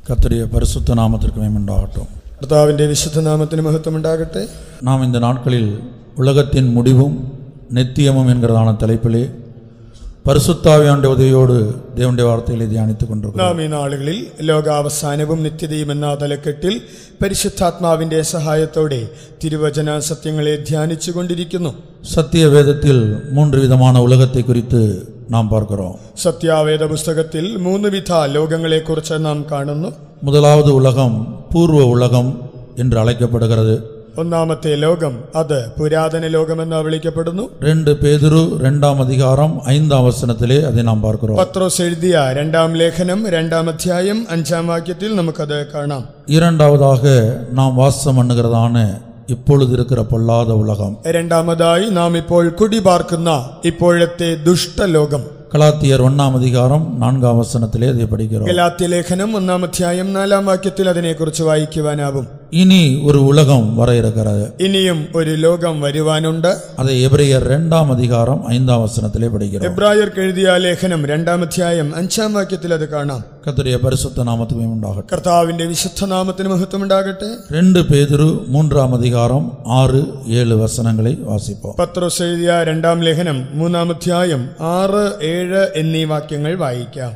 கர்த்தருடைய பரிசுத்த நாமத்திற்கு மகிமை உண்டாகட்டும். கர்த்தாவிന്റെ விசுத்த நாமத்திற்கு மகிமை உண்டாகட்ടെ. நாம் இந்த நாட்களில் உலகத்தின் முடிவும் நித்தியமும் என்கிறதான தலைப்பிலே பரிசுத்தாவியானுடைய உதவியோடு தேவனுடைய வார்த்தைகளை தியானித்துக் கொண்டிருக்கிறோம். നാം ഈ നാളുകളിൽ ലോകാവസാനവും നിത്യതയും എന്ന തലക്കെട്ടിൽ പരിശുദ്ധാത്മാവിന്റെ സഹായത്തോടെ തിരുവചന സത്യങ്ങളെ ധ്യാനിച്ചു കൊണ്ടിരിക്കുന്നു. சத்திய வேதத்தில் 3 விதமான உலகத்தை குறித்து நாம் பார்க்கிறோம். സത്യവേദ പുസ്തകത്തിൽ 3 വിധ ലോകങ്ങളെ കുറിച്ച് നാം കാണുന്നു. முதலாவது உலகம் பூர்வ உலகம் என்று அழைக்கப்படுகிறது. ഒന്നാമത്തെ ലോകം അത് പുരാതന ലോകം എന്ന് വിളിക്കപ്പെടുന്നു. 2 பேதுரு 2ஆம் அதிகாரம் 5ஆம் வசனத்திலே அதை நாம் பார்க்கிறோம். പത്രോസ് എഴുതിയ 2ാം ലേഖനം 2ാം അധ്യായം 5ാം വാക്യത്തിൽ നമുക്കത് കാണാം. இரண்டாவதாக நாம் வாசம் பண்ணுகிறதான இப்பொழுது இருக்கிற பொல்லாத உலகம். രണ്ടാമതായി നാം ഇപ്പോൾ കുടിപാർക്കുന്ന ഇപ്പോഴത്തെ ദുഷ്ടലോകം. கலாத்தியர் 1ஆம் அதிகாரம் 4ஆம் வசனத்திலே அதை படிக்கிறோம். ഗലാത്യ ലേഖനം 1ാം അധ്യായം 4ാം വാക്യത്തിൽ അതിനെക്കുറിച്ച് വായിക്കുവാനാവും. இனி ஒரு உலகம் வர இருக்கிறது. ഇനിയും ഒരു ലോകം വരുവാനുണ്ട്. அதை எபிரேயர் 2ஆம் அதிகாரம் 5ஆம் வசனத்திலே படிக்கிறோம். എബ്രായർക്ക് എഴുതിയ ലേഖനം 2ാം അധ്യായം 5ാം വാക്യത്തിൽ അത് കാണാം. கர்த்தருடைய பரிசுத்த நாமத்துக்கு மகிமை உண்டாகட்டும். കർത്താവിന്റെ വിശുദ്ധ നാമത്തിന് മഹത്വം ഉണ്ടാകട്ടെ. 2 பேதுரு 3ஆம் அதிகாரம் 6-7 വസനங்களை വാസിப்போம். പത്രോസ് എഴുതിയ 2ാം ലേഖനം 3ാം അധ്യായം 6-7 എന്നീ വാക്യങ്ങൾ വായിക്കാം.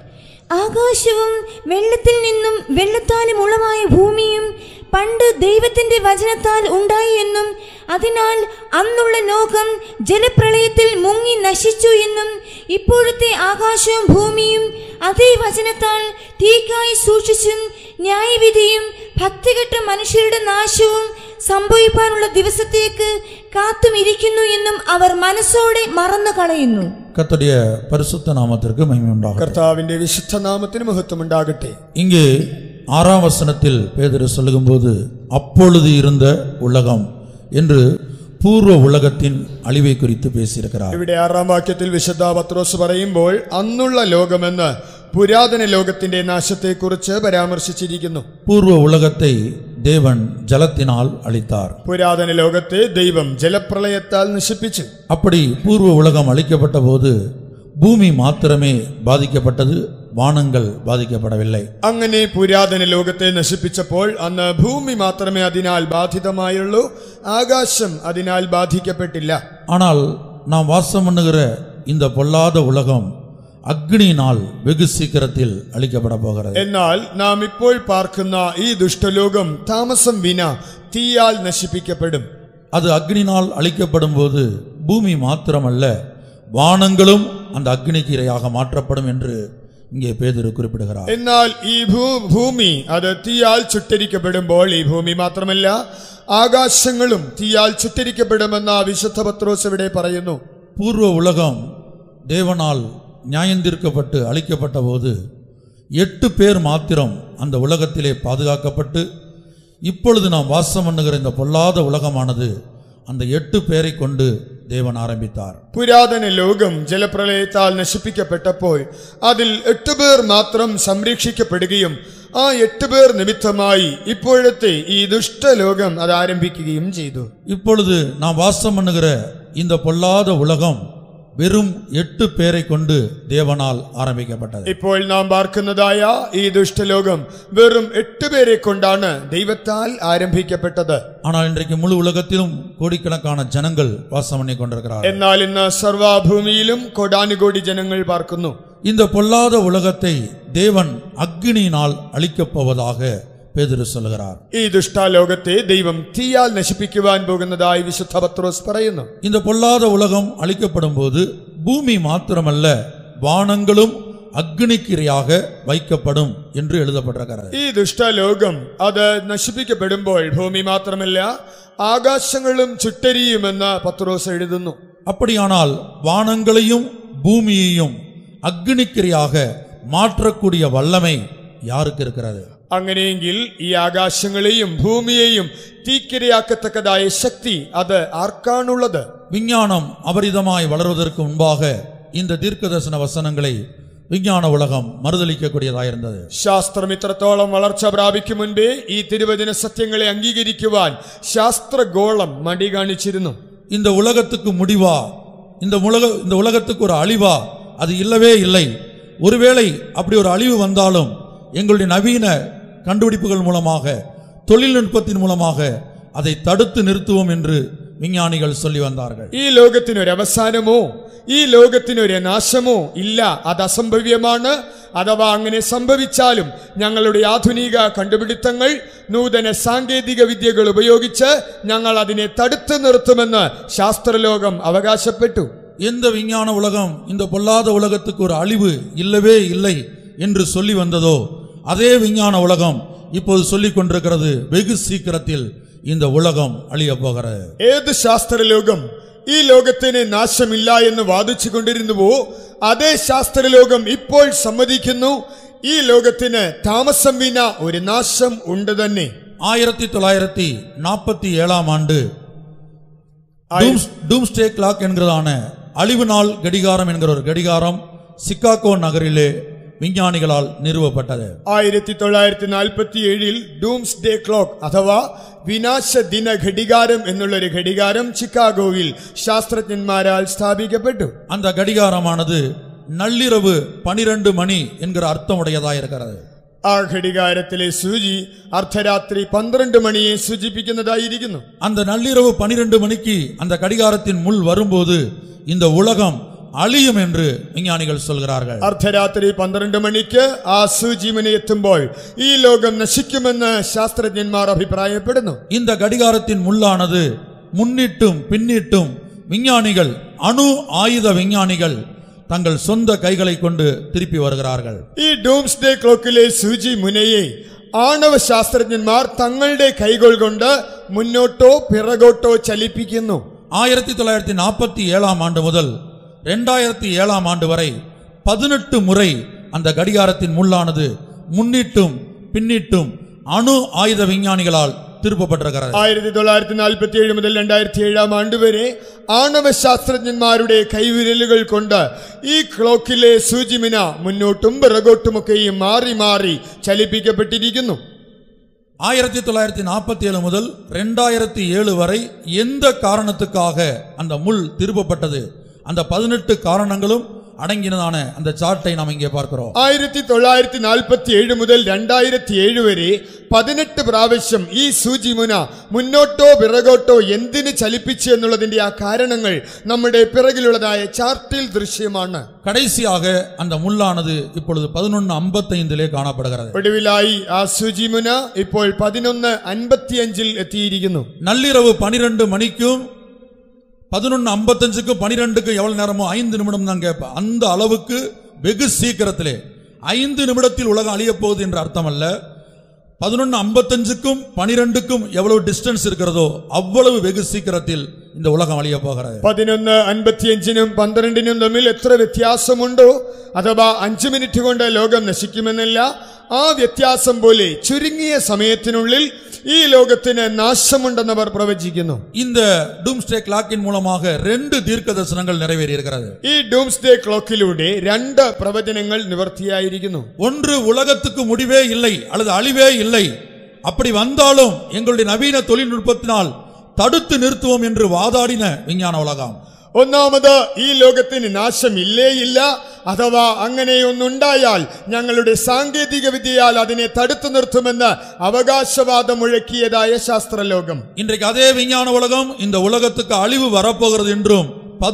ആകാശവും വെള്ളത്തിൽ നിന്നും വെള്ളത്താലും ഉളവായ ഭൂമിയും പണ്ട് ദൈവത്തിന്റെ വചനത്താൽ ഉണ്ടായി എന്നും അതിനാൽ അന്നുള്ള ലോകം ജലപ്രളയത്തിൽ മുങ്ങി നശിച്ചു എന്നും ഇപ്പോഴത്തെ ആകാശവും ഭൂമിയും അതേ വചനത്താൽ തീക്കായി സൂക്ഷിച്ചും ന്യായവിധിയും ഭക്തികെട്ട മനുഷ്യരുടെ നാശവും സംഭവിക്കാനുള്ള ദിവസത്തേക്ക് കാത്തുമിരിക്കുന്നു എന്നും അവർ മനസ്സോടെ മറന്നു കളയുന്നു. கர்த்தருடைய பரிசுத்த நாமத்திற்கு மகிமை உண்டாகட்டும். കർത്താവിന്റെ വിശുദ്ധ നാമത്തിന് മഹത്വം ഉണ്ടാകട്ടെ. இங்கே 6ஆம் வசனத்தில் பேதுரு சொல்லும்போது அப்பொழுது இருந்த உலகம் என்று പൂർവ്വ ഉലകത്തിൻ അழிவை குறித்து பேசியிருக்கிறார். ഇവിടെ 6ാം വാക്യത്തിൽ വിശുദ്ധ പത്രോസ് പറയുമ്പോൾ അന്നുള്ള ലോകമെന്ന് പുരാതന ലോകത്തിന്റെ നാശത്തെക്കുറിച്ച് പരാമർശിച്ചിരിക്കുന്നു. പൂർവ്വ ഉലകത്തെ ദേവൻ ജലത്തിനാൽ அழித்தார். പുരാതന ലോകത്തെ ദൈവം ജലപ്രളയത്താൽ നശിപ്പിച്ചു. அப்படி பூர்வ உலகம் அழிக்கப்பட்ட போது பூமி மாத்திரமே பாதிக்கப்பட்டது, வானங்கள் பாதிக்கப்படவில்லை. അങ്ങനെ പുരാതന ലോകത്തെ നശിപ്പിച്ചപ്പോൾ അന്ന് ഭൂമി മാത്രമേ അതിനാൽ ബാധിതമായുള്ളൂ, ആകാശം അതിനാൽ ബാധിക്കപ്പെട്ടില്ല. ஆனால் நாம் வாசம் பண்ணுகிற இந்த பொல்லாத உலகம் അഗ്നിയിനാൽ വെகு சீக்கிரத்தில் அழிக்கப்பட போகிறது. എന്നാൽ നാം ഇപ്പോൾ പാർക്കുന്ന ഈ ദുഷ്ടലോകം താമസം വിന തീയാൽ നശിപ്പിക്കപ്പെടും. அது அக்னியினால் அழிக்கப்படும் போது பூமி மாத்திரமல்ல, வானங்களும் அந்த அக்னிக்கு இரையாக மாற்றப்படும் என்று இங்கே பேதுரு குறிப்பிடுகிறார். എന്നാൽ ഈ ഭൂമി അത് തീയാൽ ചുട്ടരിക്കപ്പെടുമ്പോൾ ഈ ഭൂമി മാത്രമല്ല ആകാശങ്ങളും തീയാൽ ചുട്ടരിക്കപ്പെടുമെന്ന് വിശുദ്ധ പത്രോസ് ഇവിടെ പറയുന്നു. பூர்வ உலகம் தேவனால் நியாயந்தீர்க்கப்பட்டு அழிக்கப்பட்ட போது 8 பேர் மாத்திரம் அந்த உலகத்திலே பாதுகாக்கப்பட்டு, இப்பொழுது நாம் வாசம் பண்ணுகிற இந்த பொல்லாத உலகமானது அந்த 8 பேரை கொண்டு தேவன் ஆரம்பித்தார். പുരാതന ലോകം ജലപ്രളയത്താൽ നശിപ്പിക്കപ്പെട്ടപ്പോൾ അതിൽ 8 പേർ മാത്രം സംരക്ഷിക്കപ്പെടുകയും ആ 8 പേർ നിമിത്തമായി ഇപ്പോഴത്തെ ഈ ദുഷ്ടലോകം അത് ആരംഭിക്കുകയും ചെയ്തു. இப்பொழுது நாம் வாசம் பண்ணுகிற இந்த பொல்லாத உலகம் வெறும் 8 பேரை கொண்டு தேவனால் ஆரம்பிக்கப்பட்டது. ഇപ്പോൾ നാം പാർക്കുന്നതായ ഈ ദുഷ്ടലോകം വെറും 8 പേരെ കൊണ്ടാണ് ദൈവത്താൽ ആരംഭിക്കപ്പെട്ടത്. ஆனால் இன்றைக்கு முழு உலகத்திலும் கோடிக்கணக்கான ஜனங்கள் வாசம் பண்ணி கொண்டிருக்கிறார்கள். എന്നാൽ ഇന്ന് സർവ്വഭൂമിയിലും കോടാനുകോടി ജനങ്ങൾ പാർക്കുന്നു. இந்த பொல்லாத உலகத்தை தேவன் அக்னியினால் அழிக்கப் போவதாக பேதுரு சொல்கிறார். ഈ ദുഷ്ടലോകത്തെ ദൈവം തീയാൽ നശിപ്പിക്കുവാൻ പോകുന്നതായി വിശുദ്ധ പത്രോസ് പറയുന്നു. இந்த பொல்லாத உலகம் அழிக்கப்படும் போது பூமி மாத்திரமல்ல, வானங்களும் அக்னிக்கிரையாக வைக்கப்படும் என்று எழுதப்பட்டிருக்கிறது. ഈ ദുഷ്ടലോകം അത് നശിപ്പിക്കപ്പെടുമ്പോൾ ഭൂമി മാത്രമല്ല ആകാശങ്ങളും ചുട്ടരിയുമെന്ന് പത്രോസ് എഴുതുന്നു. அப்படியானால் வானங்களையும் பூமியையும் அக்னிக்கிரையாக மாற்றக்கூடிய வல்லமை யாருக்கு இருக்கிறது? അങ്ങനെയെങ്കിൽ ഈ ആകാശങ്ങളെയും ഭൂമിയെയും തീക്കിരയാക്കത്തക്കതായ ശക്തി അത് ആർക്കാണുള്ളത്? விஞ்ஞானம் அபரிதமாய் வளர்வதற்கு முன்பாக இந்த தீர்க்கதரிசன வசனங்களை விஞ்ஞான உலகம் மறுதலிக்கக்கூடியதாயிருந்தது. ശാസ്ത്രം ഇത്രത്തോളം വളർച്ച പ്രാപിക്കും മുൻപേ ഈ തിരുവചന സത്യങ്ങളെ അംഗീകരിക്കുവാൻ ശാസ്ത്രഗോളം മടി കാണിച്ചിരുന്നു. இந்த உலகத்துக்கு முடிவா, இந்த உலகத்துக்கு ஒரு அழிவா? அது இல்லவே இல்லை. ஒருவேளை அப்படி ஒரு அழிவு வந்தாலும் எங்களுடைய நவீன கண்டுபிடிப்புகள் மூலமாக, தொழில்நுட்பத்தின் மூலமாக அதை தடுத்து நிறுத்துவோம் என்று വിജ്ഞാനികൾ சொல்லி വந்தார்கள். ഈ ലോകത്തിനൊരു അവസാനമോ ഈ ലോകത്തിനൊരു നാശമോ ഇല്ല, അത് അസംഭവ്യമാണ്. അഥവാ അങ്ങനെ സംഭവിച്ചാലും ഞങ്ങളുടെ ആധുനിക കണ്ടുപിടുത്തങ്ങൾ, നൂതന സാങ്കേതിക വിദ്യകൾ ഉപയോഗിച്ച് ഞങ്ങൾ അതിനെ തടുത്തു നിർത്തുമെന്ന് ശാസ്ത്രലോകം അവകാശപ്പെട്ടു. எந்த விஞ்ஞான உலகம் இந்த பொல்லாத உலகத்துக்கு ஒரு அழிவு இல்லவே இல்லை என்று சொல்லி வந்ததோ அதே விஞ்ஞான உலகம் இப்போது சொல்லிக் கொண்டிருக்கிறது, வெகு சீக்கிரத்தில் இந்த உலகம் அழிய போகிறது. ഏത് ശാസ്ത്രലോകം ഈ ലോകത്തിന് നാശമില്ല എന്ന് വാദിച്ചു കൊണ്ടിരുന്നുവോ അതേ ശാസ്ത്രലോകം ഇപ്പോൾ സമ്മതിക്കുന്നു ഈ ലോകത്തിന് താമസം വിന ഒരു നാശം ഉണ്ട് തന്നെ. 1947 ஆண்டு டூம்ஸ்டே கிளாக் என்கிறதான அழிவு நாள் கடிகாரம் என்கிற ஒரு கடிகாரம் சிகாகோ நகரிலே വിജ്ഞാനികളാൽ നിறுവപ്പെട്ടത്. 1947 ഡൂംസ്ഡേ ക്ലോക്ക് അഥവാ വിനാശ ദിന ഘടികാരം എന്നുള്ളൊരു ഘടികാരം ചിക്കാഗോയിൽ ശാസ്ത്രജ്ഞന്മാരാൽ സ്ഥാപിക്കപ്പെട്ടു. அந்த கடிகாரமானது நள்ளிரவு 12 மணி என்கிற அர்த்தமுடையதாயிருக்கிறது. ആ ഘടികാരത്തിലെ സൂചി അർദ്ധരാത്രി 12 മണിയെ സൂചിപ്പിക്കുന്നതായിരിക്കുന്നു. அந்த நள்ளிரவு 12 மணிக்கு அந்த கடிகாரத்தின் முள் வரும்போது இந்த உலகம் அழியும் என்று விஞ்ஞானிகள் சொல்கிறார்கள். അർദ്ധരാത്രി 12 മണിക്ക് ആ സൂചി മുനെ എത്തുമ്പോൾ ഈ ലോകം നശിക്കുമെന്ന് ശാസ്ത്രജ്ഞന്മാർ അഭിപ്രായപ്പെടുന്നു. இந்த கடிகாரத்தின் முள்ளானது முன்னிட்டும் பின்னிட்டும் விஞ்ஞானிகள், அணு ஆயுத விஞ்ஞானிகள் தங்கள் சொந்த கைகளை கொண்டு திருப்பி வருகிறார்கள். ഈ ഡൂംസ്ഡേ ക്ലോക്കിലെ സൂചി മുനയെ ആണവ ശാസ്ത്രജ്ഞന്മാർ തങ്ങളുടെ കൈകൾ കൊണ്ട് മുന്നോട്ടോ പിറകോട്ടോ ചലിപ്പിക്കുന്നു. 1947 ஆண்டு முதல் 2007 ஆண்டு வரை 18 முறை அந்த கடிகாரத்தின் முள்ளானது முன்னிட்டும் பின்னிட்டும் அணு ஆயுத விஞ்ஞானிகளால் திருப்பப்பட்டிருக்கிறது. 1947 മുതൽ 2007 ആണ്ട് വരെ ആണവ ശാസ്ത്രജ്ഞന്മാരുടെ കൈവിരലുകൾ കൊണ്ട് ഈ ക്ലോക്കിലെ സൂചിമിന മുന്നോട്ടും പിറകോട്ടുമൊക്കെയും മാറി മാറി ചലിപ്പിക്കപ്പെട്ടിരിക്കുന്നു. 1947 முதல் 2007 வரை எந்த காரணத்துக்காக அந்த முள் திருப்பப்பட்டது, அந்த 18 காரணங்களும் അടങ്ങിയതാണ് அந்த ചാർട്ടை നാം ഇங்கே பார்க்கிறோம். 1947 മുതൽ 2007 വരെ 18 പ്രാവശ്യം ഈ സൂചിമുന മുന്നോട്ടോ പിറകോട്ടോ എന്തിന് ചലിപ്പിച്ചു എന്നുള്ളതിന്റെ ആ കാരണങ്ങൾ നമ്മുടെ പിറകിലുള്ളതായ ചാർട്ടിൽ ദൃശ്യമാണ്. கடைசியாக அந்த முள்ளானது இப்பொழுது 11:55 காணப்படுகிறது. ഒടുവിലായി ആ സൂചിമുന ഇപ്പോൾ 11:55 എത്തിയിരിക്കുന്നു. நள்ளிரவு 12 மணிக்கும் 11:55க்கும் 12க்கும் எவ்வளவு நேரமோ 5 நிமிடம் தான் கேட்பேன். அந்த அளவுக்கு வெகு சீக்கிரத்திலே 5 நிமிடத்தில் உலகம் அழிய போகுது என்ற அர்த்தம் அல்ல. 11:55க்கும் 12க்கும் எவ்வளவு டிஸ்டன்ஸ் இருக்கிறதோ அவ்வளவு வெகு சீக்கிரத்தில் இந்த உலகம் அழிய போகிறது. 11:55നും 12നും തമ്മിൽ എത്ര വ്യത്യാസമുണ്ടോ അഥവാ 5 മിനിറ്റ് കൊണ്ട് ലോകം നശിക്കുമെന്നല്ല, ആ വ്യത്യാസം പോലെ ചുരുങ്ങിയ സമയത്തിനുള്ളിൽ ഈ ലോകത്തിന് നാശമുണ്ടെന്നവർ പ്രവചിക്കുന്നു. இந்த ഡൂംസ്ഡേ ക്ലോക്കിன் மூலமாக 2 தீர்க்கதரிசனங்கள் நிறைவேறியிருக்கிறது. ഈ ഡൂംസ്ഡേ ക്ലോക്കിലൂടെ 2 പ്രവചനങ്ങൾ നിവർത്തിയായിരിക്കുന്നു. ஒன்று, உலகத்துக்கு முடிவே இல்லை அல்லது அழிவே இல்லை, அப்படி வந்தாலும் எங்களுடைய நவீன தொழில்நுட்பத்தினால் தடுத்து நிறுத்துவோம் என்று வாதாடின விஞ்ஞான உலகம். ഒന്നാമത്, ഈ ലോകത്തിന് നാശം ഇല്ലേയില്ല അഥവാ അങ്ങനെയൊന്നുണ്ടായാൽ ഞങ്ങളുടെ സാങ്കേതിക വിദ്യയാൽ അതിനെ തടുത്തു നിർത്തുമെന്ന് അവകാശവാദം മുഴക്കിയതായ ശാസ്ത്രലോകം. இன்றைக்கு அதே விஞ்ஞான உலகம் இந்த உலகத்துக்கு அழிவு வரப்போகிறது என்றும்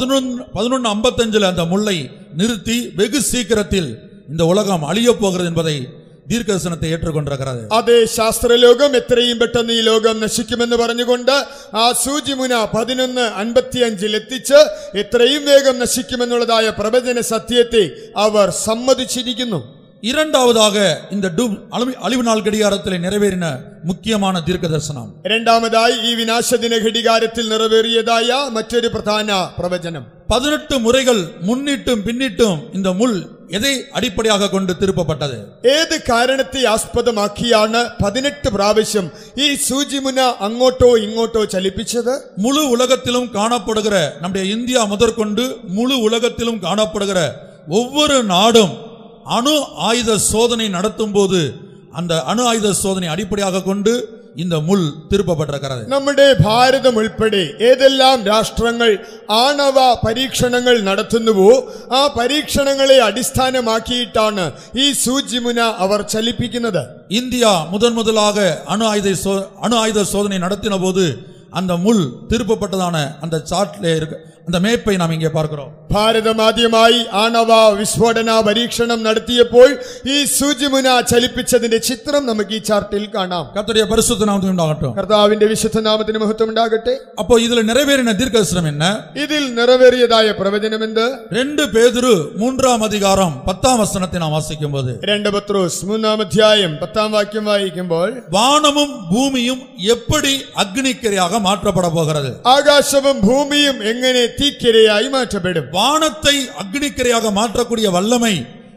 11:55 அந்த முள்ளை நிறுத்தி வெகு சீக்கிரத்தில் இந்த உலகம் அழிய போகிறது என்பதை ദീർഘദർശനത്തെ ഏറ്റുകൊണ്ടിരിക്കുന്നത്. അതേ ശാസ്ത്രലോകം എത്രയും പെട്ടെന്ന് ഈ ലോകം നശിക്കുമെന്ന് പറഞ്ഞുകൊണ്ട് ആ സൂചിമുന 11:55 എത്തിച്ച് എത്രയും വേഗം നശിക്കുമെന്നുള്ളതായ പ്രവചന സത്യത്തെ അവർ സമ്മതിച്ചിരിക്കുന്നു. இரண்டாவதாக இந்த அழிவு நாள் கடிகாரத்தில் நிறைவேறின മുഖ്യமான ദീർഘദർശനം. രണ്ടാമതായി ഈ വിനാശദിന ഘടികാരത്തിൽ നിറവേറിയതായ മറ്റൊരു പ്രധാന പ്രവചനം. 18 മുറകൾ മുന്നിട്ടും പിന്നിട്ടും இந்த മുൾ എதை അടിப்படையாக കൊണ്ട് திருப்பப்பட்டது? ഏത് കാരണത്തെ ആസ്പദമാക്കിയാണ് 18 പ്രാവശ്യം ഈ സൂചിമുന അങ്ങോട്ടോ ഇങ്ങോട്ടോ ചലിപ്പിച്ചത്? முழு உலகத்திலும் காணப்படுகிற நம்முடைய இந்தியா முதற்கொண்டு முழு உலகத்திலும் காணப்படுகிற ஒவ்வொரு நாடும் அணு ஆயுத சோதனை நடத்தும் போது அந்த அணு ஆயுத சோதனை அடிப்படையாக கொண்டு இந்த முள் திருப்பப்பட்டிருக்கிறது. നമ്മുടെ ഭാരതം ഉൾപ്പെടെ ഏതെല്ലാം രാഷ്ട്രങ്ങൾ ആണവ പരീക്ഷണങ്ങൾ നടത്തുന്നുവോ ആ പരീക്ഷണങ്ങളെ അടിസ്ഥാനമാക്കിയിട്ടാണ് ഈ സൂചിമുന അവർ ചലിപ്പിക്കുന്നത്. இந்தியா முதலாக அணு ஆயுத சோதனை நடத்தின போது அந்த முள் திருப்பப்பட்டதான அந்த சார்ட்ல இருக்கு, அந்த மேப்பை நாம் இங்கே பார்க்கிறோம். ഭാരതം ആദ്യമായി ആണവ വിസ്ഫോടന പരീക്ഷണം നടത്തിയപ്പോൾ ഈ സൂചിമുന ചലിപ്പിച്ചതിന്റെ ചിത്രം നമുക്ക് ഈ ചാർട്ടിൽ കാണാം. கர்த்தருடைய பரிசுத்த நாமத்துக்கு உண்டாகட்டும். കർത്താവിന്റെ വിശുദ്ധ നാമത്തിന് മഹത്വം ഉണ്ടാകട്ടെ. அப்போ இதுல நிறைவேறின தீர்க்கதரிசனம் என்ன? ഇതിൽ നിറവേറിയതായ പ്രവചനം എന്ത്? 2 பேதுரு 3ஆம் அதிகாரம் 10ஆம் வசனத்தை நாம் வாசிக்கும்போது 2 പത്രോസ് 3ആം അധ്യായം 10ആം വാക്യം വായിക്കുമ്പോൾ வானமும் பூமியும் எப்படி அக்னிக்கிரையாக மாற்றப்பட போகிறது. ആകാശവും ഭൂമിയും എങ്ങനെ തീക്കിരയായി മാറ്റപ്പെടും. வானத்தை அக்னிக்கிரையாக மாற்றக்கூடிய வல்லமை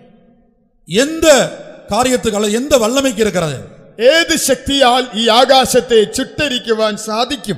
எந்த காரியத்துக்கு அல்ல எந்த வல்லமைக்கு இருக்கிறது? ഏത് ശക്തിയാൽ ഈ ആകാശത്തെ ചുട്ടരിക്കുവാൻ സാധിക്കും?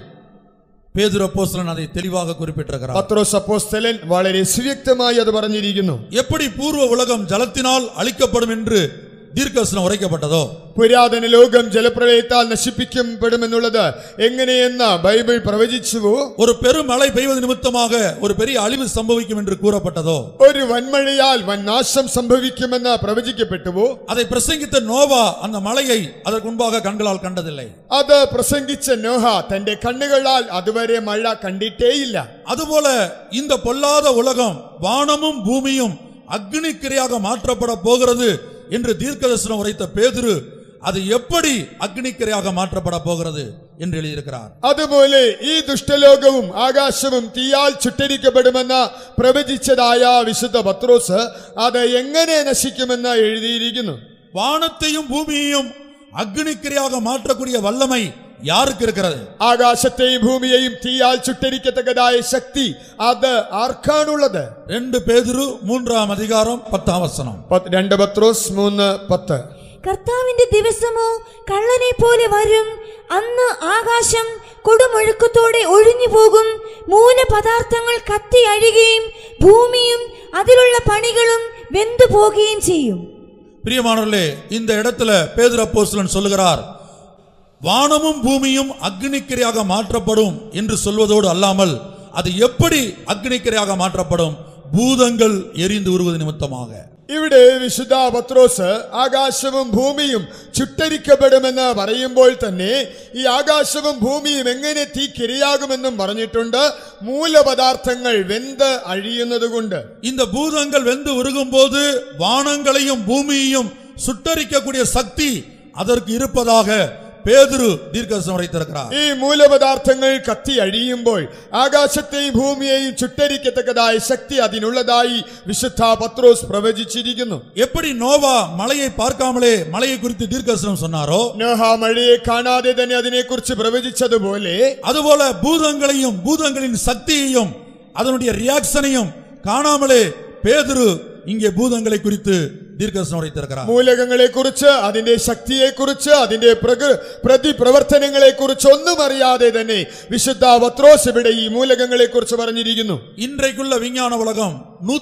பேதுரு அப்போஸ்தலன் அதை தெளிவாக குறிப்பிட்டிருக்கிறார். പത്രോസ് അപ്പോസ്തലൻ വളരെ സുവ്യക്തമായി അത് പറഞ്ഞിരിക്കുന്നു. எப்படி பூர்வ உலகம் ஜலத்தினால் அழிக்கப்படும் என்று தீர்க்கதரிசனம் உரைக்கப்பட்டதோ പുരാതന ലോകം ജലപ്രളയത്താൽ നശിപ്പിക്കപ്പെടുമെന്നുള്ളത് എങ്ങനെയെന്ന് ബൈബിൾ പ്രവചിച്ചുവോ, ஒரு பெருமழை பெய்வது நிமித்தமாக ஒரு பெரிய அழிவு சம்பவிக்கும் என்று கூறப்பட்டதோ, ഒരു വൻമഴയാൽ വൻ നാശം സംഭവിക്കുമെന്ന് പ്രവചിക്കപ്പെട്ടുവോ, அதை பிரசங்கித்த நோவா அந்த மழையை அதற்கு முன்பாக கண்களால் கண்டதில்லை. അത് പ്രസംഗിച്ച നോഹ തന്റെ കണ്ണുകളാൽ അതുവരെ മഴ കണ്ടിട്ടേയില്ല. அதுபோல இந்த பொல்லாத உலகம் வானமும் பூமியும் அக்னிக்கிரையாக மாற்றப்பட போகிறது என்று தீர்க்கதரிசனம் உரைத்த பேதுரு அது எப்படி அக்னிக்கிரையாக மாற்றப்பட போகிறது என்று எழுதியிருக்கிறார். അതുപോലെ ഈ ദുഷ്ടലോകവും ആകാശവും തീയാൽ ചുട്ടരിക്കപ്പെടുമെന്ന് പ്രവചിച്ചതായ വിശുദ്ധ പത്രോസ് അത് എങ്ങനെ നശിക്കുമെന്ന് എഴുതിയിരിക്കുന്നു. வானத்தையும் பூமியையும் அக்னிக்கிரையாக மாற்றக்கூடிய வல்லமை யாருக்கு இருக்கிறது? ആകാശത്തെയും ഭൂമിയെയും തീയാൽ ചുട്ടരിക്കത്തക്കതായ ശക്തി അത് ആർക്കാണുള്ളത്? 2 பேதுரு 3ஆம் அதிகாரம் 10ஆம் வசனம். 2 പത്രോസ് 3:10. കർത്താവിന്റെ ദിവസമോ കള്ളനെ പോലെ വരും. അന്ന് ആകാശം കൊടുമൊഴുക്കത്തോടെ ഒഴിഞ്ഞു പോകും. മൂലപദാർത്ഥങ്ങൾ കത്തി അഴിയുകയും ഭൂമിയും അതിലുള്ള പണികളും വെന്തു പോകുകയും ചെയ്യും. பிரியமானவர்களே, இந்த இடத்துல பேதுரு அப்போஸ்தலன் சொல்லுகிறார், வானமும் பூமியும் அக்னிக்கிரையாக மாற்றப்படும் என்று சொல்வதோடு அல்லாமல் அது எப்படி அக்னிக்கிரையாக மாற்றப்படும்? பூதங்கள் எரிந்து உருவது நிமித்தமாக. ഇവിടെ വിശുദ്ധ പത്രോസ് ആകാശവും ഭൂമിയും ചുട്ടരിക്കപ്പെടുമെന്ന് പറയുമ്പോൾ തന്നെ ഈ ആകാശവും ഭൂമിയും എങ്ങനെ തീക്കിരയാകുമെന്നും പറഞ്ഞിട്ടുണ്ട്. മൂലപദാർത്ഥങ്ങൾ വെന്ത് അഴിയുന്നതുകൊണ്ട്. இந்த பூதங்கள் வெந்து உருகும்போது வானங்களையும் பூமியையும் சுட்டரிக்கக்கூடிய சக்தி அதற்கு இருப்பதாக பேதுரு தீர்க்கதரிசனம் உரைத்திருக்கிறார். ഈ മൂലപദാർത്ഥങ്ങൾ കത്തി അഴിയുമ്പോൾ ആകാശത്തെയും ഭൂമിയെയും ചുട്ടരിക്കത്തക്കതായ ശക്തി അതിനുള്ളതായി വിശുദ്ധ പത്രോസ് പ്രവചിച്ചിരിക്കുന്നു. எப்படி நோவா மலையை பார்க்காமலே மலையை குறித்து தீர்க்கதரிசனம் சொன்னாரோ, നോഹ മഴയെ കാണാതെ തന്നെ അതിനെക്കുറിച്ച് പ്രവചിച്ചതുപോലെ அதுபோல பூதங்களையும் பூதங்களின் சக்தியையும் அதனுடைய ரியாக்ஷனையும் காணாமலே பேதுரு இங்கே பூதங்களை குறித்து தீர்க்கதரிசனம் உரைத்திருக்கிறார். മൂലകങ്ങളെ കുറിച്ച്, അതിന്റെ ശക്തിയെ കുറിച്ച്, അതിന്റെ പ്രതിപ്രവർത്തനങ്ങളെ കുറിച്ച് ഒന്നും അറിയാതെ തന്നെ വിശുദ്ധ പത്രോസ് ഇവിടെ ഈ മൂലകങ്ങളെ കുറിച്ച് പറഞ്ഞിരിക്കുന്നു. இன்றைக்குள்ள விஞ்ஞான உலகம்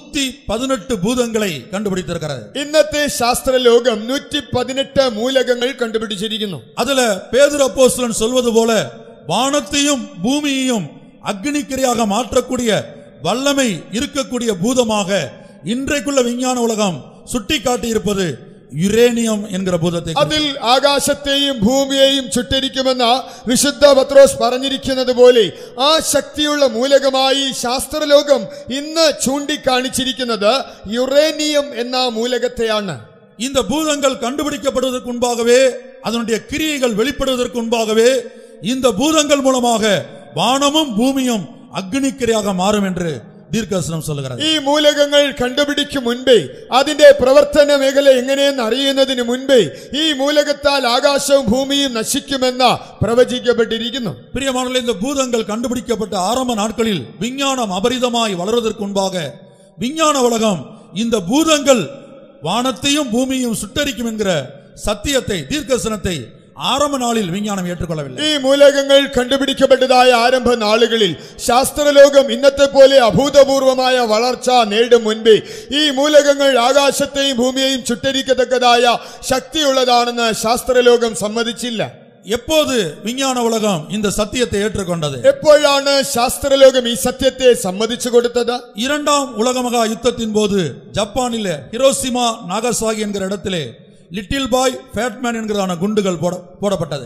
118 பூதங்களை கண்டுபிடித்திருக்கிறது. ഇന്നത്തെ ശാസ്ത്രലോകം 118 മൂലകങ്ങൾ കണ്ടുപിടിച്ചിരിക്കുന്നു. அதுல பேதுரு அப்போஸ்தலன் சொல்வது போல வானத்தையும் பூமியையும் அக்னிக்கிரையாக மாற்றக்கூடிய வல்லமை இருக்கக்கூடிய பூதமாக இன்றைக்குள்ள விஞ்ஞான உலகம் சுட்டிக்காட்டி இருப்பது யுரேனியம் என்கிற பூதத்தை. അതിൽ ആകാശത്തെയും ഭൂമിയെയും ചുട്ടരിക്കുമെന്ന വിശുദ്ധ പത്രോസ് പറഞ്ഞിരിക്കുന്നത് പോലെ ആ ശക്തിയുള്ള മൂലകമായി ശാസ്ത്രലോകം ഇന്ന് ചൂണ്ടിക്കാണിച്ചിരിക്കുന്നത് യുറേനിയം എന്ന മൂലകത്തെയാണ്. இந்த பூதங்கள் கண்டுபிடிக்கப்படுவதற்கு முன்பாகவே, அதனுடைய கிரியைகள் வெளிப்படுவதற்கு முன்பாகவே இந்த பூதங்கள் மூலமாக வானமும் பூமியும் அக்னிக்கிரையாக மாறும் என்று ദീർഘദർശനം சொல்லுகிறது. ഈ മൂലകങ്ങൾ കണ്ടുപിടിക്കും മുൻപേ, അതിന്റെ പ്രവർത്തന മേഖല എങ്ങനെയെന്ന് അറിയുന്നതിന് മുൻപേ ഈ മൂലകത്താൽ ആകാശവും ഭൂമിയും നശിക്കുമെന്ന് പ്രവചിക്കപ്പെട്ടിരിക്കുന്നു. பிரியமானவர்களே, இந்த பூதங்கள் கண்டுபிடிக்கப்பட்ட ஆரம்ப நாட்களில் விஞ்ஞானம் அபரிதமாய் வளர்வதற்கு முன்பாக விஞ்ஞான உலகம் இந்த பூதங்கள் வானத்தையும் பூமியையும் சுட்டரிக்கும் என்கிற சத்தியத்தை, தீர்க்கதரிசனத்தை ആരംഭ നാളിൽ വിജ്ഞാനം ഏറ്റുകൊള്ളവില്ല. ഈ മൂലകങ്ങൾ കണ്ടുപിടിക്കപ്പെട്ടതായ ആരംഭ നാളുകളിൽ ശാസ്ത്രലോകം ഇന്നത്തെ പോലെ അഭൂതപൂർവമായ വളർച്ച നേടും മുൻപേ ഈ മൂലകങ്ങൾ ആകാശത്തെയും ഭൂമിയെയും ചുട്ടരിക്കത്തക്കതായ ശക്തിയുള്ളതാണെന്ന് ശാസ്ത്രലോകം സമ്മതിച്ചില്ല. எப்போது விஞ்ஞான உலகம் இந்த சத்தியத்தை ஏற்றுக்கொண்டது? എപ്പോഴാണ് ശാസ്ത്രലോകം ഈ സത്യത്തെ സമ്മതിച്ചു കൊടുത്തത്? இரண்டாம் உலக மகா யுத்தத்தின் போது ஜப்பானிலே ஹிரோஷிமா நாகசாகி என்கிற இடத்திலே லிட்டில் பாய் ஃபேட்மேன் என்கிறதான குண்டுகள் போடப்பட்டது.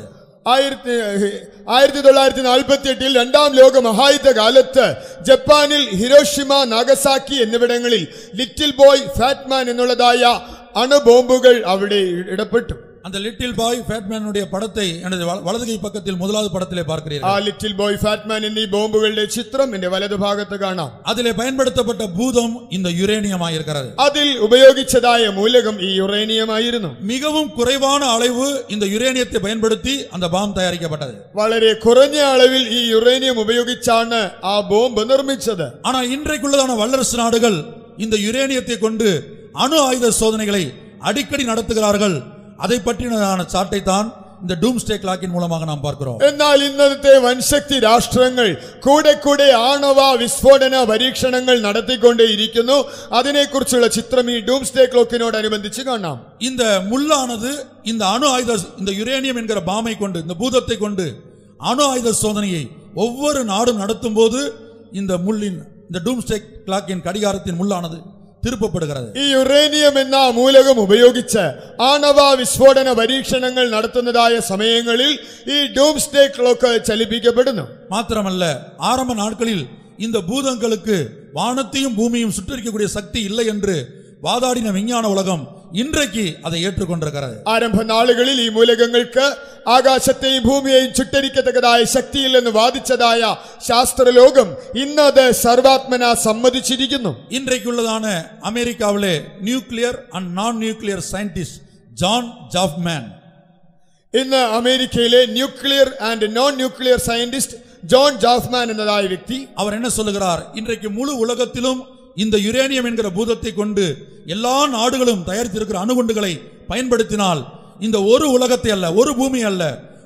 1948 രണ്ടാം ലോക മഹായുദ്ധ കാലത്ത് ജപ്പാനിൽ ഹിരോഷിമ നാഗസാക്കി എന്നിവിടങ്ങളിൽ ലിറ്റിൽ ബോയ് ഫാറ്റ്മാൻ എന്നുള്ളതായ അണുബോംബുകൾ അവിടെ ഇടപെട്ടു. அந்த லிட்டில் பாய் ஃபேட்மேனுடைய படத்தை எனது வலது கை பக்கத்தில் முதலாவது படத்திலே பார்க்கிறீர்கள். ആ ലിറ്റിൽ ബോയ് ഫാറ്റ്മാൻ എന്നീ ബോംബുകളുടെ ചിത്രം എന്റെ വലതുഭാഗത്ത് കാണാം. அதிலே பயன்படுத்தப்பட்ட பூதம் இந்த யுரேனியம் ஆயிருக்கிறது. അതിൽ ഉപയോഗിച്ചതായ മൂലകം ഈ യുറേനിയം ആയിരുന്നു. மிகவும் குறைவான அளவு இந்த யுரேனியத்தை பயன்படுத்தி அந்த பாம் தயாரிக்கப்பட்டது. വളരെ കുറഞ്ഞ അളവിൽ ഈ യുറേനിയം ഉപയോഗിച്ചാണ് ആ ബോംബ് നിർമ്മിച്ചത്. ஆனால் இன்றைக்குள்ளதான வல்லரசு நாடுகள் இந்த யுரேனியத்தை கொண்டு அணு ஆயுத சோதனைகளை அடிக்கடி நடத்துகிறார்கள். அதை பற்றின சாட்டை தான் இந்த ഡൂംസ്ഡേ ക്ലോക്കിൻ മൂലமாக നാം பார்க்கிறோம். എന്നാൽ ഇന്നത്തെ വൻശക്തി രാഷ്ട്രങ്ങൾ കൂടെ ആണവ വിസ്ഫോടന പരീക്ഷണങ്ങൾ നടത്തിക്കൊണ്ടേയിരിക്കുന്നു. അതിനെക്കുറിച്ചുള്ള ചിത്രം ഈ ഡൂംസ്ഡേ ക്ലോക്കിനോടനുബന്ധിച്ച് കാണാം. இந்த முள்ளானது இந்த அணு ஆயுத இந்த யுரேனியம் என்கிற பாமை கொண்டு இந்த பூதத்தை கொண்டு அணு ஆயுத சோதனையை ஒவ்வொரு நாடும் நடத்தும் போது இந்த முள்ளின் இந்த ഡൂംസ്ഡേ ക്ലോക്കിன் கடிகாரத்தின் முள்ளானது திருப்பப்படுகிறது. ഈ യുറേനിയം എന്ന മൂലകം ഉപയോഗിച്ച് ആണവ വിസ്ഫോടന പരീക്ഷണങ്ങൾ നടത്തുന്നതായ സമയങ്ങളിൽ ഈ ഡൂംസ്ഡേ ക്ലോക്ക് ചലിപ്പിക്കപ്പെടുന്നു. മാത്രമല്ല ആരംഭ നാட்களில் இந்த பூதங்களுக்கு வானத்தையும் பூமியையும் சுற்றறிக்கக்கூடிய சக்தி இல்லை என்று வாதாடின விஞ்ஞான உலகம் இன்றைக்கு அதை ஏற்றுக்கொண்டிருக்கிறது. ആരംഭ നാളുകളിൽ ഈ മൂലകങ്ങൾക്ക് ആകാശത്തെയും ഭൂമിയെയും ചുട്ടരിക്കത്തക്കതായ ശക്തിയില്ലെന്ന് വാദിച്ചതായ ശാസ്ത്രലോകം ഇന്നത് സർവാത്മന സമ്മതിച്ചിരിക്കുന്നു. ഇன்றைக்குള്ളதான അമേരിക്കാവിലെ nuclear and non nuclear scientist John Gofman, ഇന്ന് അമേരിക്കയിലെ nuclear and non nuclear scientist John Gofman എന്നതായ വ്യക്തി அவர் என்ன சொல்லுகிறார்? இன்றைக்கு முழு உலகத்திலும் இந்த யுரேனியம் என்கிற பூதத்தை கொண்டு எல்லா நாடுகளும் தயாரித்திருக்கிற அணுகுண்டுகளை பயன்படுத்தினால் இந்த ஒரு உலகத்தை அல்ல, ஒரு பூமி அல்ல,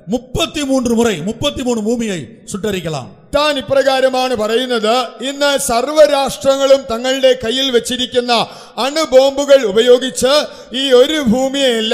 33 മുறை 33 ഭൂമിയെ സുട്ടരിக்கலாம். താൻ ഇപ്രകാരമാണ് പറയുന്നത്, ഇന്ന് സർവ്വരാഷ്ട്രങ്ങളും തങ്ങളുടെ കയ്യിൽ വെച്ചിരിക്കുന്ന അണുബോംബുകൾ ഉപയോഗിച്ച് ഈ ഒരു ഭൂമിയെയല്ല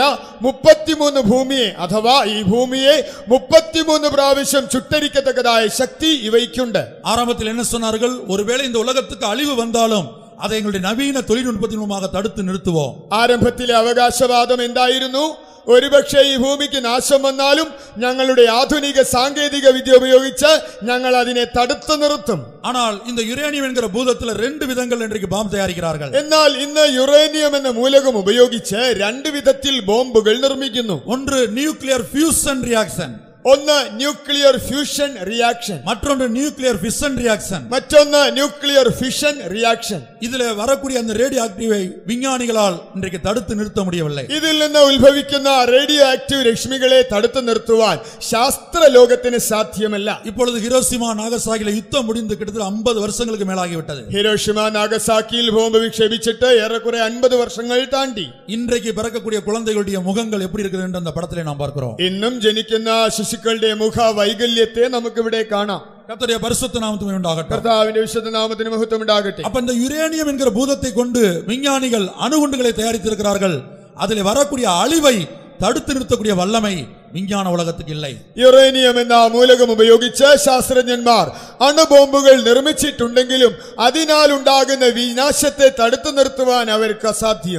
33 ഭൂമിയെ അഥവാ ഈ ഭൂമിയെ 33 പ്രാവശ്യം ചുട്ടരിക്കത്തക്കതായ ശക്തി ഇവയ്ക്കുണ്ട്. ஆரம்பத்தில் என்ன சொன்னார்கள்? ஒருவேளை இந்த உலகத்துக்கு அழிவு வந்தாலும் அதை எங்களுடைய நவீன தொழில்நுட்பத்தின் மூலமாக தடுத்து நிறுத்துவோம். ആരംഭത്തിലെ അവകാശവാദം എന്തായിരുന്നു? ഒരുപക്ഷെ ഈ ഭൂമിക്ക് നാശം വന്നാലും ഞങ്ങളുടെ ആധുനിക സാങ്കേതിക വിദ്യ ഉപയോഗിച്ച് ഞങ്ങൾ അതിനെ തടുത്തു നിർത്തും. ஆனால் இந்த யுரேனியம் என்கிற பூதத்தில் ரெண்டு விதங்கள் இன்றைக்கு பாம் தயாரிக்கிறார்கள். എന്നാൽ ഇന്ന് യുറേനിയം എന്ന മൂലകം ഉപയോഗിച്ച് രണ്ട് വിധത്തിൽ ബോംബുകൾ നിർമ്മിക്കുന്നു. ஒன்று நியூக்ளியர் ஃபியூஷன் ரியாக்ஷன், ഒന്ന് ന്യൂക്ലിയർ ഫ്യൂഷൻ റിയാക്ഷൻ, மற்றொன்று நியூக்ளியர் ஃபிஷன் ரியாக்ஷன், മറ്റൊന്ന് ന്യൂക്ലിയർ ഫിഷൻ റിയാക്ഷൻ. ഇതിൽ வரக்கூடிய அந்த ரேடியோ ஆக்டிவை விஞ்ஞானிகளால் இன்றைக்கு தடுத்து நிறுத்த முடியவில்லை. ഇതിൽ നിന്ന് ഉത്ഭവിക്കുന്ന റേഡിയോ ആക്റ്റീവ് രശ്മികളെ തടുത്തു നിർത്തുവാൻ ശാസ്ത്ര ലോകത്തിന് സാധ്യമല്ല. இப்பொழுது ஹிரோஷிமா நாகசாகில யுத்தம் முடிந்து கிட்டத்தட்ட 50 வருஷங்களுக்கு மேலாகிவிட்டது. ഹിരോഷിമ നാഗസാക്കിയിൽ ബോംബ് വിക്ഷേപിച്ചിട്ട് ഏറെക്കുറെ 50 വർഷങ്ങൾ താണ്ടി. இன்றைக்கு பிறக்கக்கூடிய குழந்தைகளுடைய முகங்கள் எப்படி இருக்குது என்று அந்த படத்திலே நாம் பார்க்கிறோம். ഇന്നും ജനിക്കുന്ന ശിശുക്കളുടെ മുഖ വൈകല്യത്തെ നമുക്കിവിടെ കാണാം. கர்த்தருடைய பரிசுத்த நாமத்துக்கு உண்டாகட்டும். കർത്താവിന്റെ വിശുദ്ധ നാമത്തിന് മഹത്വം ഉണ്ടാകട്ടെ. அப்ப இந்த யுரேனியம் என்கிற பூதத்தை கொண்டு விஞ்ஞானிகள் அணுகுண்டுகளை தயாரித்திருக்கிறார்கள். அதில் வரக்கூடிய அழிவை தடுத்து நிறுத்தக்கூடிய வல்லமை വിജ്ഞാന ഉലകത്തിക്ക് ഇല്ല. യുറേനിയം എന്ന മൂലകം ഉപയോഗിച്ച് ശാസ്ത്രജ്ഞന്മാർ അണുബോംബുകൾ നിർമ്മിച്ചിട്ടുണ്ടെങ്കിലും അതിനാൽ ഉണ്ടാകുന്ന വിനാശത്തെ തടുത്തു നിർത്തുവാൻ അവർക്ക് അസാധ്യം.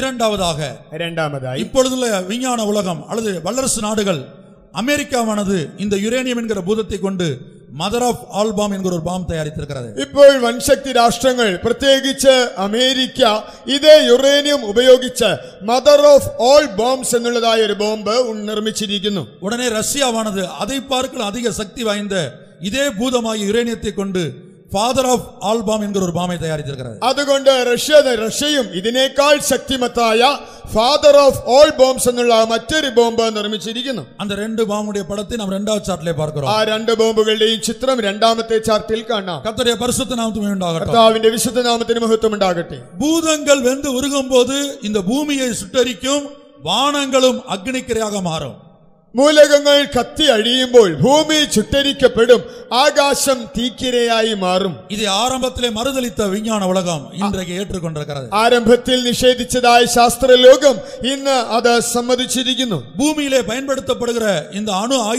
இரண்டாவதாய் இப்பொழுதுள்ள விஞ்ஞான உலகம் அல்லது வல்லரசு நாடுகள் அமெரிக்காவானது இந்த யுரேனியம் என்கிற பூதத்தை கொண்டு മദർ ഓഫ് ഓൾ ബോംബ് എന്ന ഒരു ബോംബ് തയ്യാറിച്ചിരിക്കുന്നത്. ഇപ്പോൾ വൻശക്തി രാഷ്ട്രങ്ങൾ പ്രത്യേകിച്ച് അമേരിക്ക ഇതേ യുറേനിയം ഉപയോഗിച്ച് മദർ ഓഫ് ഓൾ ബോംബ്സ് എന്നുള്ളതായ ഒരു ബോംബ് നിർമ്മിച്ചിരിക്കുന്നു. ഉടനെ റഷ്യയാവാണത് அதை பார்க்க அதிக சக்தி வாய்ந்த இதே பூதமாகிய யுரேனியத்தை கொண்டு ഫാദർ ഓഫ് ആൾ ബോംബ് എന്ന ഒരു ബോംബை തയ്യാറിച്ചിരിക്കുന്നത്. അതുകൊണ്ട് റഷ്യയും ഇതിനേക്കാൾ ശക്തിമത്തായ ഫാദർ ഓഫ് ഓൾ ബോംബ്സ് എന്നുള്ള മറ്റൊരു ബോംബ് നിർമ്മിച്ചിരിക്കുന്നു. அந்த ரெண்டு பாம்புடைய படத்தை நாம் இரண்டாவது சார்ட்டிலே பார்க்கிறோம். ആ രണ്ട് ബോംബുകളുടെയും ചിത്രം രണ്ടാമത്തെ ചാർട്ടിൽ കാണാം. കർത്തരുടെ പരിശുദ്ധ നാമത്തിന് ഉണ്ടാകട്ടെ. കർത്താവിന്റെ വിശുദ്ധ നാമത്തിന് മഹത്വം ഉണ്ടാകട്ടെ. பூதங்கள் வெந்து உருகும்போது இந்த பூமியை சுட்டரிக்கும், வானங்களும் அக்னிக்கிரையாக மாறும். മൂലകങ്ങൾ കത്തി അഴിയുമ്പോൾ ഭൂമി ചുട്ടരിക്കപ്പെടും, ആകാശം തീക്കിരയായി മാറും. இது ஆரம்பத்திலே மறுதலித்த விஞ்ஞான உலகம் இன்றைக்கு ஏற்றுக்கொண்டிருக்கிறது. ആരംഭത്തിൽ നിഷേധിച്ചതായ ശാസ്ത്രലോകം ഇന്ന് അത് സമ്മതിച്ചിരിക്കുന്നു. பூமியிலே பயன்படுத்தப்படுகிற இந்த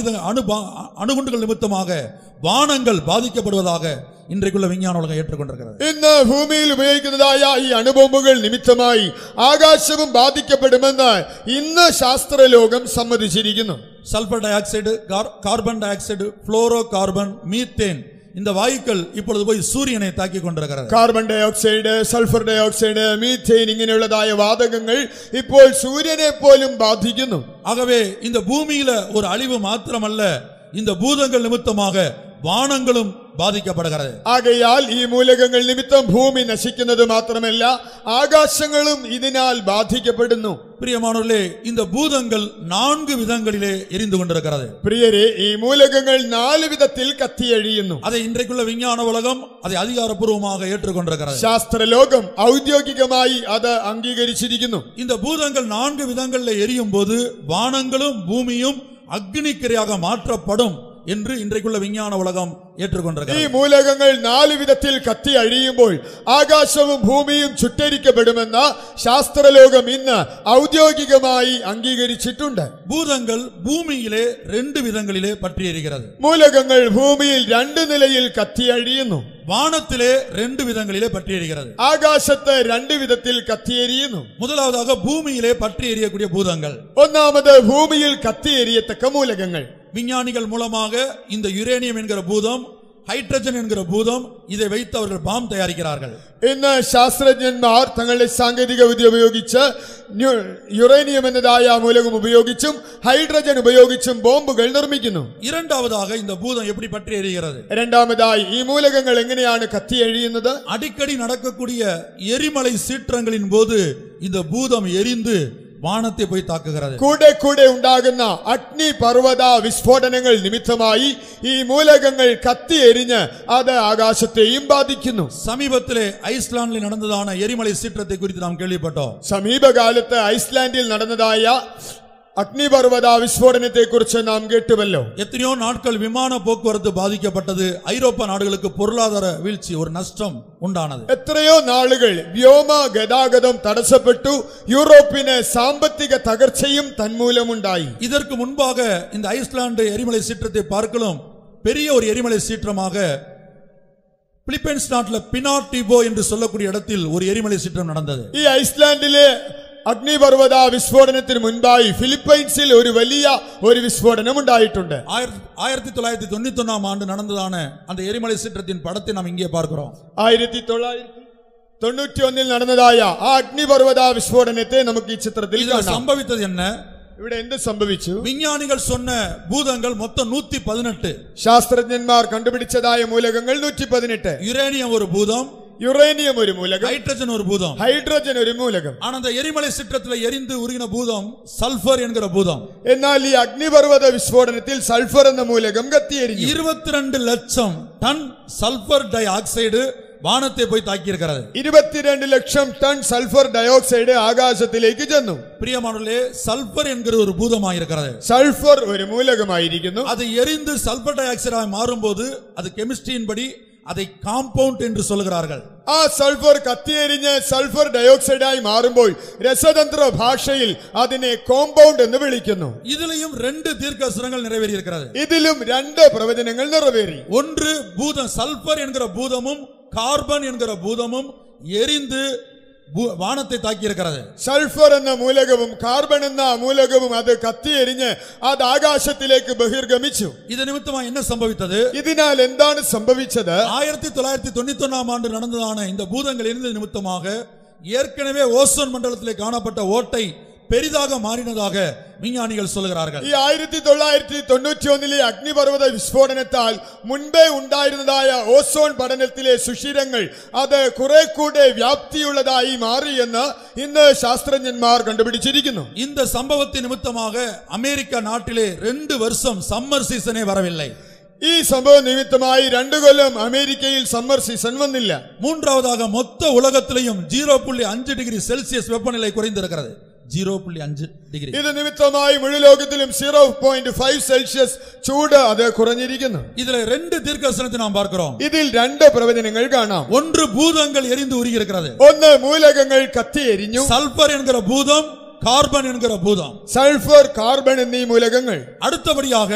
அணுகுண்டுகள் நிமித்தமாக வானங்கள் பாதிக்கப்படுவதாக இன்றைக்குள்ள விஞ்ஞான உலகம் ஏற்றுக்கொண்டிருக்கிறது. ഇന്ന് ഭൂമിയിൽ ഉപയോഗിക്കുന്നതായ ഈ അണുബോംബുകൾ നിമിത്തമായി ആകാശവും ബാധിക്കപ്പെടുമെന്ന് ഇന്ന് ശാസ്ത്രലോകം സമ്മതിച്ചിരിക്കുന്നു. Sulphur dioxide, carbon dioxide, fluorocarbon, methane இந்த வாயுக்கள் இப்பொழுது போய் சூரியனை தாக்கி கொண்டிருக்கிறது. Carbon dioxide, sulphur dioxide, methane ഇങ്ങനെയുള്ളതായ വാതകങ്ങൾ ഇപ്പോൾ സൂര്യനെ പോലും ബാധിക്കുന്നു. ஆகவே இந்த பூமியில ஒரு அழிவு மாத்திரமல்ல, இந்த பூதங்கள் நிமித்தமாக வானங்களும் பாதிக்கப்படுகிறது. ആകയാൽ ഈ മൂലകങ്ങൾ നിമിത്തം ഭൂമി നശിക്കുന്നത് മാത്രമല്ല, ആകാശങ്ങളും ഇതിനാൽ ബാധിക്കപ്പെടുന്നു. பிரியமானவர்களே, இந்த பூதங்கள் 4 விதங்களிலே எரிந்து கொண்டிருக்கிறது. പ്രിയരെ, ഈ മൂലകങ്ങൾ 4 വിധത്തിൽ കത്തിയഴിയുന്നു. அதை இன்றைக்குள்ள விஞ்ஞான உலகம் அதை அதிகாரப்பூர்வமாக ஏற்றுக்கொண்டிருக்கிறது. ശാസ്ത്രലോകം ഔദ്യോഗികമായി അത് അംഗീകരിച്ചിരിക്കുന്നു. இந்த பூதங்கள் 4 விதங்களிலே எரியும் போது வானங்களும் பூமியும் அக்னிக்கிரையாக மாற்றப்படும் என்று இன்றைக்குள்ள விஞ்ஞான உலகம் ஏற்றுக்கொண்டிருக்கிறது. ഈ മൂലകങ്ങൾ 4 വിധത്തിൽ കത്തി അഴിയുമ്പോൾ ആകാശവും ഭൂമിയും ചുട്ടരിക്കപ്പെടുമെന്ന് ശാസ്ത്രലോകം ഇന്ന് ഔദ്യോഗികമായി അംഗീകരിച്ചിട്ടുണ്ട്. பூதங்கள் பூமியிலே 2 விதங்களிலே பற்றி எரிகிறது. മൂലകങ്ങൾ ഭൂമിയിൽ 2 നിലയിൽ കത്തി അഴിയുന്നു. வானத்திலே 2 விதங்களிலே பற்றி எரிகிறது. ആകാശത്ത് 2 വിധത്തിൽ കത്തിയെരിയുന്നു. முதலாவதாக பூமியிலே பற்றி எரியக்கூடிய பூதங்கள். ഒന്നാമത് ഭൂമിയിൽ കത്തിയെരിയത്തക്ക മൂലകങ്ങൾ. விஞ்ஞானிகள் மூலமாக இந்த யுரேனியம் என்கிற பூதம், ஹைட்ரஜன் என்கிற பூதம், இதை வைத்து அவர்கள் பாம் தயாரிக்கிறார்கள். ഇന്ന് ശാസ്ത്രജ്ഞന്മാർ തങ്ങളുടെ സാങ്കേതിക വിദ്യ ഉപയോഗിച്ച് യുറേനിയം എന്നതായ മൂലകം ഉപയോഗിച്ചും ഹൈഡ്രജൻ ഉപയോഗിച്ചും ബോംബുകൾ നിർമ്മിക്കുന്നു. இரண்டாவதாக இந்த பூதம் எப்படி பற்றி எரிகிறது? രണ്ടാമതായി ഈ മൂലകങ്ങൾ എങ്ങനെയാണ് കത്തിയെഴിയുന്നത്? அடிக்கடி நடக்கக்கூடிய எரிமலை சீற்றங்களின் போது இந்த பூதம் எரிந்து வானத்தை போய் தாக்குகிறது. കൂടെ കൂടെ ഉണ്ടാകുന്ന അഗ്നി പർവ്വത വിസ്ഫോടനങ്ങൾ നിമിത്തമായി ഈ മൂലകങ്ങൾ കത്തി എരിഞ്ഞ് അത് ആകാശത്തെയും ബാധിക്കുന്നു. சமீபத்திலே ஐஸ்லாந்தில் நடந்ததான எரிமலை சீற்றத்தை குறித்து நாம் கேள்விப்பட்டோம். സമീപകാലത്ത് ഐസ്ലാൻഡിൽ നടന്നതായ അഗ്നിപർവ്വത വിസ്ഫോടനത്തെ കുറിച്ച് നാം കേട്ടുവല്ലോ. எத்தனையோ நாட்கள் விமான போக்குவரத்து பாதிக்கப்பட்டது. ஐரோப்பா நாடுகளுக்கு பொருளாதார வீழ்ச்சி, ஒரு நஷ்டம் உண்டானது. എത്രയോ നാളുകൾ വ്യോമ ഗതാഗതം തടസ്സപ്പെട്ടു. യൂറോപ്പിന് സാമ്പത്തിക തകർച്ചയും തന്മൂലമുണ്ടായി. இதற்கு முன்பாக இந்த ஐஸ்லாந்து எரிமலை சீற்றத்தை பார்க்கலாம் பெரிய ஒரு எரிமலை சீற்றமாக பிலிப்பைன்ஸ் நாட்டில் பினார்டிபோ என்று சொல்லக்கூடிய இடத்தில் ஒரு எரிமலை சீற்றம் நடந்தது. ഈ ഐസ്ലാൻഡിലെ അഗ്നിപർവ്വത വിസ്ഫോടനത്തിന് മുൻപായി ഫിലിപ്പൈൻസിൽ ഒരു വലിയ ഒരു വിസ്ഫോടനം ഉണ്ടായിട്ടുണ്ട്. 1991 நடந்ததான அந்த எரிமலை சீற்றத்தின் படத்தை நாம் இங்கே பார்க்கிறோம். 1991 നടന്നതായ ആ അഗ്നിപർവ്വത വിസ്ഫോടനത്തെ നമുക്ക് ഈ ചിത്രത്തിൽ കാണാം. സംഭവിച്ചത് என்ன? ഇവിടെ എന്ത് സംഭവിച്ചു? விஞ்ஞானிகள் சொன்ன பூதங்கள் மொத்தம் 118. ശാസ്ത്രജ്ഞന്മാർ കണ്ടുപിടിച്ചതായ മൂലകങ്ങൾ 118. யுரேனியம் ஒரு பூதம், യുറേനിയം ഒരു മൂലകം, ஹைட்ரஜன் ஒரு பூதம், ഹൈഡ്രജൻ ഒരു മൂലകം. ஆனா அந்த எரிமலை சீற்றத்தில் எரிந்து உருகின பூதம் சல்பர் என்கிற பூதம். എന്നാൽ ഈ അഗ്നിപർവ്വത വിസ്ഫോടനത്തിൽ സൾഫർ എന്ന മൂലകം കത്തിയെരിഞ്ഞു. 22 ലட்சம் டன் சல்பர் டை ஆக்சைடு வானத்தை போய் தாக்கி இருக்கிறது. 22 ലക്ഷം ടൺ സൾഫർ ഡയോക്സൈഡ് ആകാശത്തിലേക്ക് ചെന്നു. பிரியமானவர்களே, சல்பர் என்கிற ஒரு பூதமாக இருக்கிறது. സൾഫർ ഒരു മൂലകമായിരിക്കുന്നു. அது எரிந்து சல்பர் டை ஆக்சைடாக மாறும்போது அது கெமிஸ்ட்ரியின் படி அதை காம்பவுண்ட் என்று சொல்கிறார்கள். ആ സൾഫർ കത്തിയെരിഞ്ഞ് സൾഫർ ഡയോക്സൈഡായി മാറുമ്പോൾ രസതന്ത്ര ഭാഷയിൽ അതിനെ കോമ്പൗണ്ട് എന്ന് വിളിക്കുന്നു. ഇതിലും 2 தீர்க்கதரிசனங்கள் நிறைவேறி இருக்கிறது. ഇതിലും 2 പ്രവചനങ്ങൾ നിറവേറി. ஒன்று பூதம் சல்பர் என்கிற பூதமும் கார்பன் என்கிற பூதமும் எரிந்து வானத்தை தாக்கி இருக்கிறது. സൾഫർ എന്ന മൂലകവും കാർബൺ എന്ന മൂലകവും അത് കത്തിയെരിഞ്ഞ് അത് ആകാശത്തിലേക്ക് ബഹിർഗമിച്ചു. ഇത് നിമിത്തമായി என்ன സംഭവിத்தது? ഇതിനാൽ എന്താണ് സംഭവിച്ചത്? 1991 நடந்ததான இந்த பூதங்கள் எரிந்த நிமித்தமாக ஏற்கனவே ஓசோன் மண்டலத்திலே காணப்பட்ட ஓட்டை பெரிதாக மாறினதாக விஞ்ஞானிகள் சொல்கிறார்கள். ഈ 1991 അഗ്നിപർവ്വത വിസ്ഫോടനത്താൽ മുൻപേ ഉണ്ടായിരുന്നതായ ഓസോൺ പടലത്തിലെ സുഷിരങ്ങൾ അത് കുറെ കൂടെ വ്യാപ്തിയുള്ളതായി മാറിയെന്ന് ഇന്ന് ശാസ്ത്രജ്ഞന്മാർ കണ്ടുപിടിച്ചിരിക്കുന്നു. இந்த சம்பவத்தின் நிமித்தமாக அமெரிக்க நாட்டிலே 2 வருஷம் சம்மர் சீசனே வரவில்லை. ഈ സംഭവ നിമിത്തമായി 2 കൊല്ലം അമേരിക്കയിൽ സമ്മർ സീസൺ വന്നില്ല. மூன்றாவதாக மொத்த உலகத்திலேயும் 0.5 டிகிரி செல்சியஸ் வெப்பநிலை குறைந்திருக்கிறது. 0.5 ഡിഗ്രി. ഇത് നിമിത്തമായി മുഴു ലോകത്തിലും 0.5 സെൽഷ്യസ് ചൂട് അത് കുറഞ്ഞിരിക്കുന്നു. ഇതിലെ 2 தீர்க்கதரிசனத்தை நாம் பார்க்கிறோம். ഇതിൽ 2 പ്രവചനങ്ങൾ കാണാം. ஒன்று பூதங்கள் எரிந்து உருகி இருக்கிறது. ഒന്ന് മൂലകങ്ങൾ കത്തി എരിഞ്ഞു. സൾഫർ എன்கிற பூதம், கார்பன் என்கிற பூதம். സൾഫർ, കാർബൺ എന്നീ മൂലകങ്ങൾ. அடுத்தபடியாக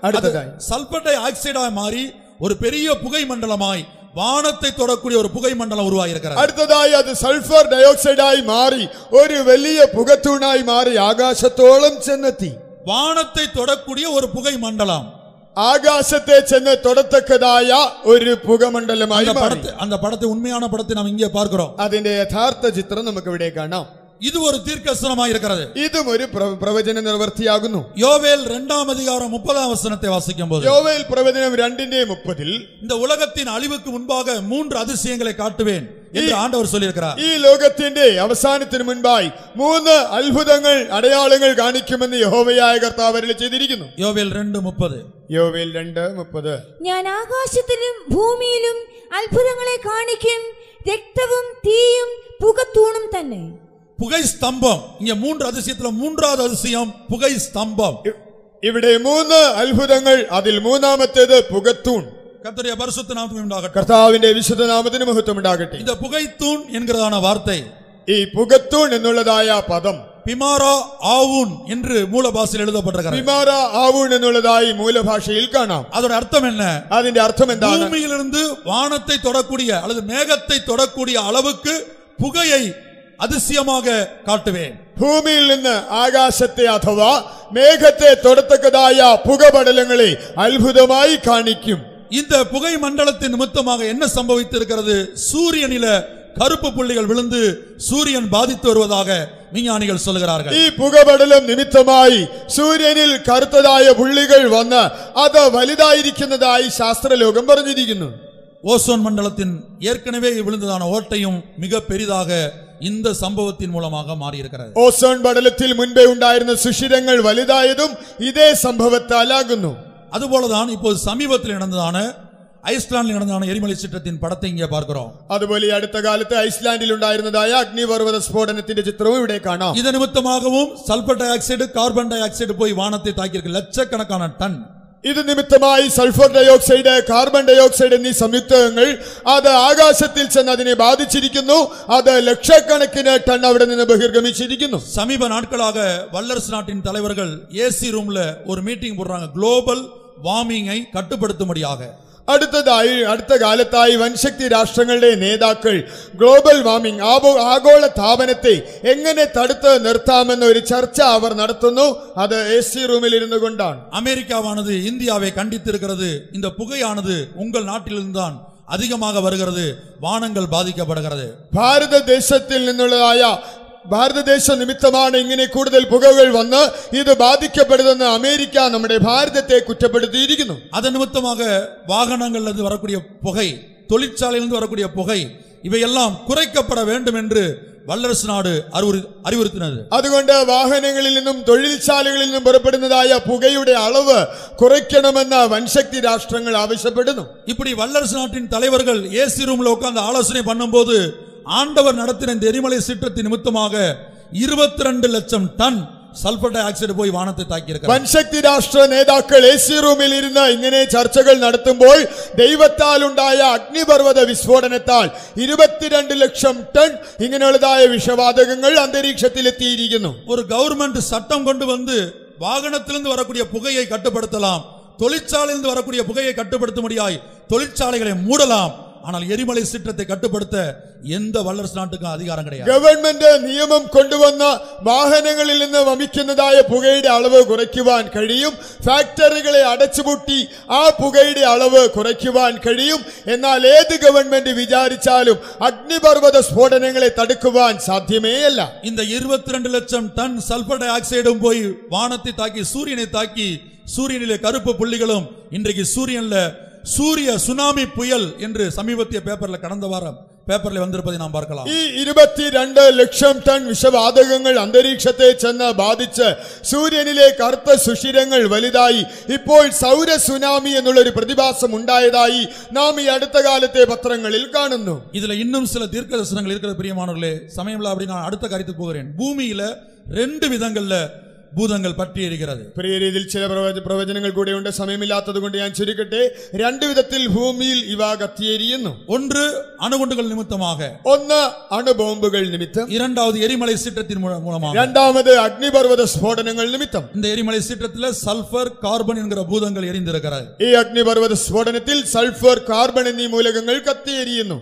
சல்பர் டை ஆக்சைடாய் மாறி ஒரு பெரிய புகை மண்டலமாய் வானத்தை தொடக்கூடிய ஒரு புகை மண்டலம் உருவாகியிருக்கிறது. അടുത്തതായി അത് സൾഫർ ഡയോക്സൈഡായി മാറി ഒരു വലിയ പുകത്തൂണായി മാറി ആകാശത്തോളം ചെന്നെത്തി. வானத்தை தொடக்கூடிய ஒரு புகை மண்டலம், ആകാശത്തെ ചെന്ന് തൊടത്തക്കതായ ഒരു പുകമണ്ഡലമായി മാറി. அந்த படத்தை உண்மையான படத்தை நாம் இங்கே பார்க்கிறோம். അതിന്റെ യഥാർത്ഥ ചിത്രം നമുക്ക് ഇവിടെ കാണാം. இது ஒரு தீர்க்கதரிசனமாய் இருக்கிறது. ഇതും ഒരു പ്രവചന നിവൃത്തിയാകുന്നു. யோவேல் 2ஆம் அதிகாரம் 30ஆம் வசனத்தை வாசிக்கும்போது, യോവേൽ പ്രവചനം 2:30 இந்த உலகத்தின் அழிவுக்கு முன்பாக 3 அதிசயங்களை காட்டுவேன் என்று ஆண்டவர் சொல்லியிருக்கிறார். ഈ ലോകത്തിന്റെ അവസാനത്തിന് മുൻപായി 3 അത്ഭുതങ്ങൾ അടയാളങ്ങൾ കാണിക്കുമെന്ന് യഹോവയായ കർത്താവ് അരുളി ചെയ്തിരിക്കുന്നു. யோவேல் 2:30. യോവേൽ 2:30 ഞാൻ ആകാശത്തിലും ഭൂമിയിലും അത്ഭുതങ്ങളെ കാണിക്കും, രക്തവും തീയും പുകത്തൂണും തന്നെ. புகை ஸ்தம்பம். இங்க 3 அதிசயத்துல 3வது அதிசயம் புகை ஸ்தம்பம். ഇവിടെ 3 അത്ഭുതങ്ങൾ, അതിൽ മൂന്നാമത്തേത് പുകത്തൂൺ. கர்த்தருடைய பரிசுத்த நாமத்துக்கு உண்டாகட்டும். കർത്താവിന്റെ വിശുദ്ധ നാമത്തിന് മഹത്വം ഉണ്ടാകട്ടെ. இந்த புகைத்தூண் என்கிறதான வார்த்தை, ഈ പുകത്തൂൺ എന്നുള്ളതായ പദം பிமாரா ஆவூன் என்று மூல பாஷையில் எழுதப்பட்டிருக்கிறது. പിമാര ആവൂൺ എന്നുള്ളതായി മൂലഭാഷയിൽ കാണാം. அதோட அர்த்தம் என்ன? അതിന്റെ അർത്ഥം എന്താണ്? பூமியிலிருந்து வானத்தை தொடக்கூடிய அல்லது மேகத்தை தொடக்கூடிய அளவுக்கு புகையை அதிசயமாக காட்டுவேன். ഭൂമിയിൽ നിന്ന് ആകാശത്തെ അഥവാ മേഘത്തെ തൊടത്തക്കതായ പുകപടലങ്ങളെ അത്ഭുതമായി കാണിക്കും. இந்த புகை மண்டலத்தின் நிமித்தமாக என்ன சம்பவித்திருக்கிறது? சூரியனில கருப்பு புள்ளிகள் விழுந்து சூரியன் பாதித்து வருவதாக விஞ்ஞானிகள் சொல்கிறார்கள். ഈ പുകപടലം നിമിത്തമായി സൂര്യനിൽ കറുത്തതായ പുള്ളികൾ വന്ന് അത് വലുതായിരിക്കുന്നതായി ശാസ്ത്രലോകം പറഞ്ഞിരിക്കുന്നു. ஓசோன் மண்டலத்தின் ஏற்கனவே விழுந்ததான ஓட்டையும் மிக பெரிதாக இந்த சம்பவத்தின் மூலமாக மாறி இருக்கிறது. ഓസോൺ പടലത്തിൽ മുൻപേ ഉണ്ടായിരുന്ന സുഷിരങ്ങൾ വലുതായതും ഇതേ സംഭവത്താലാകുന്നു. அதுபோலதான் இப்போது சமீபத்தில் நடந்ததான ஐஸ்லாண்டில் நடந்ததான எரிமலை சீற்றத்தின் படத்தை இங்கே பார்க்கிறோம். അതുപോലെ അടുത്ത കാലത്ത് ഐസ്ലാൻഡിൽ ഉണ്ടായിരുന്നതായ അഗ്നിപർവ്വത സ്ഫോടനത്തിന്റെ ചിത്രവും ഇവിടെ കാണാം. இது நிமித்தமாகவும் sulphur dioxide, carbon dioxide போய் வானத்தை தாக்கியிருக்கு. லட்சக்கணக்கான டன். ഇത് നിമിത്തമായി സൾഫർ ഡയോക്സൈഡ്, കാർബൺ ഡയോക്സൈഡ് എന്നീ സംയുക്തങ്ങൾ അത് ആകാശത്തിൽ ചെന്ന് അതിനെ ബാധിച്ചിരിക്കുന്നു. അത് ലക്ഷക്കണക്കിന് ടൺ അവിടെ നിന്ന് ബഹിർഗമിച്ചിരിക്കുന്നു. சமீப நாட்களாக வல்லரசு நாட்டின் தலைவர்கள் ஏசி ரூம்ல ஒரு மீட்டிங் போடுறாங்க, குளோபல் வார்மிங்கை கட்டுப்படுத்தும்படியாக. അടുത്ത കാലത്തായി വൻശക്തി രാഷ്ട്രങ്ങളുടെ നേതാക്കൾ ഗ്ലോബൽ വാർമിംഗ്, ആഗോള താപനത്തെ എങ്ങനെ തടുത്ത് നിർത്താമെന്ന ഒരു ചർച്ച അവർ നടത്തുന്നു. അത് AC റൂമിൽ ഇരുന്നു കൊണ്ടാണ്. அமெரிக்காவானது இந்தியாவை கண்டித்திருக்கிறது. இந்த புகையானது உங்கள் நாட்டிலிருந்து தான் அதிகமாக வருகிறது, வானங்கள் பாதிக்கப்படுகிறது. ഭാരതദേശത്തിൽ നിന്നുള്ളതായ ഭാരതദേശ നിമിത്തമാണ് ഇങ്ങനെ കൂടുതൽ പുകകൾ വന്ന് ഇത് ബാധിക്കപ്പെടുതെന്ന് അമേരിക്ക നമ്മുടെ ഭാരതത്തെ കുറ്റപ്പെടുത്തിയിരിക്കുന്നു. அதன் நிமித்தமாக வாகனங்களிலிருந்து வரக்கூடிய புகை, தொழிற்சாலையிலிருந்து வரக்கூடிய புகை இவையெல்லாம் குறைக்கப்பட வேண்டும் என்று வல்லரசு நாடு அறிவுறுத்தினது. അതുകൊണ്ട് വാഹനങ്ങളിൽ നിന്നും തൊഴിൽശാലകളിൽ നിന്നും പുറപ്പെടുന്നതായ പുകയുടെ അളവ് കുറയ്ക്കണമെന്ന് വൻശക്തി രാഷ്ട്രങ്ങൾ ആവശ്യപ്പെടുന്നു. இப்படி வல்லரசு நாட்டின் தலைவர்கள் ஏசி ரூம்ல உட்கார்ந்து ஆலோசனை பண்ணும்போது ஆண்டவர் நடத்தின இந்த எரிமலை சீற்றத்தின் நிமித்தமாக 22 லட்சம் டன் സൾഫർ ഡൈ ഓക്സൈഡ് പോയി വാനത്തെ താക്കിയിരിക്കുന്നു. വൻശക്തി രാഷ്ട്ര നേതാക്കൾ AC റൂമിൽ ഇരുന്ന് ഇങ്ങനെ ചർച്ചകൾ നടത്തുമ്പോൾ ദൈവത്താൽ ഉണ്ടായ അഗ്നിപർവ്വത വിസ്ഫോടനത്താൽ 22 ലക്ഷം ടൺ ഇങ്ങനെയുള്ളതായ വിഷവാതകങ്ങൾ അന്തരീക്ഷത്തിൽ എത്തിയിരിക്കുന്നു. ഒരു ഗവൺമെന്റ് சட்டம் கொண்டு வந்து வாகனத்திலிருந்து வரக்கூடிய புகையை கட்டுப்படுத்தலாம், தொழிற்சாலையிலிருந்து வரக்கூடிய புகையை கட்டுப்படுத்தும்படியாய் தொழிற்சாலைகளை மூடலாம். ஆனால் எரிமலை சீற்றத்தை கட்டுப்படுத்த எந்த வல்லரசு நாட்டுக்கும் அதிகாரம் கிடையாது. ഗവൺമെന്റ് നിയമം കൊണ്ടുവന്ന വാഹനങ്ങളിൽ നിന്ന് വമിക്കുന്നതായ പുകയുടെ അളവ് കുറയ്ക്കുവാൻ കഴിയും, ഫാക്ടറികളെ അടച്ചുപൂട്ടി ആ പുകയുടെ അളവ് കുറയ്ക്കുവാൻ കഴിയും. എന്നാൽ ഏത് ഗവൺമെന്റ് വിചാരിച്ചാലും അഗ്നിപർവ്വത സ്ഫോടനങ്ങളെ തടുക്കുവാൻ സാധ്യമേയല്ല. இந்த 22 லட்சம் டன் சல்பர் டை ஆக்சைடும் போய் வானத்தை தாக்கி சூரியனை தாக்கி சூரியனிலே கருப்பு புள்ளிகளும் இன்றைக்கு சூரியன்ல சூரிய சுனாமி புயல் என்று சமீபத்திய பேப்பர்ல கடந்த வாரம் பேப்பர்ல வந்திருப்பதை நாம் பார்க்கலாம். ഈ 22 ലക്ഷം ടൺ വിഷവാതകങ്ങൾ അന്തരീക്ഷത്തെ ചെന്ന് ബാധിച്ച് സൂര്യനിലെ കറുത്ത സുഷിരങ്ങൾ വലുതായി ഇപ്പോൾ സൗര സുനാമി എന്നുള്ള ഒരു പ്രതിഭാസം ഉണ്ടായതായി നാം ഈ അടുത്ത കാലത്തെ പത്രങ്ങളിൽ കാണുന്നു. இதுல இன்னும் சில தீர்க்கதரிசனங்கள் இருக்கிறது பிரியமானவர்களே. சமயம்ல அப்படி நான் அடுத்த காரியத்துக்கு போகிறேன். பூமியில 2 விதங்கள்ல பூதங்கள் பற்றி எரிகிறது. പ്രിയ രീതിയിൽ ചില പ്രവചനങ്ങൾ കൂടെ ഉണ്ട്. സമയമില്ലാത്തത് കൊണ്ട് ഞാൻ ചുരുക്കട്ടെ. 2 വിധത്തിൽ ഭൂമിയിൽ ഇവ കത്തിയെരിയുന്നു. ஒன்று அணுகுண்டுகள் நிமித்தமாக, ഒന്ന് അണുബോംബുകൾ നിമിത്തം, இரண்டாவது எரிமலை சீற்றத்தின் மூலமாக, രണ്ടാമത് അഗ്നിപർവ്വത സ്ഫോടനങ്ങൾ നിമിത്തം. இந்த எரிமலை சீற்றத்தில் சல்பர் கார்பன் என்கிற பூதங்கள் எரிந்திருக்கிறது. ഈ അഗ്നിപർവ്വത സ്ഫോടനത്തിൽ സൾഫർ കാർബൺ എന്നീ മൂലകങ്ങൾ കത്തിയെരിയുന്നു.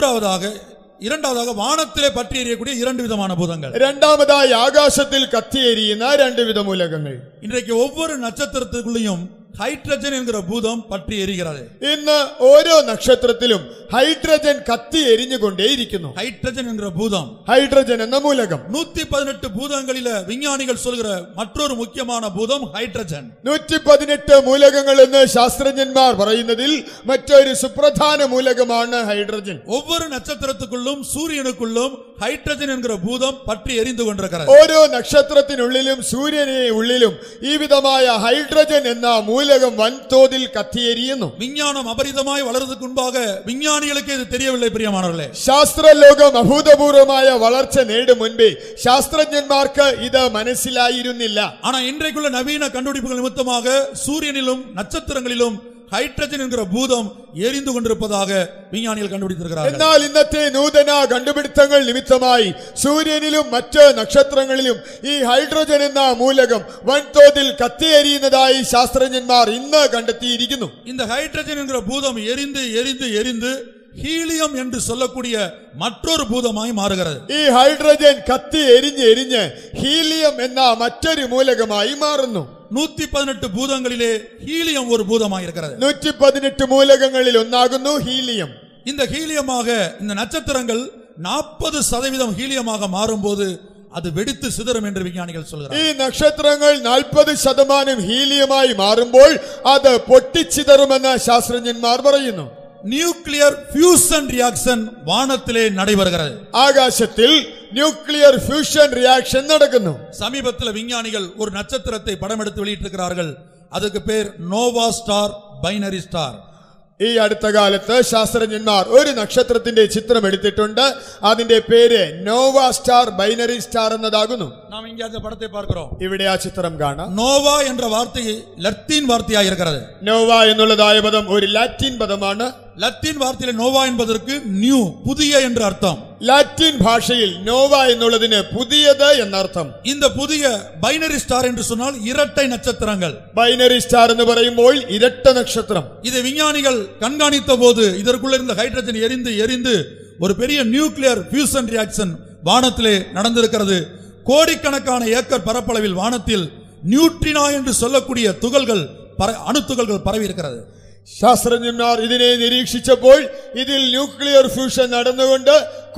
இரண்டாவதாக வானத்திலே பற்றி எரியக்கூடிய 2 விதமான பூதங்கள். രണ്ടാമതായി ആകാശത്തിൽ കത്തിയെരിയുന്ന 2 വിധ മൂലകങ്ങൾ. இன்றைக்கு ஒவ்வொரு நட்சத்திரத்துக்குள்ளேயும் ஹைட்ரஜன் என்கிற பூதம் பற்றி எரிகிறது. ഇന്ന് ഓരോ നക്ഷത്രത്തിലും ഹൈഡ്രജൻ കത്തി എരിഞ്ഞുകൊണ്ടേയിരിക്കുന്നു. ஹைட்ரஜன் என்கிற பூதம், ഹൈഡ്രജൻ എന്ന മൂലകം. 118 பூதங்களில விஞ்ஞானிகள் சொல்கிற மற்றொரு முக்கியமான பூதம் ஹைட்ரஜன். 118 മൂലകങ്ങൾ എന്ന് ശാസ്ത്രജ്ഞന്മാർ പറയുന്നതിൽ മറ്റൊരു സുപ്രധാന മൂലകമാണ് ഹൈഡ്രജൻ. ஒவ்வொரு நட்சத்திரத்துக்குள்ளும் சூரியனுக்குள்ளும் ஹைட்ரஜன் என்கிற பூதம் பற்றி எரிந்து கொண்டிருக்கிறது. ഓരോ നക്ഷത്രത്തിനുള്ളിലും സൂര്യനെ ഉള്ളിലും ഈ വിധമായ ഹൈഡ്രജൻ എന്ന മൂലകം വൻതോതിൽ കത്തിയെരിയുന്നു. விஞ்ஞானம் அபரிதமாய் வளர்றதுக்கு முன்பாக விஞ்ஞானிகளுக்கு இது தெரியவில்லை பிரியமானவர்களே. ശാസ്ത്രലോകം അഭൂതപൂർവമായ വളർച്ച നേടും മുൻപേ ശാസ്ത്രജ്ഞന്മാർക്ക് ഇത് മനസ്സിലായിരുന്നില്ല. ஆனா இன்றைக்குள்ள நவீன கண்டுபிடிப்புகள் நிமித்தமாக சூரியனிலும் நட்சத்திரங்களிலும் ஹைட்ரஜன் என்கிற பூதம் எரிந்து கொண்டிருப்பதாக விஞ்ஞானிகள் கண்டுபிடித்திருக்கிறார்கள். എന്നാൽ ഇന്നത്തെ നൂതന കണ്ടുപിടുത്തങ്ങൾ നിമിത്തമായി സൂര്യനിലും മറ്റ് നക്ഷത്രങ്ങളിലും ഈ ഹൈഡ്രജൻ എന്ന മൂലകം വൻതോതിൽ കത്തിയെരിയുന്നതായി ശാസ്ത്രജ്ഞന്മാർ ഇന്ന് കണ്ടെത്തിയിരിക്കുന്നു. இந்த ஹைட்ரஜன் என்கிற பூதம் எரிந்து எரிந்து எரிந்து ஹீலியம் என்று சொல்லக்கூடிய மற்றொரு பூதமாய் மாறுகிறது. ഈ ഹൈഡ്രജൻ കത്തി എരിഞ്ഞ് എരിഞ്ഞ് ഹീലിയം എന്ന മറ്റൊരു മൂലകമായി മാറുന്നു. 118 பூதங்களிலே ஹீலியம் ஒரு பூதமாய் இருக்கிறது. 118 മൂലകങ്ങളിൽ ഒന്നാകുന്നു ഹീലിയം. இந்த ஹீலியமாக இந்த நட்சத்திரங்கள் 40% ஹீலியமாக மாறும்போது அது வெடித்து சிதறும் என்று விஞ்ஞானிகள் சொல்கிறார்கள். ഈ നക്ഷത്രങ്ങൾ 40% ഹീലിയമായി മാറുമ്പോൾ അത് പൊട്ടിച്ചിതറുമെന്ന് ശാസ്ത്രജ്ഞന്മാർ പറയുന്നു. நியூக்ளியர் ஃபியூஷன் ரியாக்ஷன் வானத்திலே நடைபெறுகிறது. ആകാശത്തിൽ ന്യൂക്ലിയർ ഫ്യൂഷൻ റിയാക്ഷൻ നടക്കുന്നു. சமீபத்தில் விஞ்ஞானிகள் ஒரு நட்சத்திரத்தை படம் எடுத்து வெளியிட்டிருக்கிறார்கள். அதுக்கு பேர் நோவா ஸ்டார் பைனரி ஸ்டார். ഈ അടുത്ത കാലത്ത് ശാസ്ത്രജ്ഞന്മാർ ഒരു നക്ഷത്രത്തിന്റെ ചിത്രം എടുത്തിട്ടുണ്ട്. അതിന്റെ പേര് നോവ സ്റ്റാർ ബൈനറി സ്റ്റാർ എന്നതാകുന്നു. நாம் இங்கே அந்த படத்தை பார்க்கிறோம். ഇവിടെ ആ ചിത്രം കാണാം. நோவா என்ற வார்த்தை லத்தீன் வார்த்தையாக இருக்கிறது. നോവ എന്നുള്ളതായ പദം ഒരു ലാറ്റിൻ പദമാണ്. லத்தீன் வார்த்தையில நோவா என்பதற்கு நியூ புதிய என்று அர்த்தம். ലാറ്റിൻ ഭാഷയിൽ നോവ എന്നുള്ളതിന് പുതിയത് എന്നർത്ഥം. இந்த புதிய பைனரி ஸ்டார் என்று சொன்னால் இரட்டை நட்சத்திரங்கள். ബൈനറി സ്റ്റാർ എന്ന് പറയുമ്പോൾ ഇരട്ട നക്ഷത്രം. இதை விஞ்ஞானிகள் கண்காணித்த போது இதற்குள்ள இருந்த ஹைட்ரஜன் எரிந்து எரிந்து ஒரு பெரிய நியூக்ளியர் ஃபியூஷன் ரியாக்ஷன் வானத்திலே நடந்திருக்கிறது. கோடிக்கணக்கான ஏக்கர் பரப்பளவில் வானத்தில் நியூட்ரினோ என்று சொல்லக்கூடிய துகள்கள் அணுத்துகள்கள் பரவி இருக்கிறது. ശാസ്ത്രജ്ഞന്മാർ ഇതിനെ നിരീക്ഷിച്ചപ്പോൾ ഇതിൽ ന്യൂക്ലിയർ ഫ്യൂഷൻ നടന്നുകൊണ്ട്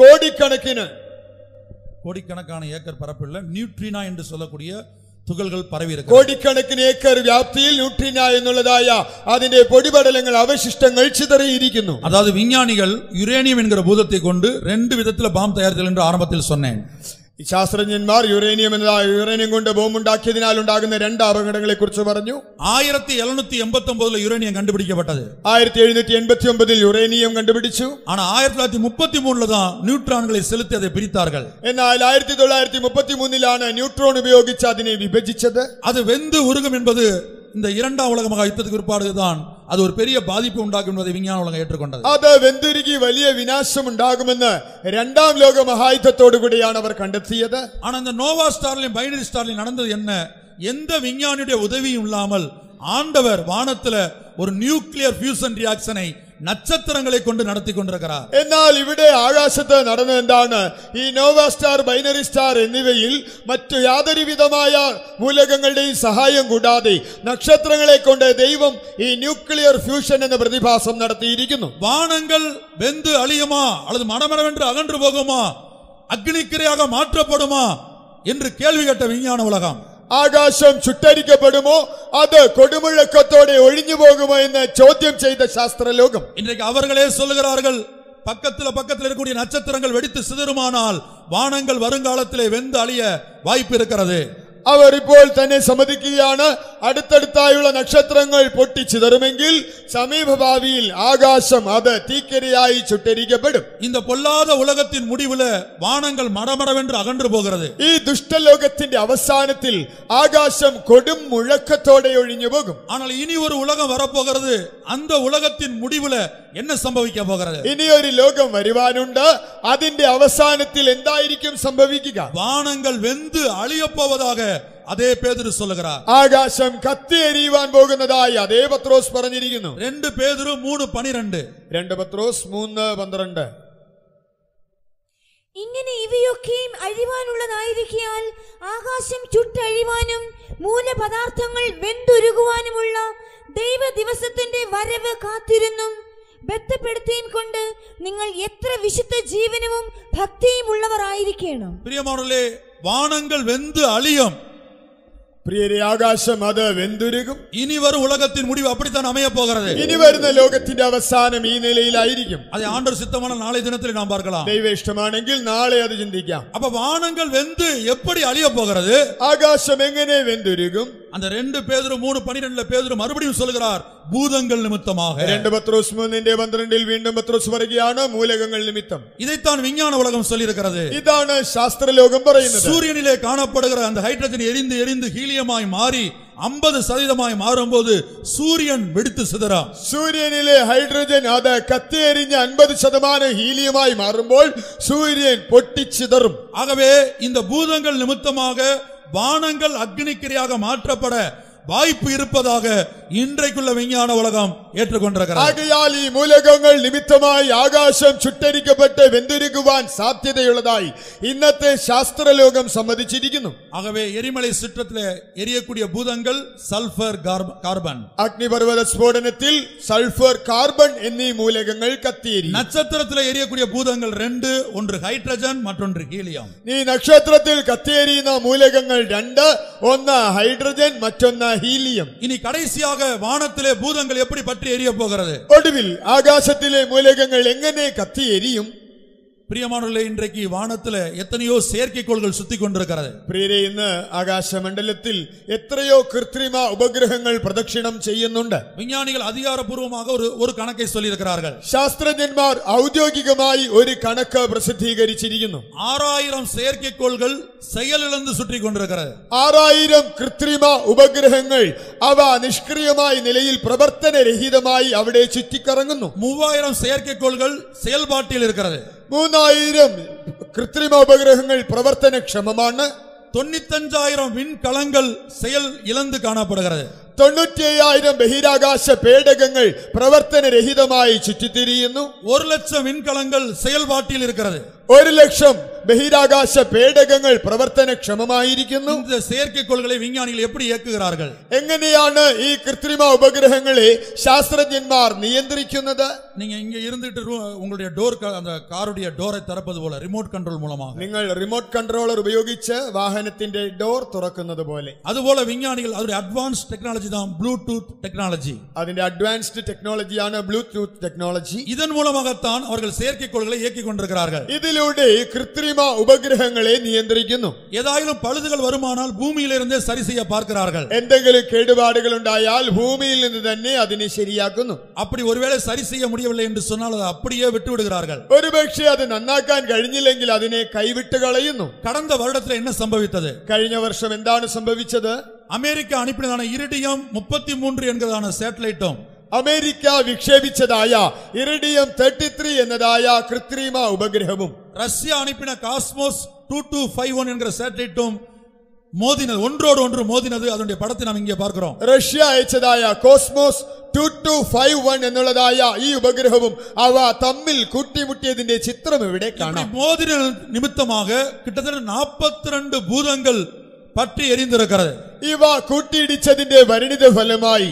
கோடிக்கணக்கான ஏக்கர் பரப்பில் நியூட்ரினோ என்று சொல்லக்கூடிய துகள்கள் பரவி இருக்கிறது. കോടിക്കണക്കിന് ഏക്കർ വ്യാപ്തിയിൽ ന്യൂട്രിനോ എന്നുള്ളതായ അതിന്റെ പൊടിപടലങ്ങൾ അവശിഷ്ടങ്ങൾ ചിതറിയിരിക്കുന്നു. அதாவது விஞ்ஞானிகள் யுரேனியம் என்கிற பூதத்தை கொண்டு 2 விதத்தில் பாம் தயாரித்தல் என்று ஆரம்பத்தில் சொன்னேன். ശാസ്ത്രജ്ഞന്മാർ യുറേനിയം കൊണ്ട് ബോംബുണ്ടാക്കിയതിനാൽ ഉണ്ടാകുന്ന 2 അപകടങ്ങളെ കുറിച്ച് പറഞ്ഞു. 1789 യുറേനിയം കണ്ടുപിടിക്കപ്പെട്ടത്. 1789 യുറേനിയം കണ്ടുപിടിച്ചു. ஆனா 1933 தான் நியூட்ரான்களை செலுத்தி அதை பிரித்தார்கள். എന്നാൽ 1933 ന്യൂട്രോൺ ഉപയോഗിച്ച് അതിനെ വിഭജിച്ചത്. அது வெந்து உருகும் என்பது இந்த 2ஆம் உலக மகா யுத்தத்துக்கு பிற்பாடுதான் அது ஒரு பெரிய பாதிப்பு உண்டாக்கும் என்பதை விஞ்ஞான உலகம் ஏற்றுக்கொண்டது. അത് വെന്തുരുകി വലിയ വിനാശം ഉണ്ടാകുമെന്ന് 2ആം ലോക മഹായുദ്ധത്തോടു കൂടിയാണ് അവർ കണ്ടെത്തിയത്. ஆனா இந்த நோவா ஸ்டார்லையும் பைனரி ஸ்டார்லையும் நடந்தது என்ன? எந்த விஞ்ஞானியுடைய உதவியும் இல்லாமல் ஆண்டவர் வானத்துல ஒரு நியூக்ளியர் ஃபியூஷன் ரியாக்ஷனை നക്ഷത്രങ്ങളെ കൊണ്ട് നടത്തി കൊണ്ടിരിക്കുകയാണ്. എന്നാൽ ഇവിടെ ആകാശത്ത് നടന്നത് എന്താണ്? ഈ നോവ സ്റ്റാർ ബൈനറി സ്റ്റാർ എന്നിവയിൽ മറ്റു യാതൊരു വിധമായ മൂലകങ്ങളുടെയും സഹായം കൂടാതെ നക്ഷത്രങ്ങളെ കൊണ്ട് ദൈവം ഈ ന്യൂക്ലിയർ ഫ്യൂഷൻ എന്ന പ്രതിഭാസം നടത്തിയിരിക്കുന്നു. வானங்கள் வெந்து அழியுமா அல்லது மடமடவென்று அகன்று போகுமா, அக்னிக்கிரையாக மாற்றப்படுமா என்று கேள்வி கேட்ட விஞ்ஞான உலகம், ആകാശം ചുട്ടരിക്കപ്പെടുമോ അത് കൊടുമുഴക്കത്തോടെ ഒഴിഞ്ഞു പോകുമോ എന്ന് ചോദ്യം ചെയ്ത ശാസ്ത്രലോകം, இன்றைக்கு அவர்களே சொல்லுகிறார்கள் பக்கத்துல இருக்கக்கூடிய நட்சத்திரங்கள் வெடித்து சிதறுமானால் வானங்கள் வருங்காலத்திலே வெந்து அழிய வாய்ப்பு இருக்கிறது. അവർ ഇപ്പോൾ തന്നെ സമ്മതിക്കുകയാണ്, അടുത്തടുത്തായുള്ള നക്ഷത്രങ്ങൾ പൊട്ടിച്ചിതറുമെങ്കിൽ സമീപഭാവിയിൽ ആകാശം അത് തീക്കരയായി ചുട്ടരിക്കപ്പെടും. இந்த பொல்லாத உலகத்தின் முடிவுல வானங்கள் மடமடவென்று அகன்று போகிறது. ഈ ദുഷ്ടലോകത്തിന്റെ അവസാനത്തിൽ ആകാശം കൊടും മുഴക്കത്തോടെ ഒഴിഞ്ഞു പോകും. ஆனால் இனி ஒரு உலகம் வரப்போகிறது. அந்த உலகத்தின் முடிவுல என்ன സംഭവിക്കാൻ പോകുகிறது? ഇനി ഒരു ലോകം വരുവാനുണ്ട്. അതിന്റെ അവസാനത്തിൽ എന്തായിരിക്കും സംഭവിക്കുക? வானங்கள் வெந்து அழியப் போவதாக അതേ പേതുരു சொல்லுகிறார். ആകാശം കത്തിയെരിയുവാൻ പോകുന്നതായി അതേ പത്രോസ് പറഞ്ഞിരിക്കുന്നു. 2 പേതുരു 3:12. 2 പത്രോസ് 3:12. ഇങ്ങനെ ഇവയൊക്കെയും അഴിവാനുള്ളതായിരിക്കാൻ ആകാശം ചുട്ടഴിവാനും മൂലപദാർത്ഥങ്ങൾ വെന്തുരുകുവാനുമുള്ള ദൈവ ദിവസത്തിന്റെ വരവ് കാത്തിരുന്നും ബന്ധപ്പെടുത്തിയും കൊണ്ട് നിങ്ങൾ എത്ര വിശുദ്ധ ജീവനവും ഭക്തിയും ഉള്ളവർ ആയിരിക്കണം. പ്രിയമാനവர்களே, வானங்கள் வெந்து அழியும். പ്രിയരെ, ആകാശം അത് വെന്തുരുകും. ഇനി വരും ഉലകത്തിൻ മുടിവ് அப்படித்தான் அமைய போகிறது. ഇനി വരുന്ന ലോകത്തിന്റെ അവസാനം ഈ നിലയിലായിരിക്കും. അത് ആണ്ടவர் சித்தமான நாளை தினத்தில் நாம் பார்க்கலாம். ദൈവ ഇഷ്ടമാണെങ്കിൽ നാളെ അത് ചിന്തിക്കാം. அப்ப வானங்கள் வெந்து எப்படி அழிய போகிறது? ആകാശം എങ്ങനെ വെന്തുരുകും? அந்த 2 പേതുരു 3:12 പേതുരു മറുപടിയും சொல்கிறார், பூதங்கள் நிமித்தமாக. 2 പത്രോസ് 3:12 വീണ്ടും പത്രോസ് പറയുകയാണ്, മൂലകങ്ങൾ നിമിത്തം. இதைத்தான் விஞ்ஞான உலகம் சொல்லி இருக்கிறது. ഇതാണ് ശാസ്ത്രലോകം പറയുന്നത്. சூரியனிலே காணப்படுகிற அந்த ஹைட்ரஜன் எரிந்து ஹீலியமாய் மாறி 50% மாறும்போது சூரியன் வெடித்து சிதறும். സൂര്യനിലെ ഹൈഡ്രജൻ അത് കത്തിയെരിഞ്ഞ് 50% ഹീലിയമായി മാറുമ്പോൾ സൂര്യൻ പൊട്ടിച്ചിതറും. ஆகவே இந்த பூதங்கள் நிமித்தமாக வானங்கள் அக்னிக்கிரையாக மாற்றப்பட வாய்ப்பு இருப்பதாக இன்றைக்குள்ள விஞ்ஞான உலகம் ஏற்றுக்கொண்டிருக்கிறது. ആകയാൽ ഈ മൂലകങ്ങൾ നിമിത്തമായി ആകാശം ചുട്ടരിക്കപ്പെട്ട് വെന്തുരുകുവാൻ സാധ്യതയുള്ളതായി ഇന്നത്തെ ശാസ്ത്രലോകം സമ്മതിച്ചിരിക്കുന്നു. ஆகவே எரிமலை சிற்றத்திலே எரியக்கூடிய பூதங்கள் சல்பர், கார்பன். അഗ്നിപർവ്വത സ്ഫോടനത്തിൽ സൾഫർ, കാർബൺ എന്നീ മൂലകങ്ങൾ കത്തിയെരിയും. நட்சத்திரத்திலே எரியக்கூடிய பூதங்கள் 2, ஒன்று ஹைட்ரஜன் மற்றொன்று ஹீலியம். ഈ നക്ഷത്രത്തിൽ കത്തിയെരിയുന്ന മൂലകങ്ങൾ 2, ഒന്ന് ഹൈഡ്രജൻ മറ്റൊന്ന് ഹീലിയം. இனி கடைசியாக வானத்திலே பூதங்கள் எப்படி பற்றி எரிய போகிறது? ഒടുവിൽ ആകാശത്തിലെ മൂലകങ്ങൾ എങ്ങനെ കത്തിയെരിയും? പ്രിയമാനവர்களே, இன்றைக்கு வானத்திலே எத்தனையோ செயற்கைக்கோள்கள் சுத்திக் கொண்டிருக்கிறது. പ്രിയരെ, ഇന്ന് ആകാശമണ്ഡലത്തിൽ എത്രയോ കൃത്രിമ ഉപഗ്രഹങ്ങൾ പ്രദക്ഷിണം ചെയ്യുന്നുണ്ട്. விஞ்ஞானிகள் அதிகாரப்பூர்வமாக ஒரு கணக்கை சொல்லி இருக்கிறார்கள். ശാസ്ത്രജ്ഞന്മാർ ഔദ്യോഗികമായി ഒരു കണക്ക് പ്രസിദ്ധീകരിച്ചിരിക്കുന്നു. 6000 செயற்கைக்கோள்கள் செயலிழந்து சுற்றி கொண்டிருக்கிறது. 6000 കൃത്രിമ ഉപഗ്രഹങ്ങൾ അവ നിഷ്ക്രിയമായ നിലയിൽ പ്രവർത്തനരഹിതമായി അവിടെ ചുറ്റിക്കറങ്ങുന്നു. 3000 செயற்கைக்கோள்கள் செயல்பாட்டில் இருக்கிறது. 3000 കൃത്രിമ ഉപഗ്രഹങ്ങൾ പ്രവർത്തനക്ഷമമാണ്. 95000 விண்கலங்கள் செயல் இழந்து காணப்படுகிறது. 95000 ബഹിരാകാശ പേടകങ്ങൾ പ്രവർത്തനരഹിതമായി ചുറ്റിത്തിരിയുന്നു. 1,00,000 விண்கலங்கள் செயல்பாட்டில் இருக்கிறது. 1,00,000 ബഹിരാകാശ പേടകങ്ങൾ പ്രവർത്തനക്ഷമമായിരിക്കുന്നു. இந்த செயற்கைக்கோள்களை விஞ்ஞானிகள் எப்படி இயக்குகிறார்கள்? എങ്ങനെയാണ് ഈ കൃത്രിമ ഉപഗ്രഹങ്ങളെ ശാസ്ത്രജ്ഞന്മാർ നിയന്ത്രിക്കുന്നത്? நீங்க இங்க இருந்துட்டு உங்களுடைய டோர், அந்த காருடைய டோரை திறப்பது போல ரிமோட் கண்ட்ரோல் மூலமாக, നിങ്ങൾ റിമോട്ട് കൺട്രോളർ ഉപയോഗിച്ച് വാഹനത്തിന്റെ ഡോർ തുറക്കുന്നത് പോലെ, അതുപോലെ വിஞ்ஞானிகள் അവരുടെ അഡ്വാൻസ് ടെക്നോളജി தான் ப்ளூடூத் டெக்னாலஜி. അതിന്റെ അഡ്വാൻസ്ഡ് ടെക്നോളജിയാണ് ബ്ലൂടൂത്ത് ടെക്നോളജി. இதன் மூலமாகத்தான் அவர்கள் செயற்கைக்கோள்களை இயக்கிக் கொண்டிருக்கிறார்கள். ഇതിലൂടെ കൃത്രിമ ഉപഗ്രഹങ്ങളെ നിയന്ത്രിക്കുന്നു. ஏதாயிலும் பழுதுகள் வருமானால் பூமியிலிருந்தே சரி செய்ய பார்க்கிறார்கள். എന്തെങ്കിലും കേടുപാടുകൾ ഉണ്ടായാൽ ഭൂമിയിൽ നിന്ന് തന്നെ അതിനെ ശരിയാക്കുന്നു. அப்படி ஒருவேளை சரி செய்ய முடியவில்லை என்று சொன்னால் அதை அப்படியே விட்டு விடுகிறார்கள். ഒരുപക്ഷെ അത് നന്നാക്കാൻ കഴിഞ്ഞില്ലെങ്കിൽ അതിനെ കൈവിട്ട് കളയുന്നു. கடந்த வருடத்தில் என்ன சம்பவித்தது? കഴിഞ്ഞ വർഷം എന്താണ് സംഭവിച്ചത്? அமெரிக்கா அனுப்பினதான இரிடியம் 33 என்கிறதான சேட்டலைட்டும், അമേരിക്ക വിക്ഷേപിച്ചതായ ഇറിഡിയം 33 എന്നതായ കൃത്രിമ ഉപഗ്രഹവും, ரஷ்யா அனுப்பின காஸ்மோஸ் 2251 என்கிற சேட்டலைட்டும் மோதினது, ஒன்றோடு ஒன்று மோதினது. அதனுடைய படத்தை நாம் இங்கே பார்க்கிறோம். റഷ്യ അയച്ചതായ കോസ്മോസ് 2251 എന്നുള്ളതായ ഈ ഉപഗ്രഹവും അവ തമ്മിൽ കൂട്ടിമുട്ടിയതിന്റെ ചിത്രം ഇവിടെ കാണാം. மோதின நிமித்தமாக கிட்டத்தட்ட 42 பூதங்கள் பற்றி எரிந்திருக்கிறது. ഇവ കൂട്ടിയിടിച്ചതിന്റെ പരിണിത ഫലമായി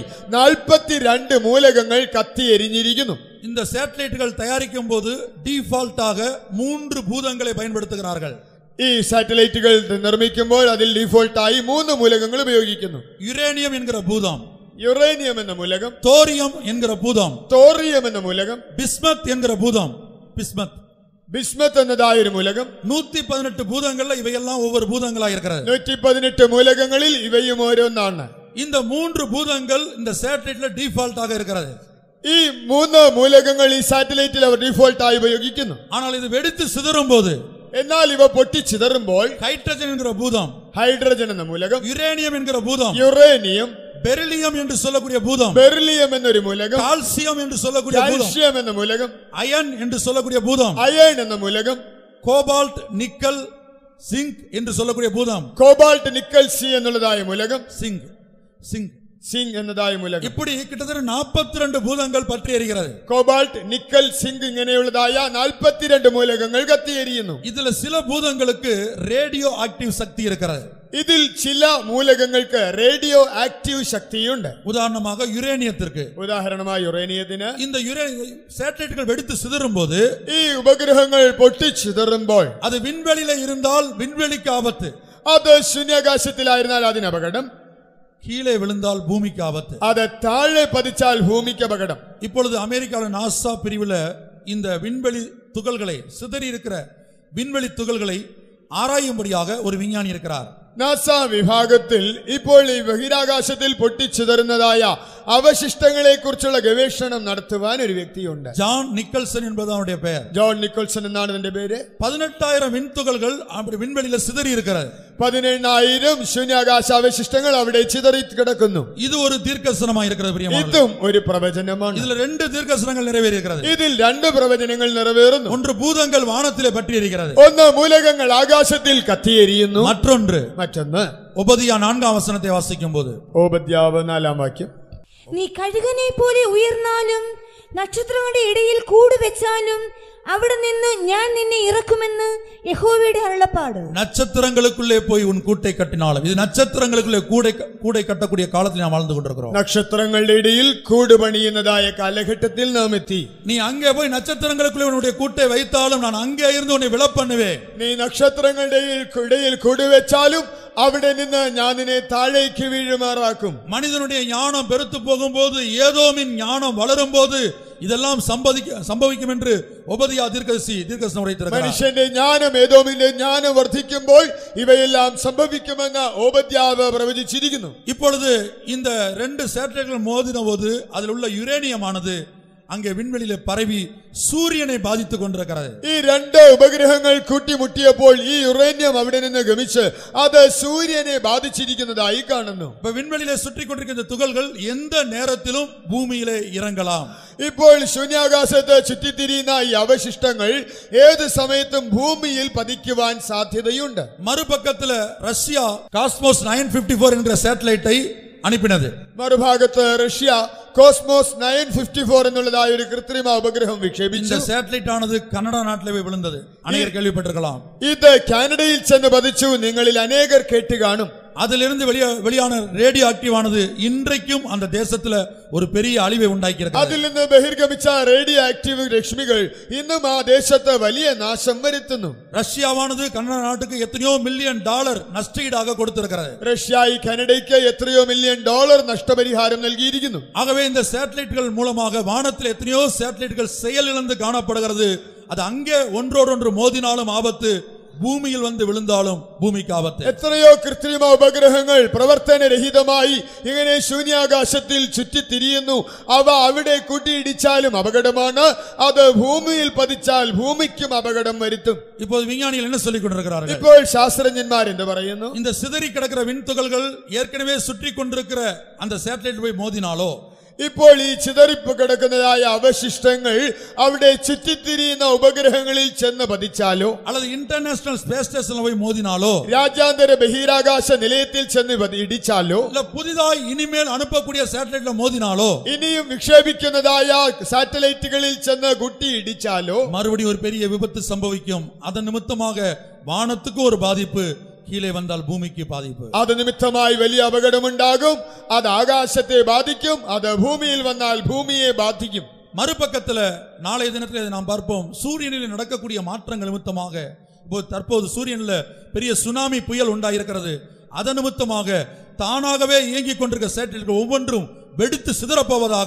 42 മൂലകങ്ങൾ കത്തി എരിഞ്ഞിരിക്കുന്നു. இந்த சேட்டலைட்டுகள் தயாரிக்கும் போது டிஃபால்ட்டாக 3 பூதங்களை பயன்படுத்துகிறார்கள். ഈ സാറ്റലൈറ്റുകൾ നിർമ്മിക്കുമ്പോൾ അതിൽ ഡിഫോൾട്ടായി 3 മൂലകങ്ങൾ ഉപയോഗിക്കുന്നു. யுரேனியம் என்கிற பூதம், യുറേനിയം എന്ന മൂലകം, தோரியம் என்கிற பூதம், തോറിയം എന്ന മൂലകം, பிஸ்மத் என்கிற பூதம், பிஸ்மத். பிஸ்மத் എന്നതായ ഒരു മൂലകം. 118 பூதங்கள்ல இவையெல்லாம் ஒவ்வொரு பூதங்களா இருக்கிறது. 118 மூலகங்களில் இவையும் ഓരോന്നാണ്. இந்த 3 பூதங்கள் இந்த சேட்டலைட்ல டிஃபால்ட் ஆக இருக்கிறது. ഈ 3 മൂലകങ്ങൾ ഈ സാറ്റലൈറ്റിൽ അവർ ഡിഫോൾട്ട് ആയി ഉപയോഗിക്കുന്നു. ஆனால் இது வெடித்து சிதறும்போது, എന്നാൽ ഇവ പൊട്ടിച്ചിതറുമ്പോൾ ஹைட்ரஜன் என்கிற பூதம், ഹൈഡ്രജൻ എന്ന മൂലകം, யுரேனியம் என்கிற பூதம், യുറേനിയം, பெரிலியம் என்று சொல்லக்கூடிய பூதம், ബെറിലിയം എന്നൊരു മൂലകം, கால்சியம் என்று சொல்லக்கூடிய பூதம், കാൽഷ്യം എന്ന മൂലകം, அயன் என்று சொல்லக்கூடிய பூதம், അയൺ എന്ന മൂലകം, கோபால்ட், நிக்கல், சிங்க் என்று சொல்லக்கூடிய பூதம், കോബാൾട്ട്, നിക്കൽ, സി എന്നുള്ളതായ മൂലകം, சிங்க் சிங்க் സിങ്ക് എന്നതായ മൂലകം. இப்படி கிட்டத்தட்ட 42 பூதங்கள் பற்றி எரிகிறது. കോബാൾട്ട്, നിക്കൽ, സിങ്ക് ഇങ്ങനെയുള്ളതായ 42 മൂലകങ്ങൾ കത്തിയെരിയുന്നു. இதுல சில பூதங்களுக்கு ரேடியோ ஆக்டிவ் சக்தி இருக்கிறது. ഇതിൽ ചില മൂലകങ്ങൾക്ക് റേഡിയോ ആക്റ്റീവ് ശക്തിയുണ്ട്. உதாரணமாக யுரேனியத்திற்கு, ഉദാഹരണമായി യുറേനിയത്തിന് இந்த சேட்டலைட்டுகள் வெடித்து சிதறும் போது, ഈ ഉപഗ്രഹങ്ങൾ പൊട്ടിച്ചിതറുമ്പോൾ அது விண்வெளியில இருந்தால் விண்வெளிக்கு ஆபத்து, അത് ശൂന്യാകാശത്തിലായിരുന്നാൽ അതിന് അപകടം, கீழே விழுந்தால் பூமிக்கு ஆபத்து. അത് താഴെ പതിച്ചാൽ ഭൂമിക്ക് അപകടം. இப்பொழுது அமெரிக்காவில் நாசா பிரிவுல இந்த விண்வெளி துகள்களை, சிதறி இருக்கிற விண்வெளி துகள்களை ஆராயும்படியாக ஒரு விஞ்ஞானி இருக்கிறார். നാസ വിഭാഗത്തിൽ ഇപ്പോൾ ഈ ബഹിരാകാശത്തിൽ പൊട്ടിച്ചിതറുന്നതായ അവശിഷ്ടങ്ങളെ കുറിച്ചുള്ള ഗവേഷണം നടത്തുവാൻ ഒരു വ്യക്തിയുണ്ട്. ஜான் நிக்கல்சன் என்பது அவருடைய பெயர். ജോൺ നിക്കോൾസൺ എന്നാണ് അതിന്റെ പേര്. 18,000 விண்துகள்கள் அப்படி விண்வெளியில சிதறி இருக்கிறது. 18,000 ശൂന്യാകാശ അവശിഷ്ടങ്ങൾ അവിടെ ചിതറി കിടക്കുന്നു. இது ஒரு தீர்க்கதரிசனமாக இருக்கிறது பிரியமானவர்களே. ഇതും ഒരു പ്രവചനമാണ്. இதுல 2 தீர்க்கதரிசனங்கள் நிறைவேறி இருக்கிறது. ഇതിൽ 2 പ്രവചനങ്ങൾ നിറവേറുന്നു. ஒன்று பூதங்கள் வானத்திலே பற்றி எரிகிறது, ഒന്ന് മൂലകങ്ങൾ ആകാശത്തിൽ കത്തിയെരിയുന്നു, மற்றொன்று മറ്റൊന്ന് ஒபதியா 4ஆம் வசனத்தை வாசிக்கும் போது, ഓബദ്യാവ് 4-ാം വാക്യം, നീ കഴുകനെ പോലെ ഉയർന്നാലും നക്ഷത്രങ്ങളുടെ ഇടയിൽ കൂട് വെച്ചാലും അവിടെ നിന്ന് ഞാൻ നിന്നെ ഇറക്കുമെന്ന് യഹോവയുടെ അരുളപ്പാട്. நட்சத்திரங்களுக்குள்ளே போய் உன் கூட்டை கட்டினாலும், இது நட்சத்திரங்களுக்குள்ளே கூடை கட்டக்கூடிய காலத்தில் நாம் வாழ்ந்து கொண்டிருக்கிறோம். നക്ഷത്രങ്ങളുടെ ഇടയിൽ കൂട് പണിയുന്നതായ കാലഘട്ടത്തിൽ നാം എത്തി. நீ அங்கே போய் நட்சத்திரங்களுக்குள்ளே உன்னுடைய கூட்டை வைத்தாலும் நான் அங்கே இருந்து உன்னை விழப்பண்ணுவேன். നീ നക്ഷത്രങ്ങളുടെ ഇടയിൽ കൂട് വെച്ചാലും അവിടെ നിന്ന് ഞാൻ നിന്നെ താഴേക്ക് വീഴുമാറാക്കും. மனிதனுடைய ஞானம் பெருத்து போகும்போது, ஏதோமின் ஞானம் வளரும் போது இதெல்லாம் சம்பவிக்கும் என்று ஒபதியா தீர்க்கதரிசனம் உரைத்திருக்கிறார். മനുഷ്യന്റെ ജ്ഞാനം, ഏദോമിന്റെ ജ്ഞാനം വർദ്ധിക്കുമ്പോൾ ഇവയെല്ലാം സംഭവിക്കുമെന്ന് ഓബദ്യാവ് പ്രവചിച്ചിരിക്കുന്നു. இப்பொழுது இந்த 2 சேட்டலைட்டுகள் மோதின போது அதில் உள்ள யுரேனியமானது அங்கே விண்வெளியில பரவி സൂര്യനെ ബാധിച്ചുകൊണ്ടിരിക്കുന്നത്. ഈ 2 ഉപഗ്രഹങ്ങൾ കൂട്ടിമുട്ടിയപ്പോൾ ഈ യുറേനിയം അവിടെ നിന്ന് ഗമിച്ച് അത് സൂര്യനെ ബാധിച്ചിരിക്കുന്നതായി കാണുന്നു. இப்ப விண்வெளியிலே சுற்றிக்கொண்டிருக்கிற துகள்கள் எந்த நேரத்திலும் பூமியிலே இறங்கலாம். ഇപ്പോൾ ശൂന്യാകാശത്ത് ചുറ്റിത്തിരിയുന്ന ഈ അവശിഷ്ടങ്ങൾ ഏത് സമയത്തും ഭൂമിയിൽ പതിക്കുവാൻ സാധ്യതയുണ്ട്. மறுபக்கத்துல ரஷ்யா காஸ்மோஸ் 954 என்கிற சேட்டலைட்டை அனுப்பினது. മറുഭാഗത്ത് റഷ്യ കോസ്മോസ് 954 എന്നുള്ളതായ ഒരു കൃത്രിമ ഉപഗ്രഹം വിക്ഷേപിച്ചു. இந்த சேட்டலைட் ஆனது கனடா நாட்டிலே போய் விழுந்தது. அநேகர் கேள்விப்பட்டிருக்கலாம். ഇത് കാനഡയിൽ ചെന്ന് പതിച്ചു. നിങ്ങളിൽ അനേകർ കേട്ട് കാണും. அதிலிருந்து வெளியான ரேடியோ ஆக்டிவானது இன்றைக்கும் அந்த தேசத்துல ஒரு பெரிய அழிவை உண்டாக்கி இருக்கிறது. അതിൽ നിന്ന് ബഹിർഗമിച്ച റേഡിയോ ആക്റ്റീവ് രശ്മികൾ ഇന്നും ആ ദേശത്ത് വലിയ നാശം വരുത്തുന്നു. ரஷ்யாவானது கனடா நாட்டுக்கு எத்தனையோ மில்லியன் டாலர் நஷ்டஈடாக கொடுத்திருக்கிறது. റഷ്യ ഈ കാനഡയ്ക്ക് എത്രയോ മില്യൺ ഡോളർ നഷ്ടപരിഹാരം നൽകിയിരിക്കുന്നു. ஆகவே இந்த சேட்டலைட்டுகள் மூலமாக வானத்தில் எத்தனையோ சேட்டலைட்டுகள் செயலிழந்து காணப்படுகிறது. அது அங்கே ஒன்றோடொன்று மோதினாலும் ஆபத்து, ഭൂമിയിൽ വന്ന് വിളുന്നാലും ഭൂമിക്ക് ആപത്ത്. എത്രയോ കൃത്രിമ ഉപഗ്രഹങ്ങൾ പ്രവർത്തനരഹിതമായി ഇങ്ങനെ ശൂന്യാകാശത്തിൽ ചുറ്റിത്തിരിയുന്നു. അവ അവിടെ കൂട്ടിയിടിച്ചാലും അപകടമാണ്. അത് ഭൂമിയിൽ പതിച്ചാൽ ഭൂമിക്കും അപകടം വരുത്തും. ഇപ്പോൾ വിജ്ഞാനികൾ என்ன சொல்லிக் கொண்டிருக்கிறார்கள்? ഇപ്പോൾ ശാസ്ത്രജ്ഞന്മാർ എന്ത് പറയുന്നു? இந்த சிதறி கிடக்கிற விண்துகள்கள் ஏற்கனவே சுற்றி கொண்டிருக்கிற அந்த சேட்டலைட் போய் மோதினாலோ, ഇപ്പോൾ ഈ ചിതറിപ്പ് കിടക്കുന്നതായ അവശിഷ്ടങ്ങൾ അവിടെ ചുറ്റിത്തിരിയുന്ന ഉപഗ്രഹങ്ങളിൽ ചെന്ന് പതിച്ചാലോ, அல்லது இன்டர்நேஷனல் ஸ்பேஸ் ஸ்டேஷன்ல போய் மோதினாலோ, രാജ്യാന്തര ബഹിരാകാശ നിലയത്തിൽ ചെന്ന് ഇടിച്ചാലോ, இல்ல புதிதாய் இனிமேல் அனுப்பக்கூடிய சேட்டலைட்ல மோதினாலோ, ഇനിയും വിക്ഷേപിക്കുന്നതായ സാറ്റലൈറ്റുകളിൽ ചെന്ന് കുട്ടി ഇടിച്ചാലോ மறுபடியும் ஒரு பெரிய விபத்து சம்பவிக்கும். அதன் நிமித்தமாக வானத்துக்கு ஒரு பாதிப்பு, கீழே வந்தால் பூமிக்கு பாதிப்பு. അത് നിമിത്തമായി വലിയ അപകടമുണ്ടാകും. അത് ആകാശത്തെ ബാധിക്കും. അത് ഭൂമിയിൽ വന്നാൽ ഭൂമിയെ ബാധിക്കും. மறுபக்கத்துல நாளைய தினத்தில் நாம் பார்ப்போம், சூரியனில் நடக்கக்கூடிய மாற்றங்கள் நிமித்தமாக தற்போது சூரியன்ல பெரிய சுனாமி புயல் உண்டாயிருக்கிறது. அதன் நிமித்தமாக தானாகவே இயங்கிக் கொண்டிருக்கிற சேட்டலைட்கள் ஒவ்வொன்றும் வெடித்து சிதறப்போவதாக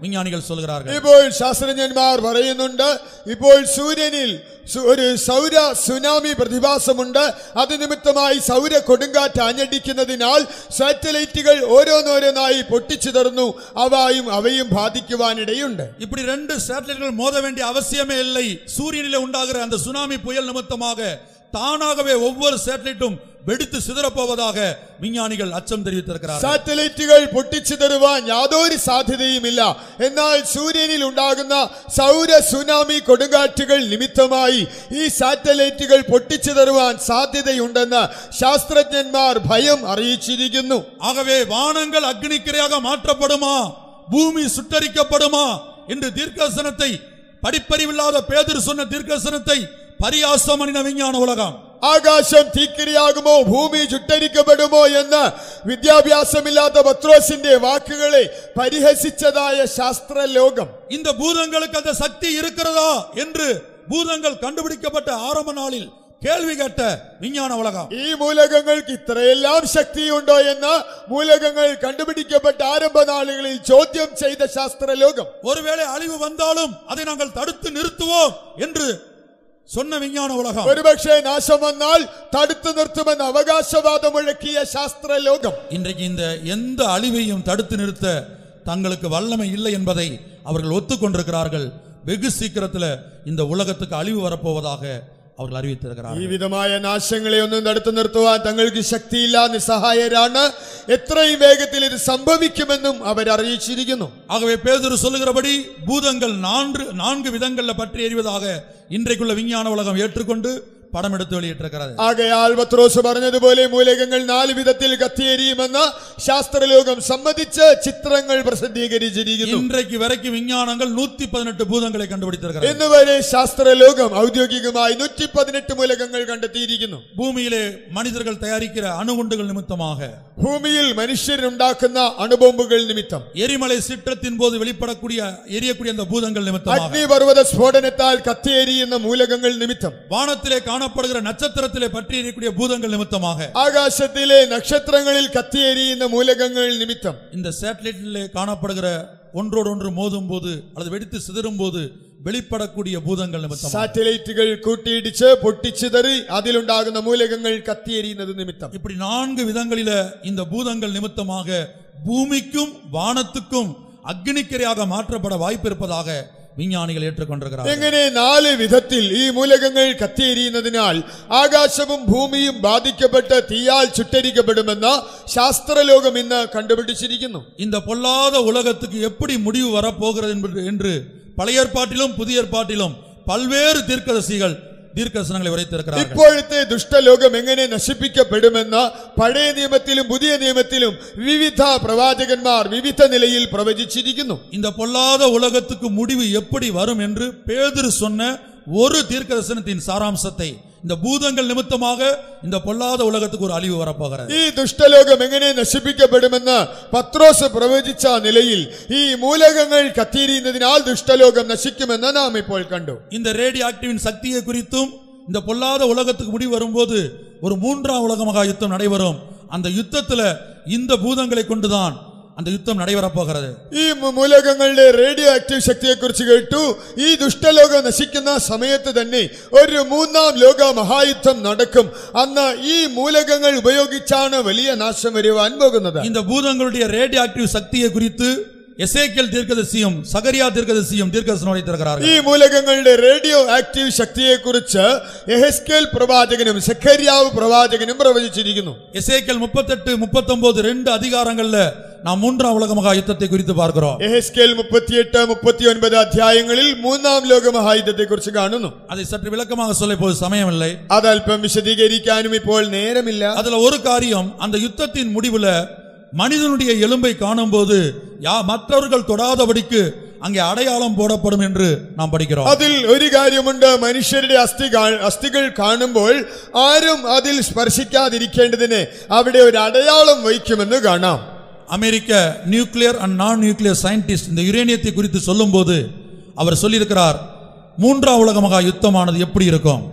விஞ்ஞானிகள் சொல்கிறார்கள். ഇപ്പോൾ ശാസ്ത്രജ്ഞന്മാർ പറയുന്നുണ്ട്, ഇപ്പോൾ സൂര്യനിൽ ഒരു സൗര സുനാമി പ്രതിഭാസമുണ്ട്. അത് നിമിത്തമായി സൗര കൊടുങ്കാറ്റ് ആഞ്ഞടിക്കുന്നതിനാൽ സാറ്റലൈറ്റുകൾ ഓരോന്നോരോന്നായി പൊട്ടിച്ചിതറുന്നു. അവയും ബാധിക്കുവാനിടയുണ്ട്. இப்படி ரெண்டு சேட்டலைட்டுகள் மோத வேண்டிய அவசியமே இல்லை. சூரியனிலே உண்டாகிற அந்த சுனாமி புயல் நிமித்தமாக தானாகவே ஒவ்வொரு சேட்டலைட்டும் வெடித்து சிதறப்போவதாக விஞ்ஞானிகள் அச்சம் தெரிவித்திருக்கிறார்கள். സാറ്റലൈറ്റുകൾ പൊട്ടിച്ചിതറുവാൻ യാതൊരു സാധ്യതയുമില്ല. എന്നാൽ സൂര്യനിൽ ഉണ്ടാകുന്ന സൗര സുനാമി കൊടുങ്കാറ്റുകൾ നിമിത്തമായി ഈ സാറ്റലൈറ്റുകൾ പൊട്ടിച്ചിതറുവാൻ സാധ്യതയുണ്ടെന്ന് ശാസ്ത്രജ്ഞന്മാർ ഭയം അറിയിച്ചിരിക്കുന്നു. ஆகவே வானங்கள் அக்னிக்கிரையாக மாற்றப்படுமா, பூமி சுட்டரிக்கப்படுமா என்று தீர்க்கதரிசனத்தை, படிப்பறிவில்லாத பேதுரு சொன்ன தீர்க்கதரிசனத்தை பரியாசம் பண்ணின விஞ்ஞான உலகம். ആകാശം തീക്കിരിയാകുമോ, ഭൂമി ചുട്ടരിക്കപ്പെടുമോ എന്ന് വിദ്യാഭ്യാസമില്ലാത്ത പത്രോസിന്റെ വാക്കുകളെ പരിഹസിച്ചതായ ശാസ്ത്രലോകം, இந்த பூதங்களுக்கு அந்த சக்தி இருக்கிறதா என்று பூதங்கள் கண்டுபிடிக்கப்பட்ட ஆரம்ப நாளில் கேள்வி கேட்ட விஞ்ஞான உலகம், ഈ മൂലകങ്ങൾക്ക് ഇത്രയെല്ലാം ശക്തിയുണ്ടോ എന്ന് മൂലകങ്ങൾ കണ്ടുപിടിക്കപ്പെട്ട ആരംഭ നാളുകളിൽ ചോദ്യം ചെയ്ത ശാസ്ത്രലോകം, ஒருவேளை அழிவு வந்தாலும் அதை நாங்கள் தடுத்து நிறுத்துவோம் என்று சொன்ன விஞ்ஞான உலகம், ഒരുപക്ഷെ നാശം വന്നാൽ തടുത്തു നിർത്തുമെന്ന് അവകാശവാദം മുഴക്കിയ ശാസ്ത്രലോകം, இன்றைக்கு இந்த எந்த அழிவையும் தடுத்து நிறுத்த தங்களுக்கு வல்லமை இல்லை என்பதை அவர்கள் ஒத்துக்கொண்டிருக்கிறார்கள். வெகு சீக்கிரத்தில் இந்த உலகத்துக்கு அழிவு வரப்போவதாக அவர்கள் அறிவித்திருக்கிறார்கள். ഈ വിധമായ നാശങ്ങളെ ഒന്നും തടുത്തു നിർത്തുവാൻ തങ്ങൾക്ക് ശക്തിയില്ല, നിസ്സഹായരാണ്. എത്രയും വേഗത്തിൽ ഇത് സംഭവിക്കുമെന്നും അവർ അറിയിച്ചിരിക്കുന്നു. ஆகவே பேதுரு சொல்லுகிறபடி பூதங்கள் நான்கு விதங்கள்ல பற்றி எறிவதாக இன்றைக்குள்ள விஞ்ஞான உலகம் ஏற்றுக்கொண்டு படம் எடுத்து வெளியிட்டிருக்கிறது. ആകയാൽ പത്രോസ് പറഞ്ഞതുപോലെ മൂലകങ്ങൾ 4 വിധത്തിൽ കത്തിയെരിയുമെന്ന് ശാസ്ത്രലോകം സമ്മതിച്ച് ചിത്രങ്ങൾ പ്രസിദ്ധീകരിച്ചിരിക്കുന്നു. இன்றைக்கு வரைக்கும் விஞ்ஞானங்கள் 118 பூதங்களை கண்டுபிடித்திருக்கிறது. ഇന്ന് വരെ ശാസ്ത്രലോകം ഔദ്യോഗികമായി 118 മൂലകങ്ങൾ കണ്ടെത്തിയിരിക്കുന്നു. பூமியிலே மனிதர்கள் தயாரிக்கிற அணுகுண்டுகள் நிமித்தமாக, ഭൂമിയിൽ മനുഷ്യരുണ്ടാക്കുന്ന അണുബോംബുകൾ നിമിത്തം, எரிமலை சீற்றத்தின் போது எரியக்கூடிய அந்த பூதங்கள் நிமித்தமாக, അഗ്നിപർവ്വത സ്ഫോടനത്താൽ കത്തിയെരിയുന്ന മൂലകങ്ങൾ നിമിത്തം, வானத்திலே காணப்படுகிற நட்சத்திரத்திலே பற்றி எரியக்கூடிய பூதங்கள் நிமித்தமாக, ആകാശത്തിലെ നക്ഷത്രങ്ങളിൽ കത്തിയെരിയുന്ന മൂലകങ്ങൾ നിമിത്തം, இந்த சேட்டலைட்டிலே காணப்படுகிற ஒன்றோடொன்று மோதும் போது அல்லது வெடித்து சிதறும் போது வெளிப்படக்கூடிய பூதங்கள் நிமித்தம், സാറ്റലൈറ്റുകൾ കൂട്ടിയിടിച്ച് പൊട്ടിച്ചിതറി അതിലുണ്ടാകുന്ന മൂലകങ്ങൾ കത്തിയെരിയുന്നത് നിമിത്തം, இப்படி 4 விதங்களில இந்த பூதங்கள் நிமித்தமாக பூமிக்கும் வானத்துக்கும் அக்னிக்கிரையாக மாற்றப்பட வாய்ப்பு இருப்பதாக விஞ்ஞானிகள் ஏற்றுக்கொண்டிருக்கிறார்கள். എങ്ങനെ 4 വിധത്തിൽ ഈ മൂലകങ്ങൾ കത്തിയെരിയുന്നതിനാൽ ആകാശവും ഭൂമിയും ബാധിക്കപ്പെട്ട് തീയാൽ ചുട്ടരിക്കപ്പെടുമെന്ന് ശാസ്ത്രലോകം ഇന്ന് കണ്ടുപിടിച്ചിരിക്കുന്നു. இந்த பொல்லாத உலகத்துக்கு எப்படி முடிவு வரப்போகிறது என்று பழைய ஏற்பாட்டிலும் புதிய ஏற்பாட்டிலும் பல்வேறு தீர்க்கதரிசனங்களை உரைத்திருக்கிறார்கள். ഇപ്പോഴത്തെ ദുഷ്ടലോകം എങ്ങനെ നശിപ്പിക്കപ്പെടുമെന്ന് പഴയ നിയമത്തിലും പുതിയ നിയമത്തിലും വിവിധ പ്രവാചകന്മാർ വിവിധ നിലയിൽ പ്രവചിച്ചിരിക്കുന്നു. இந்த பொல்லாத உலகத்துக்கு முடிவு எப்படி வரும் என்று பேதுரு சொன்ன ஒரு தீர்க்கதரிசனத்தின் சாராம்சத்தை, இந்த பூதங்கள் நிமித்தமாக இந்த பொல்லாத உலகத்துக்கு ஒரு அழிவு வரப்போகிறது, ഈ ദുഷ്ടലോകം എങ്ങനെ നശിപ്പിക്കപ്പെടുമെന്ന് പത്രോസ് പ്രവചിച്ച നിലയിൽ ഈ മൂലകങ്ങൾ കത്തിയെരിയുന്നതിനാൽ ദുഷ്ടലോകം നശിക്കുമെന്ന് നാം ഇപ്പോൾ കണ്ടു. இந்த ரேடியோ ஆக்டிவின் சக்தியை குறித்தும் இந்த பொல்லாத உலகத்துக்கு முடிவு வரும்போது ஒரு 3ஆம் உலக மகா யுத்தம் நடைபெறும். அந்த யுத்தத்தில் இந்த பூதங்களை கொண்டுதான் அந்த யுத்தம் நடைபெறப் போகிறது. ഈ മൂലകങ്ങളുടെ റേഡിയോ ആക്റ്റീവ് ശക്തിയെ കുറിച്ച് കേട്ടു. ഈ ദുഷ്ടലോകം നശിക്കുന്ന സമയത്ത് തന്നെ ഒരു 3ആം ലോക മഹായുദ്ധം നടക്കും. അന്ന് ഈ മൂലകങ്ങൾ ഉപയോഗിച്ചാണ് വലിയ നാശം വരുവാൻ പോകുന്നത്. இந்த பூதங்களுடைய ரேடியோ ஆக்டிவ் சக்தியை குறித்து எசேக்கியேல் தீர்க்கதரிசியும் சகரியா தீர்க்கதரிசியும் தீர்க்கதரிசனம் உரைத்திருக்கிறார்கள். ഈ മൂലകങ്ങളുടെ റേഡിയോ ആക്റ്റീവ് ശക്തിയെ കുറിച്ച് യെഹെസ്കേൽ പ്രവാചകനും സെഖര്യാവ് പ്രവാചകനും പ്രവചിച്ചിരിക്കുന്നു. எசேக்கியேல் 38, 39 2 அதிகாரங்கள்ல நாம் 3ஆம் உலக மகா யுத்தத்தை குறித்து பார்க்கிறோம். യെഹെസ്കേൽ 38, 39 അധ്യായങ്ങളിൽ 3ആം ലോക മഹായുദ്ധത്തെ കുറിച്ച് കാണുന്നു. அதை சற்று விளக்கமாக சொல்ல இப்போது சமயமில்லை. അതല്പം വിശദീകരിക്കാനും ഇപ്പോൾ നേരമില്ല. அதுல ஒரு காரியம், அந்த யுத்தத்தின் முடிவுல மனிதனுடைய எலும்பை காணும் போது மற்றவர்கள் தொடாதபடிக்கு அங்கே அடையாளம் போடப்படும் என்று நாம் படிக்கிறோம். അതിൽ ഒരു കാര്യമുണ്ട്, മനുഷ്യരുടെ അസ്ഥികൾ കാണുമ്പോൾ ആരും അതിൽ സ്പർശിക്കാതിരിക്കേണ്ടതിന് അവിടെ ഒരു അടയാളം വയ്ക്കുമെന്ന് കാണാം. அமெரிக்க nuclear and non nuclear scientist இந்த யுரேனியத்தை குறித்து சொல்லும் போது அவர் சொல்லியிருக்கிறார், 3ஆம் உலக மகா யுத்தமானது எப்படி இருக்கும்.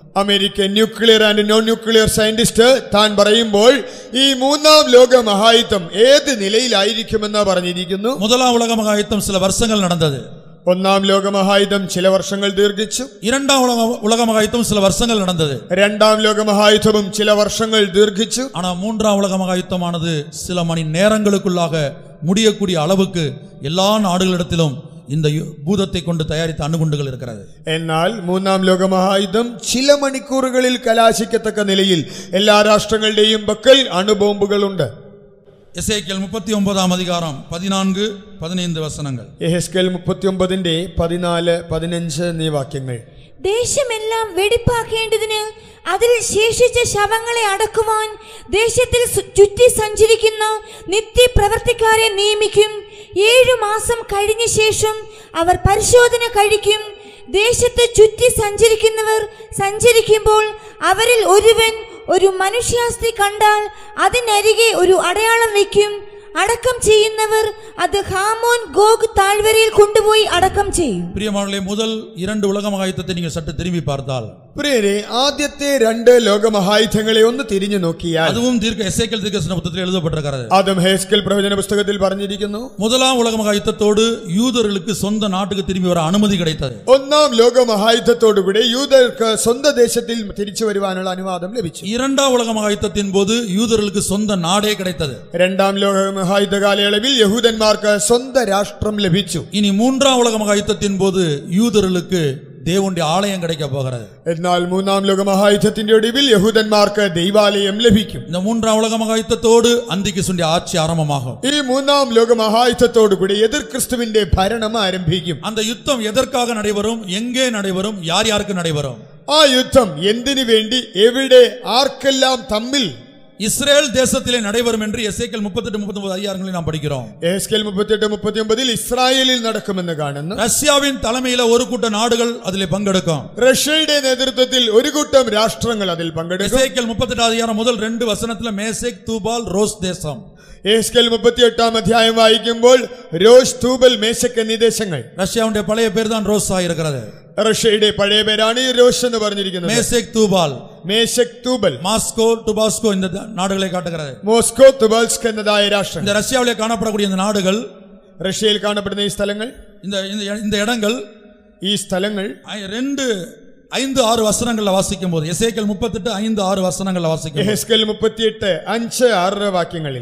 American nuclear and non nuclear scientist താൻ പറയുമ്പോൾ ഈ മൂന്നാം ലോക മഹായുദ്ധം ഏത് നിലയിലായിരിക്കുമെന്ന് പറഞ്ഞിരിക്കുന്നു. முதலாம் உலக மகாயுத்தம் சில வருஷங்கள் நடந்தது. ഒന്നാം ലോക മഹായുദ്ധം ചില വർഷങ്ങൾ ദീർഘിച്ചു. இரண்டாம் உலக மகாயுத்தம் சில வருஷங்கள் நடந்தது. രണ്ടാം ലോക മഹായുദ്ധവും ചില വർഷങ്ങൾ ദീർഘിച്ചു. ஆனா மூன்றாம் உலக மகாயுத்தமானது சில மணி நேரங்களுக்குள்ளாக முடியக்கூடிய அளவுக்கு எல்லா நாடுகளிடத்திலும் இந்த பூதத்தை கொண்டு தயாரித்த அணுகுண்டுகள் இருக்கிறது. എന്നാൽ മൂന്നാം ലോക മഹായുദ്ധം ചില മണിക്കൂറുകളിൽ കലാശിക്കത്തക്ക നിലയിൽ എല്ലാ രാഷ്ട്രങ്ങളുടെയും പക്കൽ അണുബോംബുകളുണ്ട്. எசேக்கியேல் 39ஆம் அதிகாரம் 14-15 വസനങ്ങൾ. യെഹെസ്കേൽ 39ന്റെ 14-15 എന്നീ വാക്യങ്ങൾ. ദേശമെല്ലാം വെടിപ്പാക്കേണ്ടതിന് അതിൽ ശേഷിച്ച ശവങ്ങളെ അടക്കുവാൻ ദേശത്തിൽ ചുറ്റി സഞ്ചരിക്കുന്ന നിത്യപ്രവർത്തിക്കാരെ നിയമിക്കും. 7 മാസം കഴിഞ്ഞ ശേഷം അവർ പരിശോധന കഴിക്കും. ദേശത്ത് ചുറ്റി സഞ്ചരിക്കുന്നവർ സഞ്ചരിക്കുമ്പോൾ അവരിൽ ഒരുവൻ ഒരു മനുഷ്യാസ്തി കണ്ടാൽ അതിനരികെ ഒരു അടയാളം വയ്ക്കും. അടക്കം ചെയ്യുന്നവർ അത് ഹാമോൻ ഗോഗ് താഴ്വരയിൽ കൊണ്ടുപോയി അടക്കം ചെയ്യും. പ്രിയമാനവர்களே, முதல் 2 உலக மகாயுத்தத்தை நீங்கள் சற்று திரும்பி பார்த்தால், പ്രിയരെ, ആദ്യത്തെ 2 ലോക മഹായുദ്ധങ്ങളെ ഒന്ന് തിരിഞ്ഞു നോക്കിയാൽ அதுவும் எசேக்கியேல் தீர்க்கதரிசன புத்தகத்தில் எழுதப்பட்டிருக்கிறது. അതും ഹെസ്കേൽ പ്രവചന പുസ്തകത്തിൽ പറഞ്ഞിരിക്കുന്നു. முதலாம் உலக மகாயுத்தத்தோடு யூதர்களுக்கு சொந்த நாட்டுக்கு திரும்பி வர அனுமதி கிடைத்தது. ഒന്നാം ലോക മഹായുദ്ധത്തോടുകൂടി യൂതർക്ക് സ്വന്തം ദേശത്തിൽ തിരിച്ചു വരുവാനുള്ള അനുവാദം ലഭിച്ചു. இரண்டாம் உலக மகாயுத்தத்தின் போது யூதர்களுக்கு சொந்த நாடே கிடைத்தது. രണ്ടാം ലോക മഹായുദ്ധ കാലയളവിൽ യഹൂദന്മാർക്ക് സ്വന്തം രാഷ്ട്രം ലഭിച്ചു. இனி மூன்றாம் உலக மகாயுத்தத்தின் போது யூதர்களுக்கு தேவனுடைய ஆலயம் கிடைக்க போகிறது. എന്നാൽ മൂന്നാം ലോക മഹായുദ്ധത്തിന്റെ ഒടുവിൽ യഹൂദന്മാർക്ക് ദൈവാലയം ലഭിക്കും. இந்த மூன்றாம் உலக மகாயுத்தத்தோடு അന്തിക്രിസ്തുവിന്റെ ആட்சி ആരംഭമാകും. ഈ മൂന്നാം ലോക മഹായുദ്ധത്തോടുകൂടി എതിർ ക്രിസ്തുവിന്റെ ഭരണം ആരംഭിക്കും. அந்த யுத்தம் எதற்காக நடைபெறும், எங்கே நடைபெறும், யார் யாருக்கு நடைபெறும்? ആ യുദ്ധം എന്തിനു വേണ്ടി, എവിടെ, ആർക്കെല്ലാം തമ്മിൽ இஸ்ரேல் தேசத்திலே நடைபெறும் என்று எசேக்கியேல் 38-39 அதிகாரங்களில் நாம் படிக்கிறோம். യെഹെസ്കേൽ 38-39 ഇസ്രായേലിൽ നടക്കുമെന്ന് കാണുന്നു. ரஷ்யாவின் தலைமையில ஒரு கூட்ட நாடுகள் அதிலே பங்கெடுக்கும். റഷ്യയുടെ നേതൃത്വത്തിൽ ഒരു കൂട്ടം രാഷ്ട്രങ്ങൾ അതിൽ പങ്കെടുക്കും. எசேக்கியேல் 38 அதிகாரம் முதல் 2 வசனத்துல மேசேக், தூபால், ரோஸ் தேசம். യെഹെസ്കേൽ 38 അധ്യായം വായിക്കുമ്പോൾ രോഷ്, തൂബൽ, മേശക് എന്നീ ദേശങ്ങൾ. ரஷ்யாவுடைய பழைய பேர் தான் ரோஸ் ஆயிருக்கிறது. റഷ്യയുടെ പഴയ പേരാണ് ഈ രോഷ് എന്ന് പറഞ്ഞിരിക്കുന്നത്. Meshech, Tubal, Meshech, Tubal, Moscow, டுபாஸ்கோ இந்த நாடுகளை காட்டுகிறது. മോസ്കോ, തുബൽസ്ക് എന്നതായ രാഷ്ട്രങ്ങൾ. இந்த ரஷ்யாவிலே காணப்படக்கூடிய இந்த நாடுகள், റഷ്യയിൽ കാണപ്പെടുന്ന ഈ സ്ഥലങ്ങൾ, இந்த இடங்கள், ഈ സ്ഥലങ്ങൾ 2-5-6 வசனங்கள்ல வாசிக்கும் போது, எசேக்கியேல் 38-5-6 வசனங்கள்ல வாசிக்கும் போது, യെഹെസ്കേൽ 38:5-6 വാക്യങ്ങളിൽ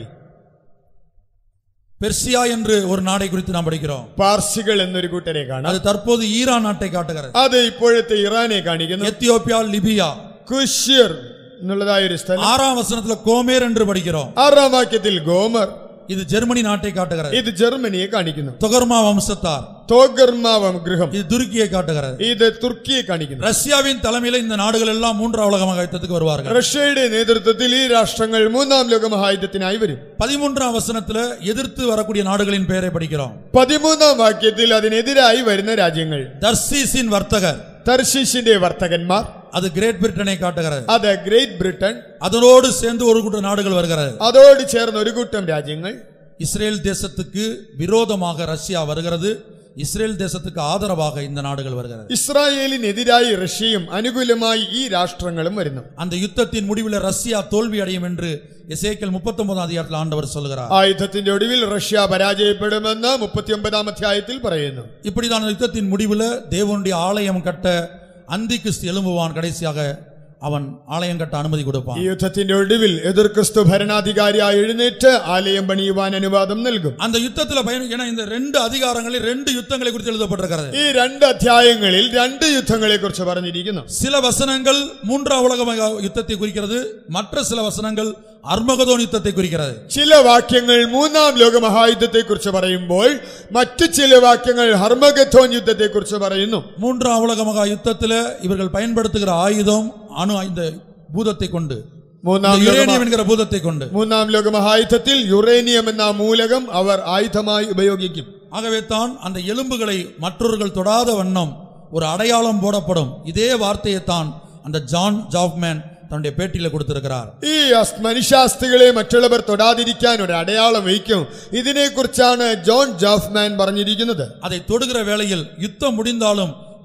பெர்சியா என்று ஒரு நாடை குறித்து நாம் படிக்கிறோம். പാർസികൾ എന്നൊരു കൂട്ടരെ കാണാം. அது தற்போது ஈரான் நாட்டை காட்டுகிறது. അത് ഇപ്പോഴത്തെ ഇറാനെ കാണിക്കുന്നു. எத்தியோப்பியா, லிபியா, കുഷ്യർ എന്നുള്ളതായ ഒരു സ്ഥലം. 6ஆம் வசனத்துல கோமேர் என்று படிக்கிறோம். 6ാം വാക്യത്തിൽ ഗോമർ, இது ஜெர்மனி நாட்டை காட்டுகிறது. ഇത് ജർമ്മനിയെ കാണിക്കുന്നു. தொகர்மா வம்சத்தார், തോഗർമാവം ഗൃഹം, இது துருக்கியை காட்டுகிறது. ഇത് തുർക്കിയെ കാണിക്കുന്നു. ரஷ்யாவின் தலைமையில இந்த நாடுகள் எல்லாம் மூன்றாம் உலக மகாயுத்தத்துக்கு வருவார்கள். റഷ്യയുടെ നേതൃത്വത്തിൽ ഈ രാഷ്ട്രങ്ങൾ മൂന്നാം ലോക മഹായുദ്ധത്തിനായി വരും. 13ஆம் வசனத்துல எதிர்த்து வரக்கூடிய நாடுகளின் பெயரை படிக்கிறோம். 13ാം വാക്യത്തിൽ അതിനെതിരായി വരുന്ന രാജ്യങ്ങൾ. தர்சீசின் வர்த்தகர், തർശീശിന്റെ വർത്തകന്മാർ, அது கிரேட் பிரிட்டனை காட்டுகிறது. അത് ഗ്രേറ്റ് ബ്രിട്ടൻ, அதனோடு சேர்ந்து ஒரு கூட்ட நாடுகள் வருகிறது. അതോട് ചേർന്ന് ഒരു കൂട്ടം രാജ്യങ്ങൾ. இஸ்ரேல் தேசத்துக்கு விரோதமாக ரஷ்யா வருகிறது, இஸ்ரேல் தேசத்துக்கு ஆதரவாக இந்த நாடுகள் வருகிறது. ഇസ്രായേലിനെതിരായി റഷ്യയും അനുകൂലമായി ഈ രാഷ്ട്രങ്ങളും വരുന്നു. அந்த யுத்தத்தின் முடிவில் ரஷ்யா தோல்வி அடையும் என்று எசேக்கியேல் 39 அதிகாரத்தில் ஆண்டவர் சொல்கிறார். ആ യുദ്ധത്തിന്റെ ഒടുവിൽ റഷ്യ പരാജയപ്പെടുമെന്ന് 39ാം അധ്യായത്തിൽ പറയുന്നു. இப்படிதான் யுத்தத்தின் முடிவில் தேவனுடைய ஆலயம் கட்ட அந்திகிறிஸ்து எழும்புவான். கடைசியாக அவன் ஆலயம் கட்ட அனுமதி கொடுப்பான். ഈ യുദ്ധത്തിന്റെ ഒടുവിൽ എതിർ ക്രിസ്തു ഭരണാധികാരിയായി എഴുന്നേറ്റ് ആലയം പണിയുവാൻ അനുവാദം നൽകും. அந்த யுத்தத்தில் ஏன்னா இந்த 2 அதிகாரங்களில் 2 யுத்தங்களை குறித்து எழுதப்பட்டிருக்கிறது. ഈ 2 അധ്യായങ്ങളിൽ 2 യുദ്ധങ്ങളെ കുറിച്ച് പറഞ്ഞിരിക്കുന്നു. சில வசனங்கள் மூன்றாம் உலக யுத்தத்தை குறிக்கிறது, மற்ற சில வசனங்கள் അർമഗദോൻ യുദ്ധത്തെ குறிக்கிறது. ചില വാക്യങ്ങൾ മൂന്നാം ലോക മഹായുദ്ധത്തെ കുറിച്ച് പറയുമ്പോൾ മറ്റു ചില വാക്യങ്ങൾ ഹർമഗദോൻ യുദ്ധത്തെ കുറിച്ച് പറയുന്നു. மூன்றாம் உலக மகா யுத்தத்தில் இவர்கள் பயன்படுத்துகிற ஆயுதம் இந்த பூதத்தை கொண்டு, யுரேனியம் என்கிற பூதத்தை கொண்டு. മൂന്നാം ലോക മഹായുദ്ധത്തിൽ യുറേനിയം എന്ന മൂലകം അവർ ആയുധമായി ഉപയോഗിക്കും. ஆகவே தான் அந்த எலும்புகளை மற்றவர்கள் தொடாத வண்ணம் ஒரு அடையாளம் போடப்படும். இதே வார்த்தையை தான் அந்த ஜான் ஜாஃப்மேன் തന്റെ പേട്ടിയിൽ കൊടുത്തിരിക്കുകയാണ്. ഈ മനുഷ്യാസ്ഥികളെ മറ്റുള്ളവർ തൊടാതിരിക്കാൻ ഒരു അടയാളം വയ്ക്കും. ഇതിനെക്കുറിച്ചാണ് ജോൺ ജോഫ്മാൻ പറഞ്ഞിരിക്കുന്നത്. அதை தொடுகிற வேளையில் யுத்தம் முடிந்தாலும்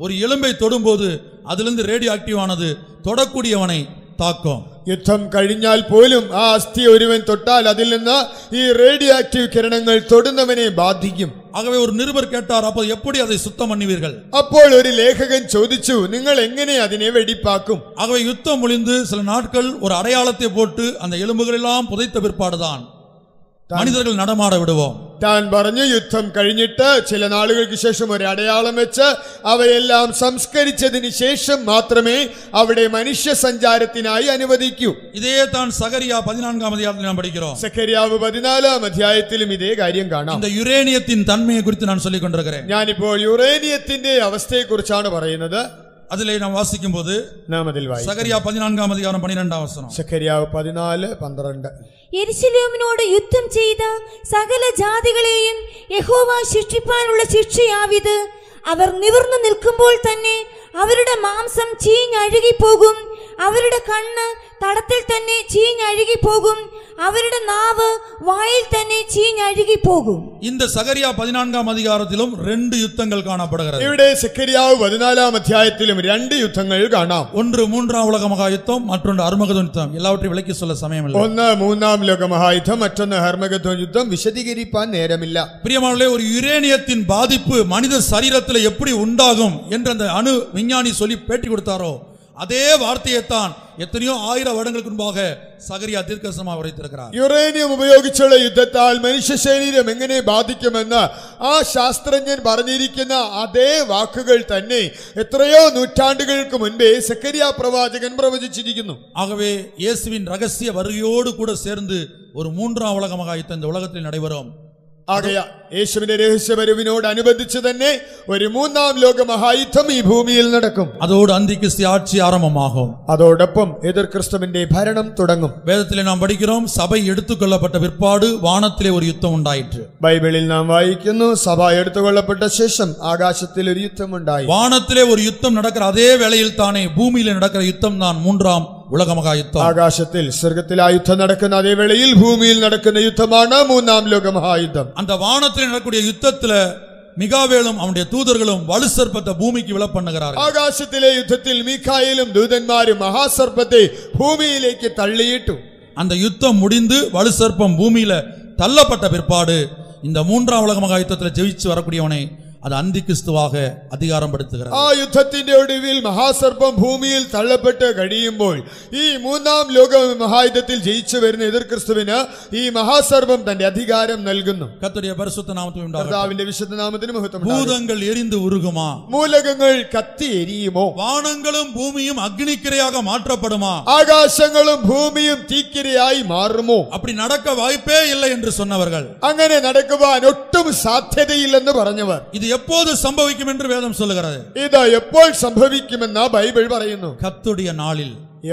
ஒரு எலும்பை தொடும்போது அதிலிருந்து ரேடியோ ஆக்டிவ் ஆனது தொடக்கூடியவனை தாக்கும். യുദ്ധം കഴിഞ്ഞാൽ പോലും ആ അസ്ഥി ഒരുവൻ തൊട്ടാൽ അതിൽ നിന്ന് ഈ റേഡിയോ ആക്റ്റീവ് കിരണങ്ങൾ തൊടുന്നവനെ ബാധിക്കും. ஆகவே ஒரு நிருபர் கேட்டார், அப்போ எப்படி அதை சுத்தம் பண்ணுவீர்கள்? അപ്പോൾ ഒരു ലേഖകൻ ചോദിച്ചു, നിങ്ങൾ എങ്ങനെ അതിനെ വെടിപ്പാക്കും? ஆகவே யுத்தம் முடிந்து சில நாட்கள் ஒரு அடையாளத்தை போட்டு அந்த எலும்புகள் எல்லாம் புதைத்த பிற்பாடுதான் മനുഷ്യர்கள் നടമാട വിടുவோம். താൻ പറഞ്ഞു, യുദ്ധം കഴിഞ്ഞിട്ട് ചില നാളുകൾക്ക് ശേഷം ഒരു അടയാളം വെച്ച് അവയെല്ലാം സംസ്കരിച്ചതിന് ശേഷം മാത്രമേ അവിടെ മനുഷ്യ സഞ്ചാരത്തിനായി അനുവദിക്കൂ. ഇതേ താൻ സഖറിയ 14-ാം അധ്യായത്തിൽ നാം പഠിக்கிறோம். സഖറിയാവ് 14-ാം അധ്യായത്തിലും ഇതേ കാര്യം കാണാം. இந்த யுரேனியத்தின் தன்மையை குறித்து நான் சொல்லிக் கொண்டிருக்கிறேன். ഞാനിപ്പോൾ യുറേനിയത്തിന്റെ അവസ്ഥയെ കുറിച്ചാണ് പറയുന്നത്. அதிலே நாம் வாசிக்கும்போது നാം അതിൽ വായിക്കും. സഖറിയ 14-ാം അധ്യായം 12-ാം വചനം. സഖറിയാവ് 14:12. യെരുശലേമിനോട് യുദ്ധം ചെയ്ത സകല ജാതികളെയും യഹോവ ശിക്ഷിപ്പാനുള്ള ശിക്ഷയാവിത്. അവർ നിവർന്നു നിൽക്കുമ്പോൾ തന്നെ അവരുടെ മാംസം ചീഞ്ഞഴുകിപ്പോകും, അവരുടെ കണ്ണ് തടത്തിൽ തന്നെ ചീഞ്ഞഴുകിപ്പോകും, അവരുടെ നാവ് വായിൽ തന്നെ ചീഞ്ഞഴുകിപ്പോകും. இந்த சகரியா 14-ാം അധ്യായത്തിലും രണ്ട് യുദ്ധങ്ങൾ കാണപ്പെടുகிறது. ഇവിടെ സഖറിയാവ് 14-ാം അധ്യായത്തിലും രണ്ട് യുദ്ധങ്ങൾ കാണാം. ഒന്ന് 3-ാം ഉലക മഹായുദ്ധം, മറ്റൊന്ന് ഹർമഗദോൻ യുദ്ധം. എല്ലാവற்றையும் വിളക്കി சொல்ல സമയമില്ല. ഒന്ന് 3-ാം ലോക മഹായുദ്ധം, മറ്റൊന്ന് ഹർമഗദോൻ യുദ്ധം. വിശദീകരിക്കാൻ നേരമില്ല. பிரியமானவர்களே, ஒரு யுரேனியத்தின் பாதிப்பு மனித சரீரத்தில் எப்படி உண்டாகும் என்று அந்த அணு விஞ்ஞானி சொல்லி பேட்டி கொடுத்தாரோ அதே வார்த்தையைத்தான் എത്രയോ ആയിരം വർഷങ്ങൾക്ക് മുൻപാக സഖറിയ ദീർഘദർശനമായി ഉറച്ചിരിക്കുകയാണ്. യുറേനിയം ഉപയോഗിച്ചുള്ള യുദ്ധത്താൽ മനുഷ്യ ശരീരം എങ്ങനെ ബാധിക്കുമെന്ന് ആ ശാസ്ത്രജ്ഞൻ പറഞ്ഞിരിക്കുന്ന അതേ വാക്കുകൾ തന്നെ എത്രയോ നൂറ്റാണ്ടുകൾക്ക് മുൻപേ സഖറിയ പ്രവാചകൻ പ്രവചിച്ചിരിക്കുന്നു. ஆகவே இயேசுவின் ரகசிய வருகையோடு கூட சேர்ந்து ஒரு 3-ാം உலக மகாயுத்தம் இந்த உலகத்தில் நடைபெறும். ആകയാൽ യേശുവിന്റെ രഹസ്യവരവിനോട് അനുബന്ധിച്ച് തന്നെ ഒരു 3-ാം ലോക മഹായുദ്ധം ഈ ഭൂമിയിൽ നടക്കും. അതോട് അന്തിക്രിസ്തു ആட்சி ആരംഭമാകും. അതോടൊപ്പം എതിർ ക്രിസ്തുവിന്റെ ഭരണം തുടങ്ങും. വേദത്തിലെ നാം പഠിக்கிறோம், സഭ എടുത്തുകൊള്ളപ്പെട്ട പിற்பாடு വാനത്തിലെ ഒരു യുദ്ധം ഉണ്ടായിற்று. ബൈബിളിൽ നാം വായിക്കുന്നു, സഭ എടുത്തുകൊള്ളപ്പെട്ട ശേഷം ആകാശത്തിൽ ഒരു യുദ്ധം ഉണ്ടായി. വാനത്തിലെ ഒരു യുദ്ധം നടക്കുന്ന അതേ വേളയിൽ താനേ ഭൂമിയിൽ നടക്കുന്ന യുദ്ധം താൻ 3-ാം ഉലക മഹായുദ്ധം. ആകാശത്തിൽ സ്വർഗ്ഗത്തിൽ ആ യുദ്ധം നടക്കുന്ന അതേ വേളയിൽ ഭൂമിയിൽ നടക്കുന്ന യുദ്ധമാണ് 3-ാം ലോക മഹായുദ്ധം. அந்த வானத்தில் நடக்கூடிய யுத்தத்துல மிகாவேலும் அவனுடைய தூதர்களும் வலு சர்ப்பத்தை பூமிக்கு விழ பண்ணுகிறார்கள். ആകാശത്തിലെ യുദ്ധത്തിൽ മീഖായേലും ദൂതന്മാരും മഹാസർപ്പത്തെ ഭൂമിയിലേക്ക് തള്ളിയിട്ടു. அந்த யுத்தம் முடிந்து வலு சர்ப்பம் பூமியில தள்ளப்பட்ட பிற்பாடு இந்த 3-ാം உலக மகாயுத்தத்தில் ஜெயிச்சு வரக்கூடியவனை അത് അന്തിക്രിസ്തുവാக അധികാരപ്പെടുത്തുகிறது. ആ യുദ്ധത്തിന്റെ ഒടുവിൽ മഹാസർപ്പം ഭൂമിയിൽ തള്ളപ്പെട്ട് കഴിയുമ്പോൾ ഈ 3-ാം ലോക മഹായുദ്ധത്തിൽ ജയിച്ചു വരുന്ന എതിർ ക്രിസ്തുവിന് ഈ മഹാസർപ്പം തന്റെ അധികാരം നൽകുന്നു. കർത്തരുடைய பரிசுத்த നാമത്തിന് ഉണ്ടാകട്ടെ. കർത്താവിന്റെ വിശുദ്ധ നാമത്തിന് മഹത്വം. ഭൂതങ്ങൾ എരിந்து ഉരുകുമാ? മൂലകങ്ങൾ കത്തി എരിയുമോ? വാനങ്ങളും ഭൂമിയും അഗ്നിക്കിരയാക മാറ്റപ്പെടുമാ? ആകാശങ്ങളും ഭൂമിയും തീക്കിരയായി മാറുമോ? அப்படி நடக்க வாய்ப்பே இல்லை என்று சொன்னவர்கள், അങ്ങനെ നടക്കുവാൻ ഒട്ടും സാധ്യതയില്ലെന്ന് പറഞ്ഞവർ, இது எப்போது சம்பவிக்கும் என்று வேதம் சொல்லுகிறது. ഇത് എപ്പോൾ സംഭവിക്കുമെന്ന് ബൈബിൾ പറയുന്നു. கர்த்தருடைய நாளில்,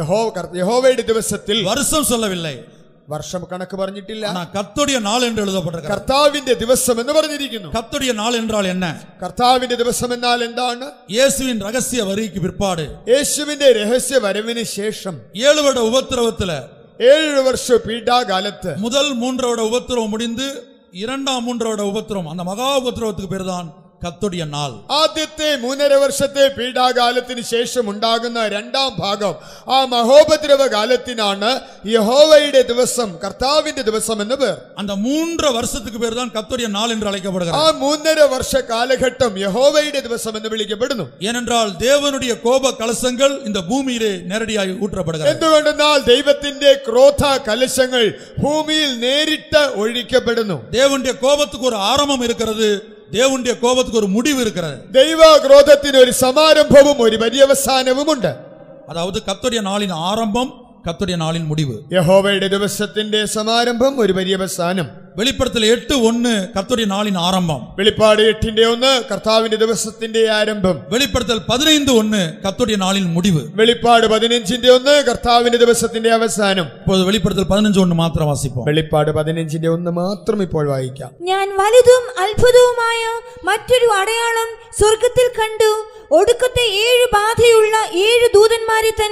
യഹോവയുടെ ദിവസത്തിൽ. வருஷம் சொல்லவில்லை, വർഷം കണക്ക് പറഞ്ഞിട്ടില്ല. கர்த்தருடைய நாள் என்று எழுதப்பட்டிருக்கிறது. കർത്താവിന്റെ ദിവസം എന്ന് പറഞ്ഞിരിക്കുന്നു. கர்த்தருடைய நாள் என்றால் என்ன? കർത്താവിന്റെ ദിവസം എന്നാൽ എന്താണ്? இயேசுவின் ரகசிய வருகைக்கு பிற்பாடு, യേശുവിന്റെ രഹസ്യ വരവിന് ശേഷം 7 வருட உபத்திரவத்துல 7 വർഷ പീഡാകാലത്ത് முதல் 3 வருட உபத்திரவம் முடிந்து 2-ാം 3 வருட உபத்திரவம், அந்த மகா உபத்திரவத்துக்கு பேர் தான் കർത്തരുடைய നാൾ. ആദ്യത്തെ 3.5 വർഷത്തെ പീഡാകാലത്തിന് ശേഷം ഉണ്ടാകുന്ന 2-ാം ഭാഗം, ആ മഹോപദ്രവ കാലത്തിനാണ് യഹോവയുടെ ദിവസം, കർത്താവിന്റെ ദിവസം എന്ന് പേർ. அந்த 3 வருஷத்துக்கு பேர் தான் கர்த்தருடைய நாள் என்று அழைக்கப்படுகிறது. ആ 3.5 വർഷ കാലഘട്ടം യഹോവയുടെ ദിവസം എന്ന് വിളിക്കപ്പെടുന്നു. ஏனென்றால் தேவனுடைய கோப கலசங்கள் இந்த பூமியிலே நேரடியாய் ஊற்றப்படுகிறது. എന്തുകൊണ്ടെന്നാൽ ദൈവത്തിന്റെ ക്രോധ കലശങ്ങൾ ഭൂമിയിൽ നേരിട്ട് ഒഴിക്കപ്പെടുന്നു. தேவனுடைய கோபத்துக்கு ஒரு ஆரம்பம் இருக்கிறது, தேவனுடைய கோபத்துக்கு ஒரு முடிவு இருக்கிறது. ദൈവ ക്രോധത്തിന് ഒരു സമാരംഭവും ഒരു പര്യവസാനവുമുണ്ട്. அதாவது கர்த்தருடைய நாளின் ஆரம்பம், கர்த்தருடைய நாளின் முடிவு. യഹോവയുടെ ദിവസത്തിന്റെ സമാരംഭം, ഒരു പര്യവസാനം. വെളിപ്പെടുത്തൽ 8:1 കർത്തരുடைய നാളിൻ ആരംഭം. വെളിപ്പാട് 8:1 കർത്താവിന്റെ ദിവസത്തിന്റെ ആരംഭം. വെളിപ്പെടുത്തൽ 15:1 കർത്തരുடைய നാളിൻ முடிவு. വെളിപ്പാട് 15:1 കർത്താവിന്റെ ദിവസത്തിന്റെ അവസാനം. ഇപ്പോൾ വെളിപ്പെടുത്തൽ 15:1 മാത്രം വാസിപ്പോ. വെളിപ്പാട് 15:1 മാത്രം ഇപ്പോൾ വായിക്കാം. ഞാൻ വലുതും അത്ഭുതവുമായ മറ്റൊരു അടയാളം സ്വർഗത്തിൽ കണ്ടു. ഒടുക്കത്തെ 7 ബാധയുള്ള 7 ദൂതന്മാരെ തന്നെ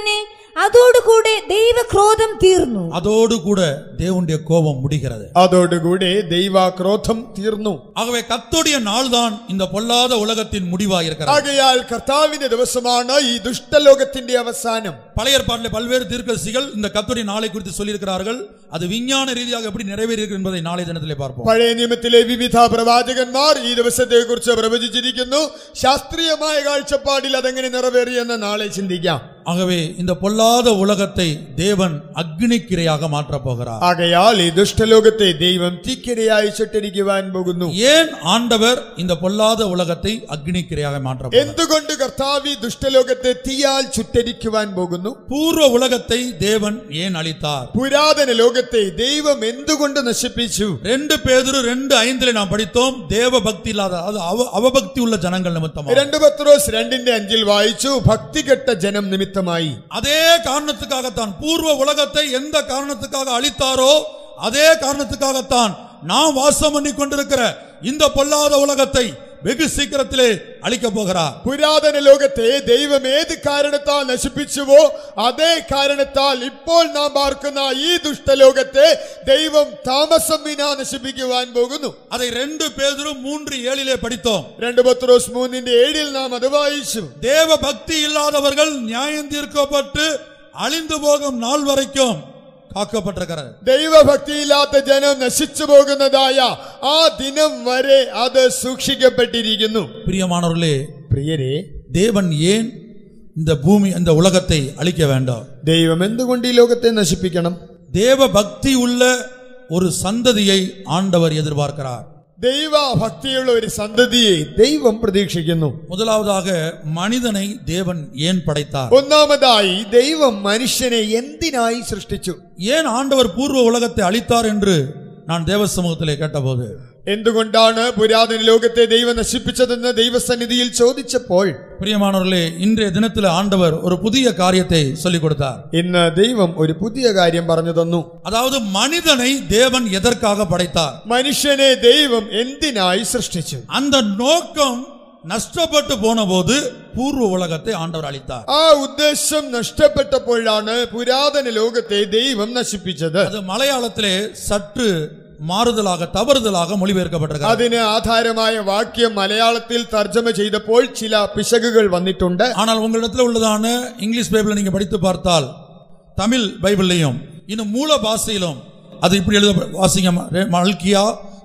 அதோடு கூட தெய்வ குரோதம் தீர்ന്നു. அதோடு கூட தேவனுடைய கோபம் முடிகிறது. அதோடு கூட தெய்வ குரோதம் தீர்ന്നു. ஆகவே கர்த்தருடைய நாள் தான் இந்த பொல்லாத உலகத்தின் முடிவாக இருக்கிறது. ஆகையால் கர்த்தாவிന്റെ ദിവസമാണ് ഈ ദുഷ്ടലോകത്തിന്റെ അവസാനം. பழைய ஏற்பாட்டிலே பல்வேறு தீர்க்கதரிசிகள் இந்த கர்த்தருடைய நாளை குறித்து சொல்லியிருக்கிறார்கள். அது விஞ்ஞான ரீதியாக எப்படி நிறைவேறியிருக்கிறது என்பதை நாளை தினத்திலே பார்ப்போம். പഴയ നിയമത്തിലെ വിവിധ പ്രവാചകന്മാർ ഈ ദിവസത്തെക്കുറിച്ച് പ്രവചിച്ചിരിക്കുന്നു. ശാസ്ത്രീയമായ കാഴ്ചപ്പാടിൽ അതെങ്ങനെ നിറവേറിയെന്ന് നാളെ ചിന്തിക്കാം. ஆகவே இந்த பொல்லாத உலகத்தை தேவன் அக்னிக்கிரையாக மாற்றப் போகிறார். ആകയാൽ ഈ ദുഷ്ടലോകത്തെ ദൈവം തീക്കിരയായി ചുട്ടരിക്കുവാൻ പോകുന്നു. ஏன் ஆண்டவர் இந்த பொல்லாத உலகத்தை அக்னிக்கிரையாக மாற்றப் போகிறார்? എന്തുകൊണ്ട് കർത്താവ് ദുഷ്ടലോകത്തെ തീയാൽ ചുട്ടരിക്കുവാൻ പോകുന്നു? பூர்வ உலகத்தை தேவன் ஏன் அழித்தார்? പുരാതന ലോകത്തെ ദൈവം എന്തുകൊണ്ട് നശിപ്പിച്ചു? 2 பேதுரு 2:5 நாம் படித்தோம். தேவ பக்தி இல்லாத அது அவபக்தி உள்ள ஜனங்கள் நிமித்தமாக. 2 പത്രോസ് 2:5 വായിച്ചു, ഭക്തികെട്ട ജനം നിമിത്തമായി. அதே காரணத்துக்காகத்தான் பூர்வ உலகத்தை எந்த காரணத்துக்காக அழித்தாரோ அதே காரணத்துக்காகத்தான் நாம் வாசம் பண்ணி கொண்டிருக்கிற இந்த பொல்லாத உலகத்தை வெகு சீக்கிரத்திலே அழிக்க போகிறார். പുരാതന ലോകത്തെ ദൈവം ഏത് കാരണത്താൽ നശിപ്പിച്ചുവോ അതേ കാരണത്താൽ ഇപ്പോൾ നാം പാർക്കുന്ന ഈ ദുഷ്ടലോകത്തെ ദൈവം താമസം വിനാ നശിപ്പിക്കുവാൻ പോകുന്നു. அதை 2 பேதுரு 3:7 படித்தோம். 2 പത്രോസ് 3:7 നാം അത് വായിച്ചു. தேவ பக்தி இல்லாதவர்கள் நியாயம் தீர்க்கப்பட்டு அழிந்து போகும் நாள் வரைக்கும் കാക്കപ്പെട്ടിരിക്കുന്നത്. ദൈവഭക്തിയില്ലാത്ത ജനം നശിച്ചു പോകുന്നതായ ആ ദിനം വരെ അത് സൂക്ഷിക്കപ്പെട്ടിരിക്കുന്നു. பிரியமானவர்களே, പ്രിയരേ, தேவன் ஏன் இந்த பூமி இந்த உலகத்தை அழிக்க வேண்டாம்? ദൈവം എന്തുകൊണ്ട് ഈ ലോകത്തെ നശിപ്പിക്കണം? தேவ பக்தி உள்ள ஒரு சந்ததியை ஆண்டவர் எதிர்பார்க்கிறார். ദൈവ ഭക്തിയുള്ള ഒരു സന്തതിയെ ദൈവം പ്രതീക്ഷിക്കുന്നു. முதலாவதாக மனிதனை தேவன் ஏன் படைத்தார்? ഒന്നാമതായി ദൈവം മനുഷ്യനെ എന്തിനായി സൃഷ്ടിച്ചു? ஏன் ஆண்டவர் பூர்வ உலகத்தை அழித்தார் என்று நான் தேவ சமூகத்திலே கேட்டபோது, എന്തുകൊണ്ടാണ് പുരാതന ലോകത്തെ ദൈവം നശിപ്പിച്ചതെന്ന് ദൈവസന്നിധിയിൽ ചോദിച്ചപ്പോൾ, பிரியமானவர்களே, இன்றைய தினத்தில் ஆண்டவர் ஒரு புதிய காரியத்தை சொல்லிக் கொடுத்தார். ഇന്ന് ദൈവം ഒരു പുതിയ കാര്യം പറഞ്ഞു തന്നു. அதாவது மனிதனை தேவன் எதற்காக படைத்தார்? മനുഷ്യനെ ദൈവം എന്തിനായി സൃഷ്ടിച്ചു? அந்த நோக்கம் നഷ്ടപ്പെട്ടു പോன போது பூர்வ உலகத்தை ஆண்டவர் அழித்தார். ആ ഉദ്ദേശം നഷ്ടപ്പെട്ടപ്പോഴാണ് പുരാതന ലോകത്തെ ദൈവം നശിപ്പിച്ചത്. அது மலையாளத்திலே சற்று മാറുതലാக തവറുതലാக മൊഴിപെയർക്കപ്പെട്ടിരിക്കുന്നു. അതിന് ആധാരമായ വാക്യം മലയാളത്തിൽ തർജ്ജമ ചെയ്തപ്പോൾ ചില പിശകുകൾ വന്നിട്ടുണ്ട്. ஆனால் உங்களிடத்தில் உள்ளதான இங்கிலீஷ் பைபிளை நீங்க படித்து பார்த்தால் தமிழ் பைபிளையும் இன்னும் மூல பாஷையிலும் அது இப்படி எழுத வாசிங்க. மல்கியா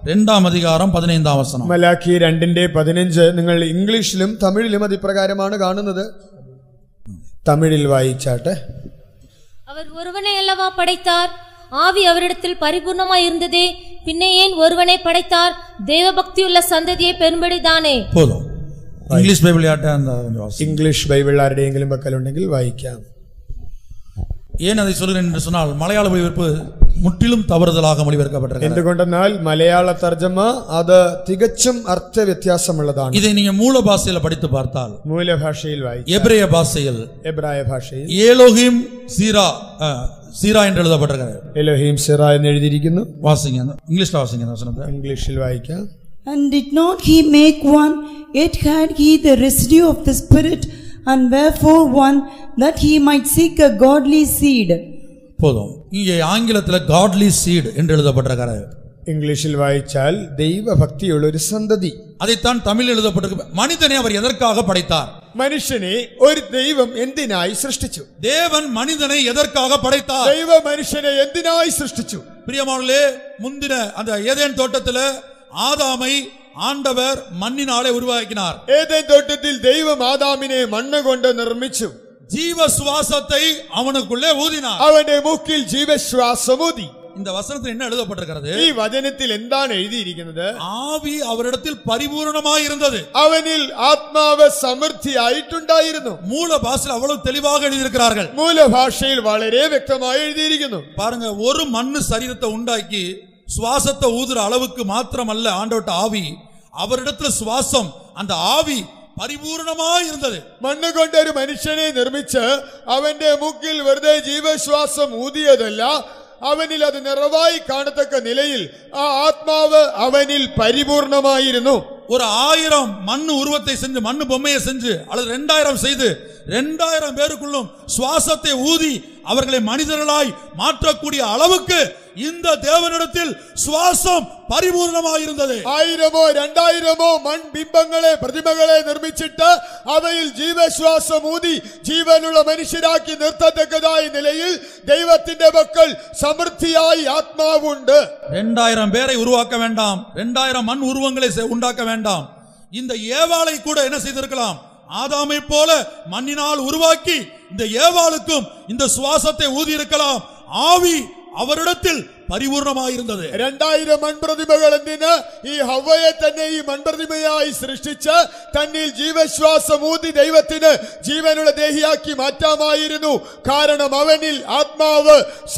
2:15. മലാഖി 2:15 നിങ്ങൾ ഇംഗ്ലീഷിലും തമിഴിലും അത് ഇപ്രകാരമാണ് കാണുന്നത്. തമിഴിൽ വായിച്ചാട്ടെ. அவர் ஒருவனை அல்லவா படைத்தார், ஆவி அவரிடத்தில் பரிபூர்ணமாய் இருந்ததே, பின்னே ஏன் ஒருவனை படைத்தார்? தேவ பக்தியுள்ள சந்ததியை பெரும்படிதானே. போதும். இங்கிலீஷ் பைபிள் யாட்ட ഇംഗ്ലീഷ് ബൈബിൾ ആരുടെയെങ്കിലും പക്കലുണ്ടെങ്കിൽ വായിക്കാം. ஏன் அதை சொல்கிறேன் என்று சொன்னால் மலையாள மொழிபெயர்ப்பு முற்றிலும் தவறுதலாக மொழிபெயர்க்கப்பட்டிருக்கிறது. എന്തുകൊണ്ടെന്നാൽ മലയാള തർജ്ജമ അത് തികച്ചും അർത്ഥവ്യത്യാസമുള്ളതാണ്. இதை நீங்க மூல பாஷையில படித்து பார்த்தால், മൂലഭാഷയിൽ വായിക്കാം, எபிரேய பாஷையில் എബ്രായ ഭാഷയിൽ ஏலோகிம் சீரா என்று எழுதப்பட்டிருக்கிறது. എലോഹീം സിറ എന്ന് എഴുതിയിരിക്കുന്നു. வாசிங்க, இங்கிலீஷ்ல வாசிங்க அந்த வசனத்தை. ഇംഗ്ലീഷിൽ വായിക്കാം. And did not he make one, yet had he the residue of the Spirit, and wherefore one, that he might seek a godly seed. போதும். இங்கே ஆங்கிலத்தில் godly seed என்று எழுதப்பட்டிருக்கிறது. ഇംഗ്ലീഷിൽ വായിച്ചാൽ ദൈവഭക്തിയുള്ള ഒരു സന്തതി. அதைத்தான் தமிழ் எழுதப்பட்டிருக்கு. மனிதனை அவர் எதற்காக படைத்தார்? മനുഷ്യനെ ഒരു ദൈവം എന്തിനായി സൃഷ്ടിച്ചു? தேவன் மனிதனை எதற்காக படைத்தார்? ദൈവ മനുഷ്യനെ എന്തിനായി സൃഷ്ടിച്ചു? பிரியமானவர்களே, முந்தின அந்த ஏதேன் தோட்டத்தில் ஆதாமை ஆண்டவர் மண்ணினாலே உருவாக்கினார். ഏദെൻ തോട്ടത്തിൽ ദൈവം ആദാമിനെ മണ്ണ് കൊണ്ട് നിർമ്മിച്ചു. ஜீவ சுவாசத்தை அவனுக்குள்ளே ஊதினார். അവന്റെ മൂക്കിൽ ജീവശ്വാസം ഊതി. இந்த வசனத்தில் என்ன எழுதப்பட்டிருக்கிறது? ഈ വചനത്തിൽ എന്താണ് എഴുതിയിരിക്കുന്നത്? ஆவி அவரிடத்தில் பரிபூரணமாய் இருந்தது. അവനിൽ ആത്മാവ് സമൃദ്ധിയായിട്ടുണ്ടായിരുന്നു. மூல பாஷையில் அவ்வளவு தெளிவாக எழுதியிருக்கிறார்கள். മൂലഭാഷയിൽ വളരെ വ്യക്തമായി എഴുതിയിരിക്കുന്നു. பாருங்க, ஒரு மண்ணு சரீரத்தை உண்டாக்கி சுவாசத்தை ஊதுற அளவுக்கு மாத்திரமல்ல ஆண்டவர்ட்ட ஆவி, அவரிடத்துல சுவாசம், அந்த ஆவி പരിപൂർണമായി ഇരുന്നത്. മണ്ണ് കൊണ്ട് ഒരു മനുഷ്യനെ നിർമ്മിച്ച് അവന്റെ മൂക്കിൽ വെറുതെ ജീവശ്വാസം ഊതിയതല്ല, അവനിൽ അത് നിറവായി കാണത്തക്ക നിലയിൽ ആ ആത്മാവ് അവനിൽ പരിപൂർണമായിരുന്നു. ஒரு 1000 மண்ணு உருவத்தை செஞ்சு மண்ணு பொம்மையை செஞ்சு அல்லது 2000 செய்து 2000 பேருக்குள்ளும் சுவாசத்தை ஊதி அவர்களை மனிதர்களாய் மாற்றக்கூடிய அளவுக்கு இந்த தேவனிடத்தில் சுவாசம் പരിപൂർണമായിരുന്നത്. 1000മോ 2000മോ മൺബിംബങ്ങളെ പ്രതിമകളെ നിർമ്മിച്ചിട്ട് അവയിൽ ജീവശ്വാസം ഊതി ജീവനുള്ള മനുഷ്യരാക്കി നിർത്തത്തക്കതായ നിലയിൽ ദൈവത്തിന്റെ മക്കൾ സമൃദ്ധിയായി ആത്മാവുണ്ട്. 2000 பேரை உருவாக்க வேண்டாம், 2000 மண் உருவங்களை உண்டாக்க வேண்டாம். இந்த ஏவாளை கூட என்ன செய்திருக்கலாம்? ஆதாமை போல மண்ணினால் உருவாக்கி இந்த ஏவாளுக்கும் இந்த சுவாசத்தை ஊதி இருக்கலாம். ஆவி അവരിടത്തിൽ പരിപൂർണമായിരുന്നത്. 2000 മൺപ്രതിമകൾ എന്തിന്? ഈ ഹവ്വയെ തന്നെ ഈ മൺപ്രതിമയായി സൃഷ്ടിച്ച് തന്നിൽ ജീവശ്വാസം ഊതി ദൈവത്തിന് ജീവനുള്ള ദേഹിയാക്കി മാറ്റാമായിരുന്നു. കാരണം അവനിൽ ആത്മാവ്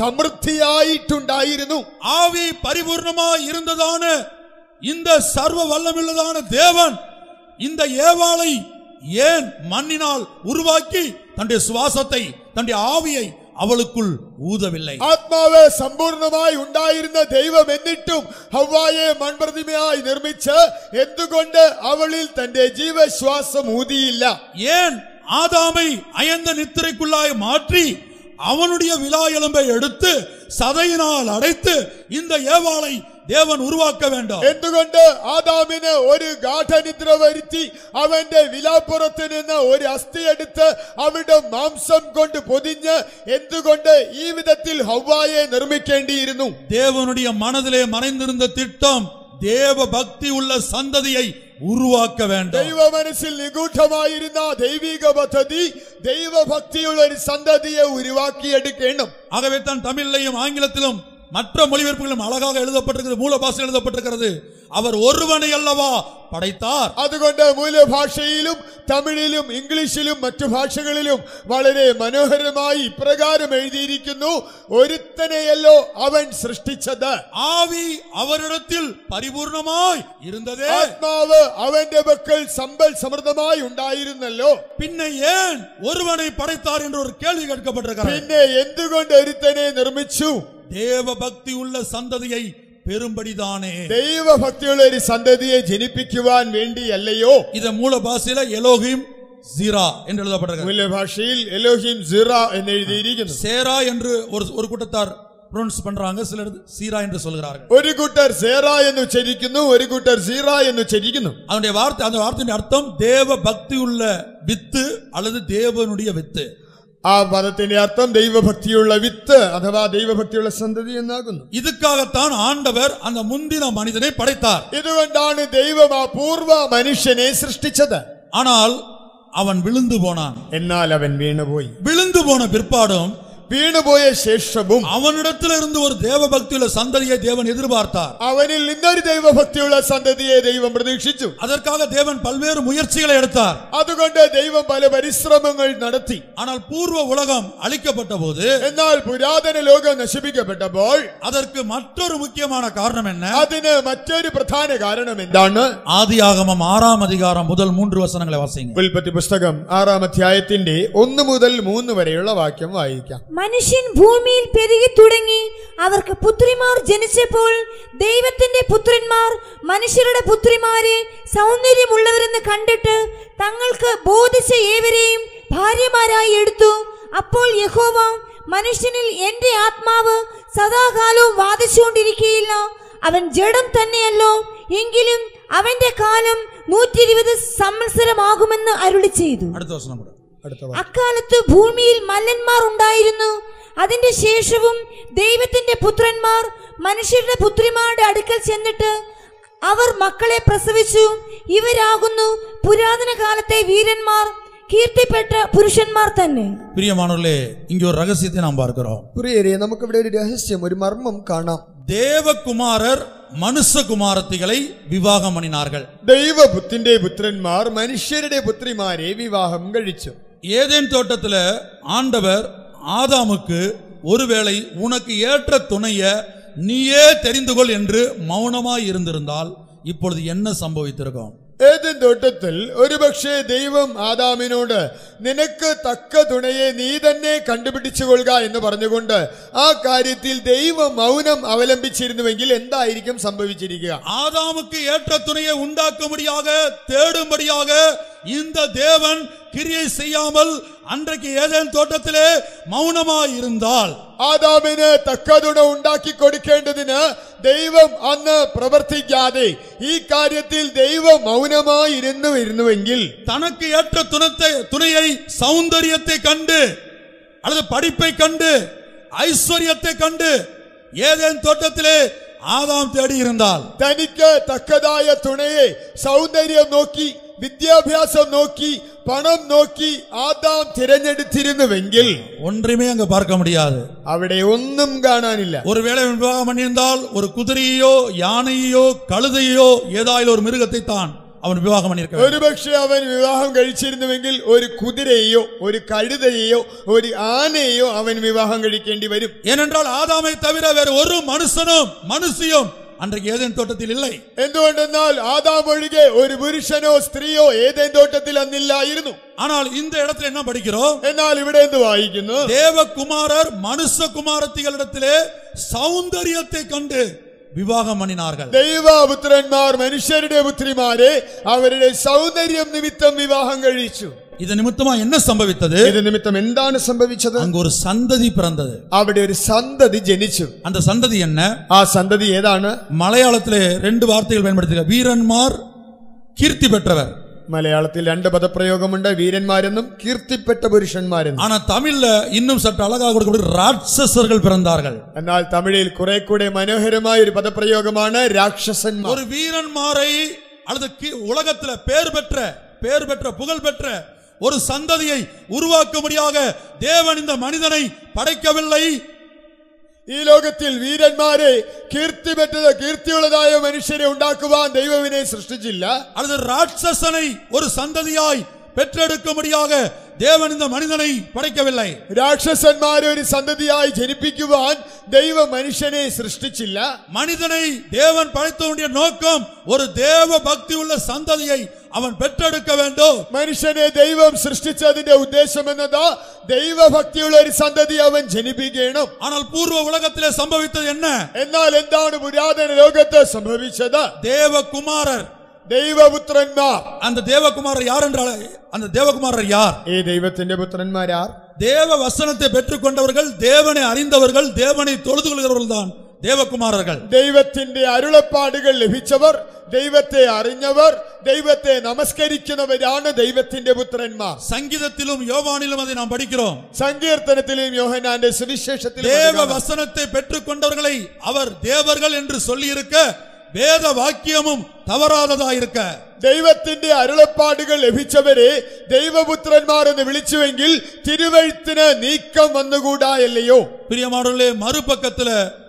സമൃദ്ധിയായിട്ടുണ്ടായിരുന്നു. ആവി പരിപൂർണമായി ഇരുന്നതാണ് இந்த சர்வ வல்லமையுள்ளதான தேவன் இந்த ஏவாளை ஏன் மண்ணினால் உருவாக்கி தன்னுடைய சுவாசத்தை தன்னுடைய ஆவியை അവൾക്കുൾ ഊതവില്ലേ? ആത്മാവ് സമ്പൂർണമായി ഉണ്ടായിരുന്ന ദൈവം എന്നിട്ടും ഹവ്വായെ മൺപ്രതിമയായി നിർമ്മിച്ച് എന്തുകൊണ്ട് അവളിൽ തന്റെ ജീവശ്വാസം ഊതിയില്ല? ഏൻ ആദാമை അയந்த നിദ്രയ്ക്കുള്ളായി മാറ്റി അവനുடைய விலா எலும்பை எடுத்து சதையினால் அடைத்து இந்த ஏவாளை தேவன் உருவாக்க வேண்டும். എന്തുകൊണ്ട് ആദാമിനെ ഒരു ഗാഠനിദ്ര വരുത്തി അവന്റെ വിലാപ്പുറത്ത് നിന്ന് ഒരു അസ്ഥി എടുത്ത് അവരുടെ മാംസം കൊണ്ട് പൊതിഞ്ഞ് എന്തുകൊണ്ട് ഈ വിധത്തിൽ ഹവ്വായെ നിർമ്മിക്കേണ്ടിയിരുന്നു? தேவனுடைய மனதிலே மறைந்திருந்த திட்டம் தேவ பக்தி உள்ள சந்ததியை ഉരുവാക്ക வேண்டும். ദൈവ മനസ്സിൽ നിഗൂഢമായിരുന്ന ദൈവിക പദ്ധതി ദൈവഭക്തിയുള്ള ഒരു സന്തതിയെ ഉരുവാക്കിയെടുക്കണം. ஆகவே தான் தமிழிலும் ஆங்கிலத்திலும் மற்ற மொழிபெயர்ப்புகளும் அழகாக எழுதப்பட்டிருக்கிறது, மூல பாஷையில் எழுதப்பட்டிருக்கிறது, அவர் ஒருவனை அல்லவா പടൈത്താർ. അതുകൊണ്ട് മൂലഭാഷയിലും തമിഴിലും ഇംഗ്ലീഷിലും മറ്റു ഭാഷകളിലും വളരെ മനോഹരമായി ഇപ്രകാരം എഴുതിയിരിക്കുന്നു, ഒരുത്തനെയല്ലോ അവൻ സൃഷ്ടിച്ചത്. ആവി അവരിടത്തിൽ പരിപൂർണമായി ഇരുന്നതേ. ആത്മാവ് അവന്റെ പക്കൽ സമ്പൽ സമൃദ്ധമായി ഉണ്ടായിരുന്നല്ലോ. പിന്നെ ഏൻ ഒരുവനെ പടൈത്താർ എன்ற ഒരു കേள்வி കേൾക്കപ്പെട്ടിരിക്കുന്നു. പിന്നെ എന്തുകൊണ്ട് ഒരുത്തനെ നിർമ്മിച്ചു? ദേവഭക്തിയുള്ള സന്തതിയെ പെരുമ്പടിതാനേ. ദൈവഭക്തിയുള്ള ഒരു സന്തതിയെ ജനിപ്പിക്കുവാൻ വേണ്ടിയല്ലയോ? ഇത് മൂലഭാഷയിലെ എലോഹിം സീറാ എന്ന് എഴുതപ്പെട്ടിരിക്കുന്നു. മൂലഭാഷയിൽ എലോഹിം സീറാ എന്ന് എഴുതിയിരിക്കുന്നു. സേറാ என்று ஒரு கூட்டத்தார் പ്രൊനൗൺസ് பண்றாங்க, சிலர் சீரா என்று சொல்கிறார்கள். ഒരു കൂട്ടർ സേറാ എന്ന് ഉച്ചരിക്കുന്നു, ഒരു കൂട്ടർ സീറാ എന്ന് ഉച്ചരിക്കുന്നു. அந்த வார்த்தையின் அர்த்தம் தேவ பக்தியுள்ள வித்து அல்லது தேவனுடைய வித்து. ആ പദത്തിന്റെ അർത്ഥം ദൈവഭക്തിയുള്ള വിത്ത് അഥവാ ദൈവഭക്തിയുള്ള സന്തതി എന്നാകുന്നു. இதுக்காகத்தான் ஆண்டவர் அந்த முந்தின மனிதனை படைத்தார். ഇതുകൊണ്ടാണ് ദൈവം ആ പൂർവ മനുഷ്യനെ സൃഷ്ടിച്ചത്. ஆனால் அவன் விழுந்து போனான். എന്നാൽ അവൻ വീണുപോയി. விழுந்து போன பிற்பாடும் വീണുപോയ ശേഷവും അവനിടത്തിലിരുന്ന് ഒരു ദേവഭക്തിയുള്ള സന്തതിയെ ദേവൻ എതിർപാർത്താർ. അവനിൽ നിന്നൊരു ദൈവഭക്തിയുള്ള സന്തതിയെ ദൈവം പ്രതീക്ഷിച്ചു. அதற்காக தேவன் பல்வேறு முயற்சிகளை எடுத்தார். അതുകൊണ്ട് ദൈവം പല പരിശ്രമങ്ങൾ നടത്തി. ஆனால் பூர்வ உலகம் அழிக்கப்பட்ட போது, എന്നാൽ പുരാതന ലോകം നശിപ്പിക്കപ്പെട്ടപ്പോൾ அதற்கு மற்றொரு മുഖ്യமான காரணம் என்ன? അതിന് മറ്റൊരു പ്രധാന കാരണം എന്താണ്? ആദിയാഗമം 6-ാം അധികാരം മുതൽ 3 വചനങ്ങളെ വാസിക്കുക. ഉൽപ്പത്തി പുസ്തകം 6-ാം അധ്യായത്തിന്റെ 1 മുതൽ 3 വരെയുള്ള വാക്യം വായിക്കാം. മനുഷ്യൻ ഭൂമിയിൽ പെരുകി തുടങ്ങി, അവർക്ക് പുത്രിമാർ ജനിച്ചപ്പോൾ ദൈവത്തിന്റെ പുത്രന്മാർ മനുഷ്യരുടെ പുത്രിമാരെ സൗന്ദര്യമുള്ളവരെന്ന് കണ്ടിട്ട് തങ്ങൾക്ക് ബോധിച്ച ഏവരെയും ഭാര്യമാരായി എടുത്തു. അപ്പോൾ യഹോവ മനുഷ്യനിൽ എന്റെ ആത്മാവ് സദാകാലവും വാദിച്ചുകൊണ്ടിരിക്കുകയില്ല, അവൻ ജഡം തന്നെയല്ലോ, എങ്കിലും അവന്റെ കാലം 120 സംവത്സരമാകുമെന്ന് അരുളി ചെയ്തു. അക്കാലത്ത് ഭൂമിയിൽ മല്ലന്മാർ ഉണ്ടായിരുന്നു. അതിന്റെ ശേഷവും ദൈവത്തിന്റെ പുത്രന്മാർ മനുഷ്യരുടെ പുത്രിമാരുടെ അടുക്കൽ ചെന്നിട്ട് അവർ മക്കളെ പ്രസവിച്ചു. ഇവരാകുന്നു പുരാതന കാലത്തെ വീരന്മാർ, കീർത്തിപ്പെട്ട പുരുഷന്മാർ തന്നെ. പ്രിയമാനവர்களே, ഇங்கே ഒരു രഹസ്യത്തെ നാം பார்க்கிறோம். പ്രിയരെ, നമുക്ക് ഇവിടെ ഒരു രഹസ്യം, ഒരു മർമ്മം കാണാം. ദേവകുമാരർ മനുഷ്യകുമാരത്തികളെ വിവാഹം பண்ணினார்கள். ദൈവപുത്രന്റെ പുത്രന്മാർ മനുഷ്യരുടെ പുത്രിമാരെ വിവാഹം കഴിച്ചു. ஏதேன் தோட்டத்தில் ஆண்டவர் ஆதாமுக்கு ஒருவேளை உனக்கு ஏற்ற துணைய நீயே தெரிந்து கொள் என்று மௌனமாய் இருந்திருந்தால் இப்பொழுது என்ன சம்பவித்திருக்கும்? ഏദൻ തോട്ടത്തിൽ ഒരുപക്ഷെ ദൈവം ആദാമിനോട് നിനക്ക് തക്ക തുണയെ നീ തന്നെ കണ്ടുപിടിച്ചു കൊള്ളുക എന്ന് പറഞ്ഞുകൊണ്ട് ആ കാര്യത്തിൽ ദൈവം മൗനം അവലംബിച്ചിരുന്നുവെങ്കിൽ എന്തായിരിക്കും സംഭവിച്ചിരിക്കുക? ஆதாமுக்கு ஏற்ற துணையை உண்டாக்கும்படியாக தேடும்படியாக இந்த தேவன் கிரியை செய்யாமல் அன்றைக்கு ஏதேன் தோட்டத்திலே மௌனமாய் இருந்தால், ആദാമിന് തക്ക തുണ ഉണ്ടാക്കി കൊടുക്കേണ്ടതിന് ദൈവം അന്ന് പ്രവർത്തിക്കാതെ ഈ കാര്യത്തിൽ ദൈവം മൗനമായി ഇരുന്നുവെങ്കിൽ, தனக்கு ஏற்ற துணையை சௌந்தரியத்தை கண்டு அல்லது படிப்பை கண்டு ஐஸ்வர்யத்தை கண்டு ஏதேன் தோட்டத்திலே ஆதாம் தேடி இருந்தால், തനിക്ക് തക്കതായ തുണയെ സൗന്ദര്യം നോക്കി വിദ്യാഭ്യാസം നോക്കി പണം നോക്കി ആദാം തിരഞ്ഞെടുത്തിരുന്നുവെങ്കിൽ ஒன்றுமே அங்க பார்க்க முடியாது. അവിടെ ഒന്നും കാണാനില്ല. ஒருவேளை விவாகம் பண்ணியிருந்தால் ஒரு குதிரையோ யானையோ கழுதையோ ஏதாயிலும் ஒரு மிருகத்தை தான் அவன் விவாகம் பண்ணியிருக்க. ഒരുപക്ഷെ അവൻ വിവാഹം കഴിച്ചിരുന്നുവെങ്കിൽ ഒരു കുതിരയെയോ ഒരു കഴുതയെയോ ഒരു ആനയെയോ അവൻ വിവാഹം കഴിക്കേണ്ടി വരും. ஏனென்றால் ஆதாமை தவிர வேறு ஒரு மனுஷியும் அன்றைக்கு ஏதேன் தோட்டத்தில் இல்லை. എന്തുകൊണ്ടെന്നാൽ ആദാം ഒഴികെ ഒരു പുരുഷനോ സ്ത്രീയോ ഏതേൻ തോട്ടത്തിൽ അന്നില്ലായിരുന്നു. ஆனால் இந்த இடத்துல என்ன படிக்கிறோம்? എന്നാൽ ഇവിടെ എന്ത് വായിക്കുന്നു? தேவகுமாரர் மனுஷகுமாரத்திகளிடத்திலே சௌந்தரியத்தை கண்டு விவாகம் பண்ணினார்கள். ദൈവപുത്രന്മാർ മനുഷ്യരുടെ പുത്രിമാരെ അവരുടെ സൗന്ദര്യം നിമിത്തം വിവാഹം കഴിച്ചു. இது நிமித்தமா என்ன சம்பவித்தது? ഇത് നിമിത്തം എന്താണ് സംഭവിച്ചത്? அங்க ஒரு சந்ததி பிறந்தது. അവിടെ ഒരു സന്തതി ജനിച്ചു. அந்த சந்ததி என்ன? ആ സന്തതി ഏതാണ്? மலையாளத்திலே ரெண்டு வார்த்தைகள் பயன்படுத்துகிறார். வீரன்மார், கீர்த்தி பெற்றவர். മലയാളത്തിൽ രണ്ട് പദപ്രയോഗമുണ്ട്, വീരന്മാരെന്നും കീർത്തിപ്പെട്ട പുരുഷന്മാരെന്നും. ஆனா தமிழ்ல இன்னும் சற்று அழகாக கொடுக்கக்கூடிய ராட்சசர்கள் பிறந்தார்கள். എന്നാൽ തമിഴിൽ കുറെ കൂടെ മനോഹരമായ ഒരു പദപ്രയോഗമാണ് രാക്ഷസന്മാർ. ஒரு வீரன்மாரை அல்லது உலகத்துல பேர் பெற்ற புகழ் பெற்ற ஒரு சந்ததியை உருவாக்கும்படியாக தேவன் இந்த மனிதனை படைக்கவில்லை. ഈ ലോകത്തിൽ വീരന്മാരെ കീർത്തിയുള്ളതായ മനുഷ്യരെ ഉണ്ടാക്കുവാൻ ദൈവവിനെ സൃഷ്ടിച്ചില്ല. அல்லது ராட்சசனை ஒரு சந்ததியாய் பெற்றெடுக்கும்படியாக தேவன் இந்த மனிதனை படைக்கவில்லை. രാക്ഷസന്മാരെ ഒരു സന്തതിയായി ജനിപ്പിക്കുവാൻ ദൈവം മനുഷ്യനെ സൃഷ്ടിച്ചില്ല. மனிதனை தேவன் படைத்தவனுடைய நோக்கம் ஒரு தேவ பக்தி உள்ள சந்ததியை அவன் பெற்றெடுக்க வேண்டும். മനുഷ്യനെ ദൈവം സൃഷ്ടിച്ചതിന്റെ ഉദ്ദേശം എന്നത് ദൈവഭക്തിയുള്ള ഒരു സന്തതി അവൻ ജനിപ്പിക്കണം. ஆனால் பூர்வ உலகத்திலே சம்பவித்தது என்ன? എന്നാൽ എന്താണ് പുരാതന ലോകത്ത് സംഭവിച്ചത്? தேவகுமாரர், ദൈവപുത്രന്മാർ. அந்த தேவகுமாரர் யார் என்றால் அந்த தேவகுமாரர் யார்? ഈ ദൈവത്തിന്റെ പുത്രന്മാരാർ? தேவ வசனத்தை பெற்றுக்கொண்டவர்கள், தேவனை அறிந்தவர்கள், தேவனை தொழுது கொள்கிறவர்கள் தான் தேவகுமாரர்கள். ദൈവത്തിന്റെ അരുളപ്പാടുകൾ ലഭിച്ചവർ, ദൈവത്തെ അറിഞ്ഞവർ, ദൈവത്തെ നമസ്കരിക്കുന്നവരാണ് ദൈവത്തിന്റെ പുത്രന്മാർ. சங்கீதத்திலும் யோவானிலும் அதை நாம் படிக்கிறோம். സങ്കീർത്തനത്തിലും യോഹന്നാന്റെ സുവിശേഷത്തിലും தேவ வசனத்தை பெற்றுக்கொண்டவர்களை அவர் தேவர்கள் என்று சொல்லி இருக்க, வேத வாக்கியமும் தவறாததாயிருக்க, ദൈവത്തിന്റെ അരുളപ്പാടുകൾ ലഭിച്ചവരെ ദൈവപുത്രന്മാർ എന്ന് വിളിച്ചുവെങ്കിൽ തിരുവെഴുത്തിന് നീക്കം വന്നുകൂടായല്ലയോ? பிரியமானவர்களே, மறுபக்கத்துல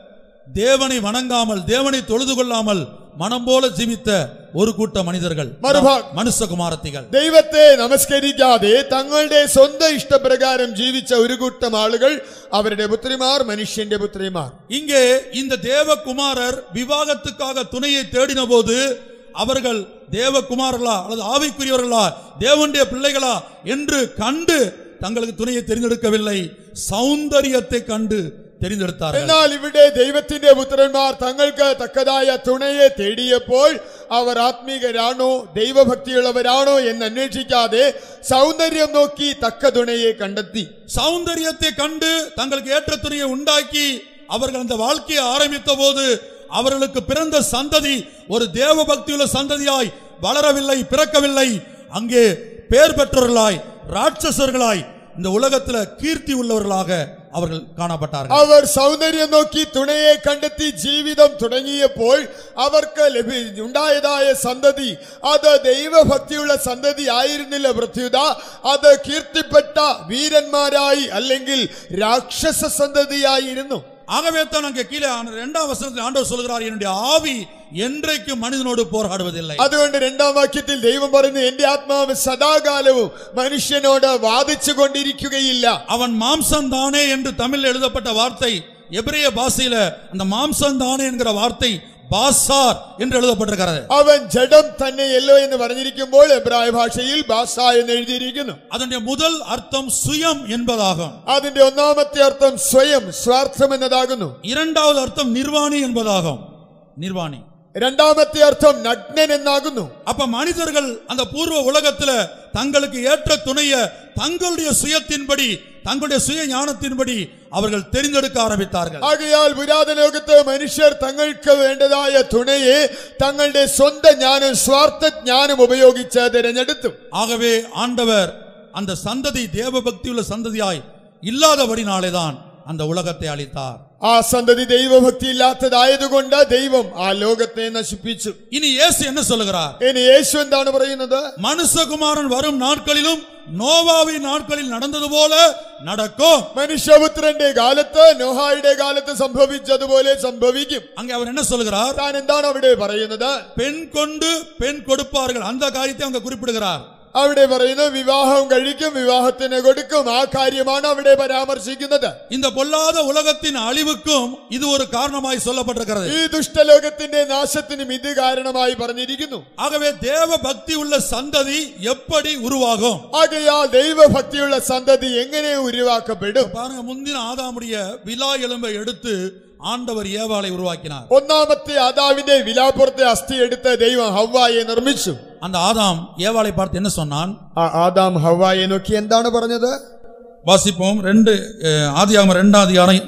தேவனை வணங்காமல் தேவனை தொழுது கொள்ளாமல் மனம் போல ஜீவித்த ஒரு கூட்ட மனிதர்கள், മനുഷ്യകുമാരത്തികൾ. ദൈവത്തെ നമസ്കരിക്കാതെ തങ്ങളുടെ സ്വന്തം ഇഷ്ടപ്രകാരം ജീവിച്ച ഒരു കൂട്ടം ആളുകൾ അവരുടെ പുത്രിമാർ, മനുഷ്യന്റെ പുത്രിമാർ. இங்கே இந்த தேவகுமாரர் விவாகத்துக்காக துணையை தேடின போது அவர்கள் தேவகுமாரர்களா அல்லது ஆவிக்குரியவர்களா தேவனுடைய பிள்ளைகளா என்று கண்டு தங்களுக்கு துணையை தெரிந்தெடுக்கவில்லை, சௌந்தரியத்தை கண்டு தெரிந்தெடுத்தார்கள். എന്നാൽ ഇവിടെ ദൈവത്തിന്റെ പുത്രന്മാർ തങ്ങൾക്ക് തക്കതായ തുണയെ തേടിയപ്പോൾ അവർ ആത്മീകരാണോ ദൈവഭക്തിയുള്ളവരാണോ എന്ന് അന്വേഷിക്കാതെ സൗന്ദര്യം നോക്കി തക്ക തുണയെ കണ്ടെത്തി. சௌந்தரியத்தை கண்டு தங்களுக்கு ஏற்ற துணையை உண்டாக்கி அவர்கள் அந்த வாழ்க்கையை ஆரம்பித்த போது அவர்களுக்கு பிறந்த சந்ததி ஒரு தேவ பக்தியுள்ள சந்ததியாய் வளரவில்லை, பிறக்கவில்லை. அங்கே பேர் பெற்றவர்களாய், ராட்சசர்களாய், இந்த உலகத்துல கீர்த்தி உள்ளவர்களாக அவர்கள் காணப்பட்டார்கள். അവർ സൗന്ദര്യം നോക്കി തുണയെ കണ്ടെത്തി ജീവിതം തുടങ്ങിയപ്പോൾ അവർക്ക് ഉണ്ടായതായ സന്തതി അത് ദൈവഭക്തിയുള്ള സന്തതി ആയിരുന്നില്ല. പ്രത്യുത അത് കീർത്തിപ്പെട്ട വീരന്മാരായി അല്ലെങ്കിൽ രാക്ഷസ സന്തതിയായിരുന്നു. ஆகவே தான் அங்கே கீழே 2ஆம் வசனத்தில் ஆண்டவர் சொல்கிறார், என்னுடைய ஆவி என்றைக்கு மனிதனோடு போராடுவதில்லை. അതുകൊണ്ട് 2ആം വാക്യത്തിൽ ദൈവം പറയുന്നു, എന്റെ ആത്മാവ് സദാകാലവും മനുഷ്യനോട് വാദിച്ചു കൊണ്ടിരിക്കുകയില്ല. அவன் மாம்சம் தானே என்று தமிழில் எழுதப்பட்ட வார்த்தை எபிரேய பாஷையில அந்த மாம்சம் தானே என்கிற வார்த்தை பாசார் என்று எழுதப்பட்டிருக்கிறது. അവൻ ജഡം തന്നെയല്ലോ എന്ന് പറഞ്ഞിരിക്കുമ്പോൾ എബ്രായ ഭാഷയിൽ ബാസ എന്ന് എഴുതിയിരിക്കുന്നു. அதனுடைய முதல் அர்த்தம் சுயம் என்பதாகும். അതിന്റെ ഒന്നാമത്തെ അർത്ഥം സ്വയം, സ്വാർത്ഥം എന്നതാകുന്നു. இரண்டாவது அர்த்தம் நிர்வாணி என்பதாகும். நிர்வாணி. രണ്ടാമത്തെ അർത്ഥം നഗ്നൻ എന്നാകുന്നു. அப்ப மனிதர்கள் அந்த பூர்வ உலகத்துல தங்களுக்கு ஏற்ற துணைய தங்களுடைய சுயத்தின்படி, தங்களுடைய சுய ஞானத்தின்படி அவர்கள் தெரிந்தெடுக்க ஆரம்பித்தார்கள். ആകയാൽ പുരാതന ലോകത്ത് മനുഷ്യർ തങ്ങൾക്ക് വേണ്ടതായ തുണയെ തങ്ങളുടെ സ്വന്തം ജ്ഞാനം, സ്വാർത്ഥ ജ്ഞാനം ഉപയോഗിച്ച് തിരഞ്ഞെടുത്തു. ஆகவே ஆண்டவர் அந்த சந்ததி தேவ பக்தியுள்ள சந்ததியாய் இல்லாதபடினாலேதான் அந்த உலகத்தை அழித்தார். ആ സന്തതി ദൈവഭക്തി ഇല്ലാത്തതായതുകൊണ്ട് ദൈവം ആ ലോകത്തെ നശിപ്പിച്ചു. இனி இயேசு என்ன சொல்லுகிறார்? ഇനി യേശു എന്താണ് പറയുന്നത്? மனுஷகுமாரன் வரும் நாட்களிலும் நோவாவின் நாட்களில் நடந்தது போல நடக்கும். മനുഷ്യപുത്രന്റെ കാലത്ത്, നോഹായുടെ കാലത്ത് സംഭവിച്ചതുപോലെ സംഭവിക്കും. அங்கே அவர் என்ன சொல்லுகிறார்? താൻ എന്താണ് അവിടെ പറയുന്നത്? பெண் கொண்டு பெண் கொடுப்பார்கள், அந்த காரியத்தை அவங்க குறிப்பிடுகிறார். അവിടെ പറയുന്നു വിവാഹം കഴിക്കും, വിവാഹത്തിന് കൊടുക്കും. ആ കാര്യമാണ് അവിടെ പരാമർശിക്കുന്നത്. இந்த பொல்லாத உலகத்தின் அழிவுக்கும் இது ஒரு காரணமாய் சொல்லப்பட்டிருக்கிறது. ഈ ദുഷ്ടലോകത്തിന്റെ നാശത്തിനും ഇത് കാരണമായി പറഞ്ഞിരിക്കുന്നു. ஆகவே தேவ பக்தி உள்ள சந்ததி எப்படி உருவாகும்? ആകയാൽ ദൈവഭക്തിയുള്ള സന്തതി എങ്ങനെ ഉരുവാക്കപ്പെടും? பாருங்க, முந்தின ஆதாமுடைய விலா எலும்பை எடுத்து ஆண்டவர் ஏவாளை உருவாக்கினார். ഒന്നാമത്തെ ആദാമിന്റെ വിലാപ്പുറത്തെ അസ്ഥി എടുത്ത് ദൈവം ഹവ്വായെ നിർമ്മിച്ചു. அந்த ஆதாம் ஏவாளை பார்த்து என்ன சொன்னான்? ആ ആദാം ഹവ്വായെ നോക്കി എന്താണ് പറഞ്ഞത്? வாசிப்போம். ஆதியாகமம் 2 அதிகாரம்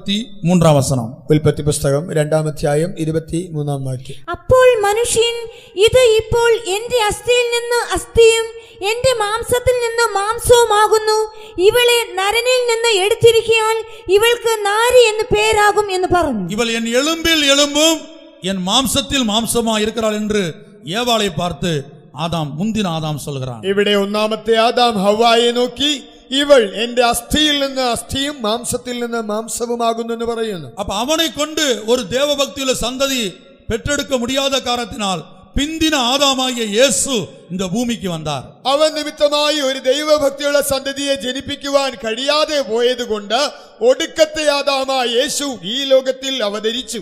23 வசனம். ഉൽപ്പത്തി പുസ്തകം 2-ാം അധ്യായം 23-ാം വാക്യം. അപ്പോൾ മനുഷ്യൻ, ഇത് ഇപ്പോൾ എന്റെ അസ്ഥിയിൽ നിന്ന് അസ്ഥിയും എന്റെ മാംസത്തിൽ നിന്ന് മാംസവുമാകുന്നു. ഇവളെ നരനിൽ നിന്ന് എടുത്തിരിക്കാൻ ഇവൾക്ക് നാരി എന്ന് പേരാകും എന്ന് പറഞ്ഞു. இவள் என் எலும்பில் எலும்பும் என் மாம்சத்தில் மாம்சமா இருக்கிறாள் என்று ஏவாளை பார்த்து முந்தின ஆதாம் சொல்கிறான். ഇവിടെ ഒന്നാമത്തെ ആദാം ഹവ്വായെ നോക്കി ഇവൾ എന്റെ അസ്ഥിയിൽ നിന്ന് അസ്ഥിയും മാംസത്തിൽ നിന്ന് മാംസവുമാകുന്നു എന്ന് പറയുന്നു. அப்ப அவனை கொண்டு ஒரு தேவ பக்தியுள்ள சந்ததி பெற்றெடுக்க முடியாத காரணத்தினால் பிந்தின ஆதாமாகிய இயேசு இந்த பூமிக்கு வந்தார். അവൻ നിമിത്തമായി ഒരു ദൈവഭക്തിയുള്ള സന്തതിയെ ജനിപ്പിക്കുവാൻ കഴിയാതെ പോയതുകൊണ്ട് ഒടുക്കത്തെ ആദാമായ യേശു ഈ ലോകത്തിൽ അവതരിച്ചു.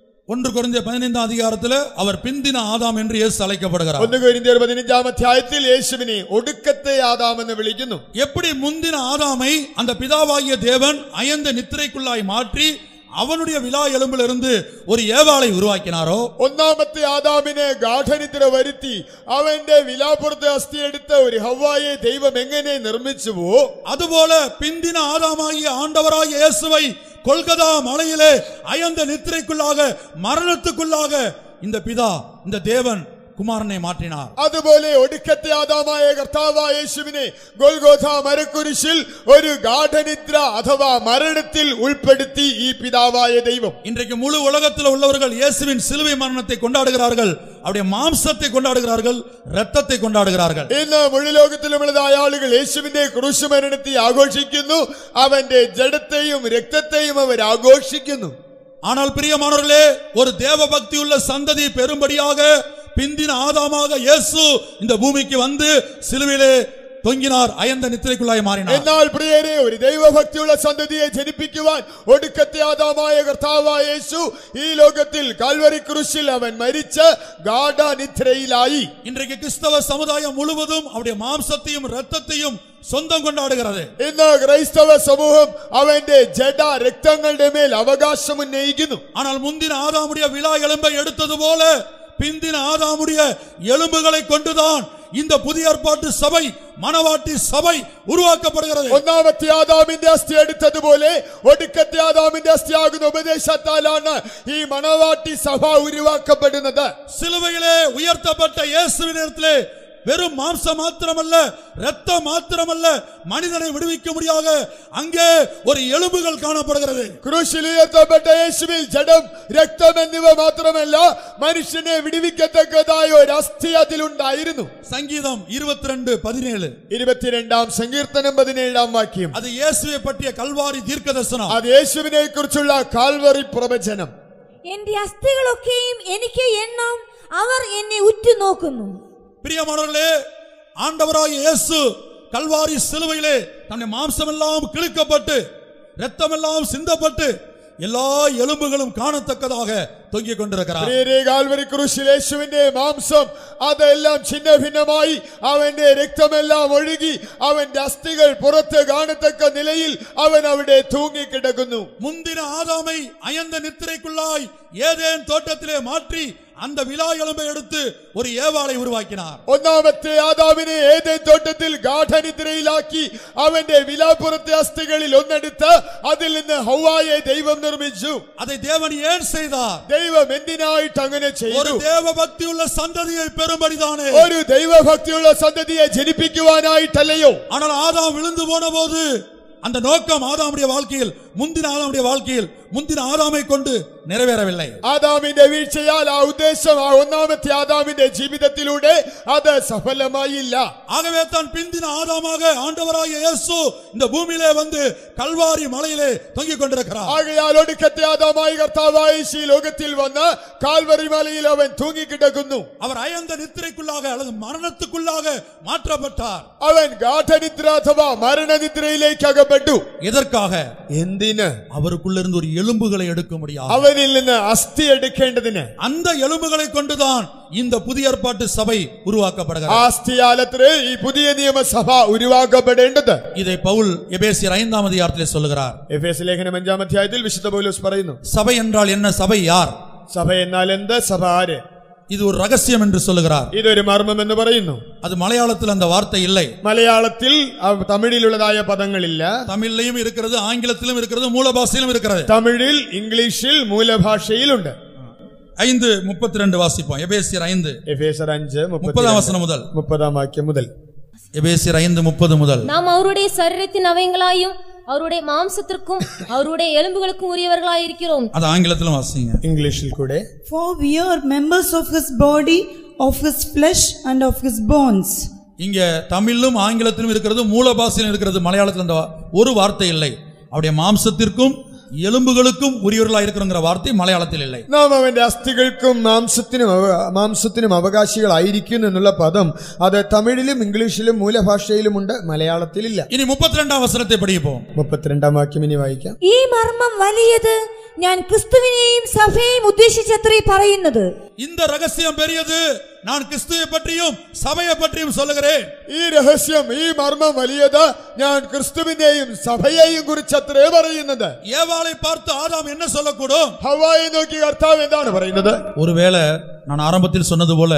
1 கொரிந்தியர் 15 அதிகாரத்தில் அவர் பிந்தின ஆதாம் என்று இயேசு அழைக்கப்படுகிறார். 1 കൊരിന്ത്യർ 15-ാം അധ്യായത്തിൽ യേശുവിനെ ഒടുക്കത്തെ ആദാം എന്ന് വിളിക്കുന്നു. எப்படி முந்தின ஆதாமை அந்த பிதாவாகிய தேவன் அயர்ந்த நித்திரைக்குள்ளாய் மாற்றி அவனுடைய விலா எலும்பிலிருந்து ஒரு ஏவாளை உருவாக்கினாரோ, ഒന്നാമത്തെ ആദാമിനെ ഗാഠനിദ്ര വരുത്തി അവന്റെ വിലാപ്പുറത്തെ അസ്ഥി എടുത്ത ഒരു ഹവ്വായെ ദൈവം എങ്ങനെ നിർമ്മിച്ചുവോ, அதுபோல பிந்தின ஆதாமாகிய ஆண்டவராகிய இயேசுவை கொல்கதா மலையிலே அயர்ந்த நித்திரைக்குள்ளாக, மரணத்துக்குள்ளாக இந்த பிதா, இந்த தேவன் കുമാരനെ മാറ്റിനാർ. അതുപോലെ ഒടുക്കത്തെ ആദാമായ കർത്താവായ യേശുവിനെ ഗൊൽഗോഥ മരക്കുരിശിൽ ഒരു ഗാഠനിദ്ര അഥവാ മരണത്തിൽ ഉൾപ്പെടുത്തി ഈ പിതാവായ ദൈവം. இன்றைக்கு முழு உலகத்தில் உள்ளவர்கள் இயேசுவின் சிலுவை மரணத்தை கொண்டாடுகிறார்கள், அவருடைய மாംസத்தை கொண்டாடுகிறார்கள், இரத்தத்தை கொண்டாடுகிறார்கள். ഇന്ന് മുഴു ലോകത്തിലുമുള്ളതായ ആളുകൾ യേശുവിന്റെ ക്രൂശ് മരണത്തെ ആഘോഷിക്കുന്നു, അവന്റെ ജഡത്തെയും രക്തത്തെയും അവർ ആഘോഷിക്കുന്നു. ஆனால் பிரியமானவர்களே, ஒரு தேவ பக்தி உள்ள சந்ததி பெரும்படியாக பிந்தின ஆதாமாக இயேசு இந்த பூமிக்கு வந்து சிலுவையிலே தொங்கினார், அயர்ந்த நித்திரைக்குள்ளாய் மாறினார். എന്നാൽ പ്രിയരേ, ഒരു ദൈവഭക്തിയുള്ള സന്തതിയെ ജനിപ്പിക്കുവാൻ ഒടുക്കത്തെ ആദാമായ കർത്താവായ യേശു ഈ ലോകത്തിൽ കാൽവരി ക്രൂശിൽ അവൻ മരിച്ച് ഗാഠനിദ്രയിലായി. இன்றைக்கு கிறிஸ்தவ சமுதாயம் முழுவதும் அவருடைய மாம்சத்தையும் இரத்தத்தையும் சொந்தம் கொண்டாடுகிறது. ഇന്ന് ക്രൈസ്തവ സമൂഹം അവന്റെ ജഡ രക്തങ്ങളുടെ മേൽ അവകാശം ഉന്നയിക്കുന്നു. ஆனால் முந்தின ஆதாமுடைய விலா எலும்பை எடுத்தது போல பிந்தின ஆதாமுடைய எலும்புகளை கொண்டுதான் இந்த புதிய ஏற்பாட்டு சபை, மனவாட்டி சபை உருவாக்கப்படுகிறது. ഒന്നാമത്തെ ആദാമിന്റെ അസ്ഥി എടുത്തതുപോലെ ഒടുക്കത്തെ ആദാമിന്റെ അസ്ഥിയാകുന്ന ഉപദേശത്താലാണ് ഈ മണവാട്ടി സഭ ഉരുവാക്കപ്പെടുന്നത്. சிலுவையிலே உயர்த்தப்பட்ட இயேசுவினிடத்திலே வெறும் மாம்சம் மாத்திரமல்ல, இரத்தம் மாத்திரமல்ல, மனிதனை விடுவிக்க முடியாத அங்கே ஒரு எலும்புகள் காணப்படுகிறது. ക്രൂശിൽ ഉയർത്തപ്പെട്ട യേശുവിൽ ജഡം, രക്തം എന്നിവ മാത്രമല്ല, മനുഷ്യനെ വിടുവിക്കത്തക്കതായ ഒരു അസ്ഥി അതിലുണ്ടായിരുന്നു. சங்கீதம் 22:17, 22-ാം സങ്കീർത്തനം 17-ാം വാക്യം. அது இயேசுவை பற்றிய கல்வாரி தீர்க்கதரிசனம். അത് യേശുവിനെ കുറിച്ചുള്ള കാൽവറി പ്രവചനം. എന്റെ അസ്ഥികളൊക്കെയും എനിക്ക് എണ്ണാം, അവർ എന്നെ ഉറ്റുനോക്കുന്നു. பிரியமானவர்களே, ஆண்டவராகிய இயேசு கல்வாரி சிலுவையிலே தன்னுடைய மாம்சமெல்லாம் கிழிக்கப்பட்டு, இரத்தமெல்லாம் சிந்தப்பட்டு எல்லா எலும்புகளும் காணத்தக்கதாக தொங்கிக் கொண்டிருக்கிறார். പ്രിയരേ, കാൽവരി ക്രൂശിൽ യേശുവിന്റെ മാംസം അതെല്ലാം ഛിന്ന ഭിന്നമായി അവന്റെ രക്തമെല്ലാം ഒഴുകി അവന്റെ അസ്ഥികൾ പുറത്ത് കാണത്തക്ക നിലയിൽ അവൻ അവിടെ തൂങ്ങിക്കിടക്കുന്നു. முந்தின ஆதாமை அயர்ந்த நித்திரைக்குள்ளாய் ஏதேன் தோட்டத்திலே மாற்றி அந்த விலா எலும்பை எடுத்து ஒரு ஏவாளை உருவாக்கினார். ഒന്നാമത്തെ ആദാമിനെ ഏദെൻ തോട്ടത്തിൽ ഗാഠനിദ്രയിലാക്കി അവന്റെ വിലാപ്പുറത്തെ അസ്ഥികളിൽ ഒന്നെടുത്ത് അതിൽ നിന്ന് ഹവ്വായെ ദൈവം നിർമ്മിച്ചു. அதை தேவன் ஏன் செய்தார்? ദൈവം എന്തിനായിട്ട് അങ്ങനെ ஒரு ചെയ്തു? தேவ பக்தியுள்ள சந்ததியை பெறும்படிதானே. ഒരു ദൈവഭക്തിയുള്ള സന്തതിയെ ജനിപ്പിക്കുവാനായിട്ടല്ലയോ? ஆனால் ஆதாம் விழுந்து போன போது அந்த நோக்கம் ஆதாமுடைய வாழ்க்கையில் முந்தின ஆதாமுடைய வாழ்க்கையில் முந்தின ஆதாமை கொண்டு நிறைவேறவில்லை. ആദാമിന്റെ വീഴ്ചയാൽ ആ ഉദ്ദേശം ആ ഒന്നാമത്തെ ആദാമിന്റെ ജീവിതത്തിലൂടെ അത് സഫലമായില്ല. ஆகவே தான் பிந்தின ஆதாமாக ஆண்டவராகிய இயேசு இந்த பூமியிலே வந்து கல்வாரி மலையிலே தொங்கிக் கொண்டிருக்கிறார். ആകയാൽ ഒടുക്കത്തെ ആദാമായി കർത്താവായ യേശു ലോകത്തിൽ വന്ന് കാൽവരി മലയിൽ അവൻ തൂങ്ങിക്കിടക്കുന്നു. அவர் அயர்ந்த நித்திரைக்குள்ளாக அல்லது மரணத்துக்குள்ளாக மாற்றப்பட்டார். അവൻ ഗാഠനിദ്ര അഥവാ മരണനിദ്രയിലേക്ക് അകപ്പെട്ടു. எதற்காக? എന്തിന്? அவருக்குள்ளிருந்து ஒரு எலும்புகளை எடுக்க முடியாது. അവനിൽ നിന്ന് അസ്ഥി എടുക്കേണ്ടതിന്. அந்த எலும்புகளை கொண்டுதான் இந்த புதிய ஏற்பாட்டு சபை உருவாக்கப்படுகிறது. ആ അസ്ഥിയാലത്രേ ഈ പുതിയ നിയമസഭ ഉരുവാക്കപ്പെടേണ്ടത്. இதை பவுல் எபேசியர் 5ஆம் அதிகாரத்திலே சொல்லுகிறார். എഫേസ്യ ലേഖനം 5ആം അധ്യായത്തിൽ വിശുദ്ധ പൗലോസ് പറയുന്നു, சபை என்றால் என்ன? சபை யார்? സഭ എന്നാൽ എന്ത്? സഭ ആര്? இது ஒரு ரகசியம் என்று சொல்லுகிறார். ഇതൊരു മർമ്മം എന്ന് പറയുന്നു. அது மலையாளத்தில் அந்த வார்த்தை இல்லை. മലയാളത്തിൽ തമിഴിലുള്ളതായ പദങ്ങളില്ല. தமிழ்லையும் இருக்கிறது, ஆங்கிலத்திலும் இருக்கிறது, மூல பாஷையிலும் இருக்கிறது. തമിഴിൽ, ഇംഗ്ലീഷിൽ, മൂലഭാഷയിലുണ്ട്. 5:32 வாசிப்போம். எபேசியர் 5 എഫേസ്യർ 30 வசனம் முதல் 30 വാക്യം മുതൽ. எபேசியர் 5:30 முதல். நாம் அவருடைய சரீரத்தின் அவயங்களாயும் அவருடைய மாம்சத்திற்கும் அவருடைய எலும்புகளுக்கும் உரியவர்களாய் இருக்கிறோம். அது ஆங்கிலத்திலும் வாசிங்க. ഇംഗ്ലീഷിൽ കൂടെ. For we are members of his body, of his flesh and of his bones. இங்க தமிழிலும் ஆங்கிலத்திலும் இருக்கிறது, மூல பாஷையிலும் இருக்கிறது. மலையாளத்தில் அந்த ஒரு வார்த்தை இல்லை. அவருடைய மாம்சத்திற்கும் எலும்புகளுக்கும் உரியவர்களாக இருக்கிறங்கிற வார்த்தை மலையாளத்தில் இல்லை. നാം അവന്റെ അസ്ഥികൾക്കും മാംസത്തിനും അവകാശികളായിരിക്കും എന്നുള്ള പദം അത് തമിഴിലും ഇംഗ്ലീഷിലും മൂലഭാഷയിലുമുണ്ട്, മലയാളത്തിലില്ല. ഇനി 32ആം വചനത്തെ പഠിപ്പோம். 32ആം വാക്യം ഇനി വായിക്കാം. ഈ മർമ്മം വലിയത്, ഞാൻ ക്രിസ്തുവിനെയും സഭയെയും ഉദ്ദേശിച്ചത്രേ പറയുന്നത്. இந்த ரகசியம் பெரியது, நான் கிறிஸ்துவை பற்றியும் சபையை பற்றியும் சொல்லுகிறேன். ഈ രഹസ്യം, ഈ മർമ്മം വലിയത്, ഞാൻ ക്രിസ്തുവിനെയും സഭയെയും കുറിച്ചത്രേ പറയുന്നത്. ஏவாளை பார்த்து ஆதாம் என்ன சொல்லக்கூடும்? ഹവ്വായെ നോക്കി കർത്താവ് എന്താണ് പറയുന്നത്? ஒருவேளை நான் ஆரம்பத்தில் சொன்னது போல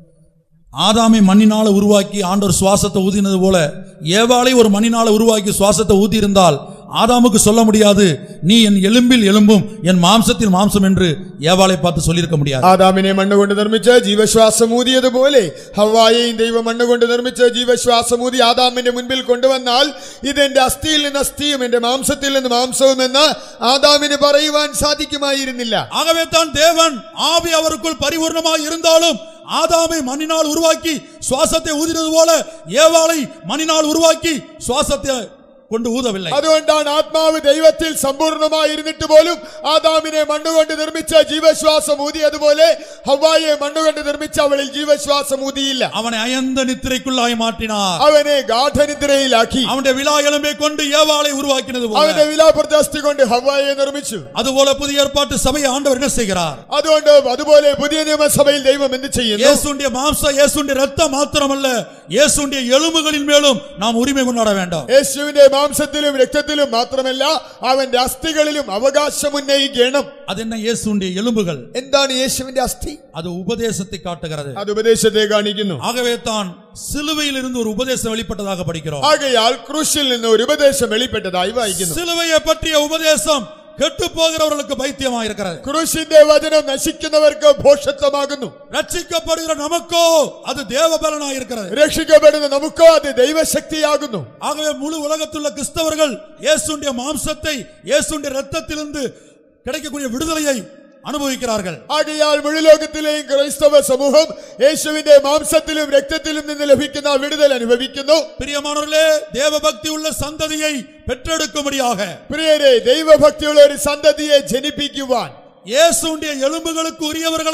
ஆதாமை மண்ணினால உருவாக்கி ஆண்டவர் சுவாசத்தை ஊதினது போல ஏவாளை ஒரு மண்ணினால உருவாக்கி சுவாசத்தை ஊதி இருந்தால் ஆதாமுக்கு சொல்ல முடியாது, நீ என் எலும்பில் எலும்பும் என் மாംസത്തിൽ മാംസം என்று ஏவாளை பார்த்து சொல்லியிருக்க முடியாது. ആദാമിനെ മണ്ണുകൊണ്ട് നിർമ്മിച്ച് ജീവശ്വാസം ഊതിയതുപോലെ ഹവ്വായെയും ദൈവം മണ്ണുകൊണ്ട് നിർമ്മിച്ച് ജീവശ്വാസം ഊതി ആദാമിന്റെ മുൻപിൽ കൊണ്ടുവന്നാൽ ഇതെന്റെ അസ്ഥിയിൽ നിന്ന് അസ്ഥിയും എന്റെ മാംസത്തിൽ നിന്ന് മാംസവും എന്ന് ആദാമിന് പറയുവാൻ സാധിക്കുമായിരുന്നില്ല. ஆகவே தான் தேவன் ஆவி அவருக்குள் பரிபூர்ணமாய் இருந்தாலும் ஆதாமை மண்ணினால் உருவாக்கி சுவாசத்தை ஊதினது போல ஏவாளை மண்ணினால் உருவாக்கி சுவாசத்தை கொண்டு ஊதவில்லை. അതുകൊണ്ടാണ് ആത്മാവ് ദൈവത്തിൽ സമ്പൂർണ്ണമായിരുന്നിട്ട് പോലും ആദാമിനെ മണ്ണുകൊണ്ട് നിർമ്മിച്ച ജീവശ്വാസം ഊതിയതുപോലെ ഹവ്വായെ മണ്ണുകൊണ്ട് നിർമ്മിച്ച അവളിൽ ജീവശ്വാസം ഊതിയില്ല. அவனை அயர்ந்த நித்திரைக்குள்ளாய் மாற்றினார். അവനെ ഗാഠനിദ്രയിലാക്കി அவனுடைய விலா எலும்பை கொண்டு ஏவாளை உருவாக்கினது போல അവന്റെ വിലാപ്രതി അസ്ഥി കൊണ്ട് ഹവ്വായെ നിർമ്മിച്ചു. அதுபோல புதிய ஏற்பாட்டு சபையை ஆண்டவர் என்ன செய்கிறார்? അതുപോലെ പുതിയ നിയമസഭയിൽ ദൈവം എന്ത് ചെയ്യുന്നു? இயேசுடைய மாம்சம், இயேசுடைய இரத்தம் மாத்திரமல்ல, இயேசுடைய எலும்புகளின் மேலும் நாம் உரிமை கொண்டாட வேண்டும். യേശുവിന്റെ മാംസത്തിലും രക്തത്തിലും മാത്രമല്ല അവന്റെ അസ്ഥികളിലും അവകാശം ഉന്നയിക്കണം. அது என்ன? இயேசுடைய எலும்புகள். എന്താണ് യേശുവിന്റെ അസ്ഥി? அது உபதேசத்தை காட்டுகிறது. അത് ഉപദേശത്തെ കാണിക്കുന്നു. ஆகவே தான் சிலுவையில் இருந்து ஒரு உபதேசம் வெளிப்பட்டதாக படிக்கிறோம். ആകയാൽ ക്രൂശിൽ നിന്ന് ഒരു ഉപദേശം വെളിപ്പെട്ടതായി വായിക്കുന്നു. சிலுவையை பற்றிய உபதேசம் கெட்டு போகிறவர்களுக்கு பைத்தியமாக இருக்கிறது. ക്രൂശിന്റെ വചനം നശിക്കുന്നവർക്ക് ഭോഷത്വമാകുന്നു. ரட்சிக்கப்படுகிற நமக்கோ அது தேவபலனாக இருக்கிறது. രക്ഷിക്കപ്പെടുന്ന നമുക്കോ അത് ദൈവശക്തിയാകുന്നു. ஆகவே முழு உலகத்துள்ள கிறிஸ்தவர்கள் இயேசுடைய மாம்சத்தை, இயேசுடைய இரத்தத்திலிருந்து கிடைக்கக்கூடிய விடுதலையை അനുഭവിக்கிறார்கள். ആകയാൽ മുഴുലോകത്തിലെയും ക്രൈസ്തവ സമൂഹം യേശുവിന്റെ മാംസത്തിലും രക്തത്തിലും നിന്ന് ലഭിക്കുന്ന വിടുതൽ അനുഭവിക്കുന്നു. பிரியமானவர்களே, தேவபக்தி உள்ள சந்ததியை பெற்றெடுக்கும்படியாக, പ്രിയരെ, ദൈവഭക്തിയുള്ള ഒരു സന്തതിയെ ജനിപ്പിക്കുവാൻ இயேசுடைய எலும்புகளுக்கு உரியவர்களை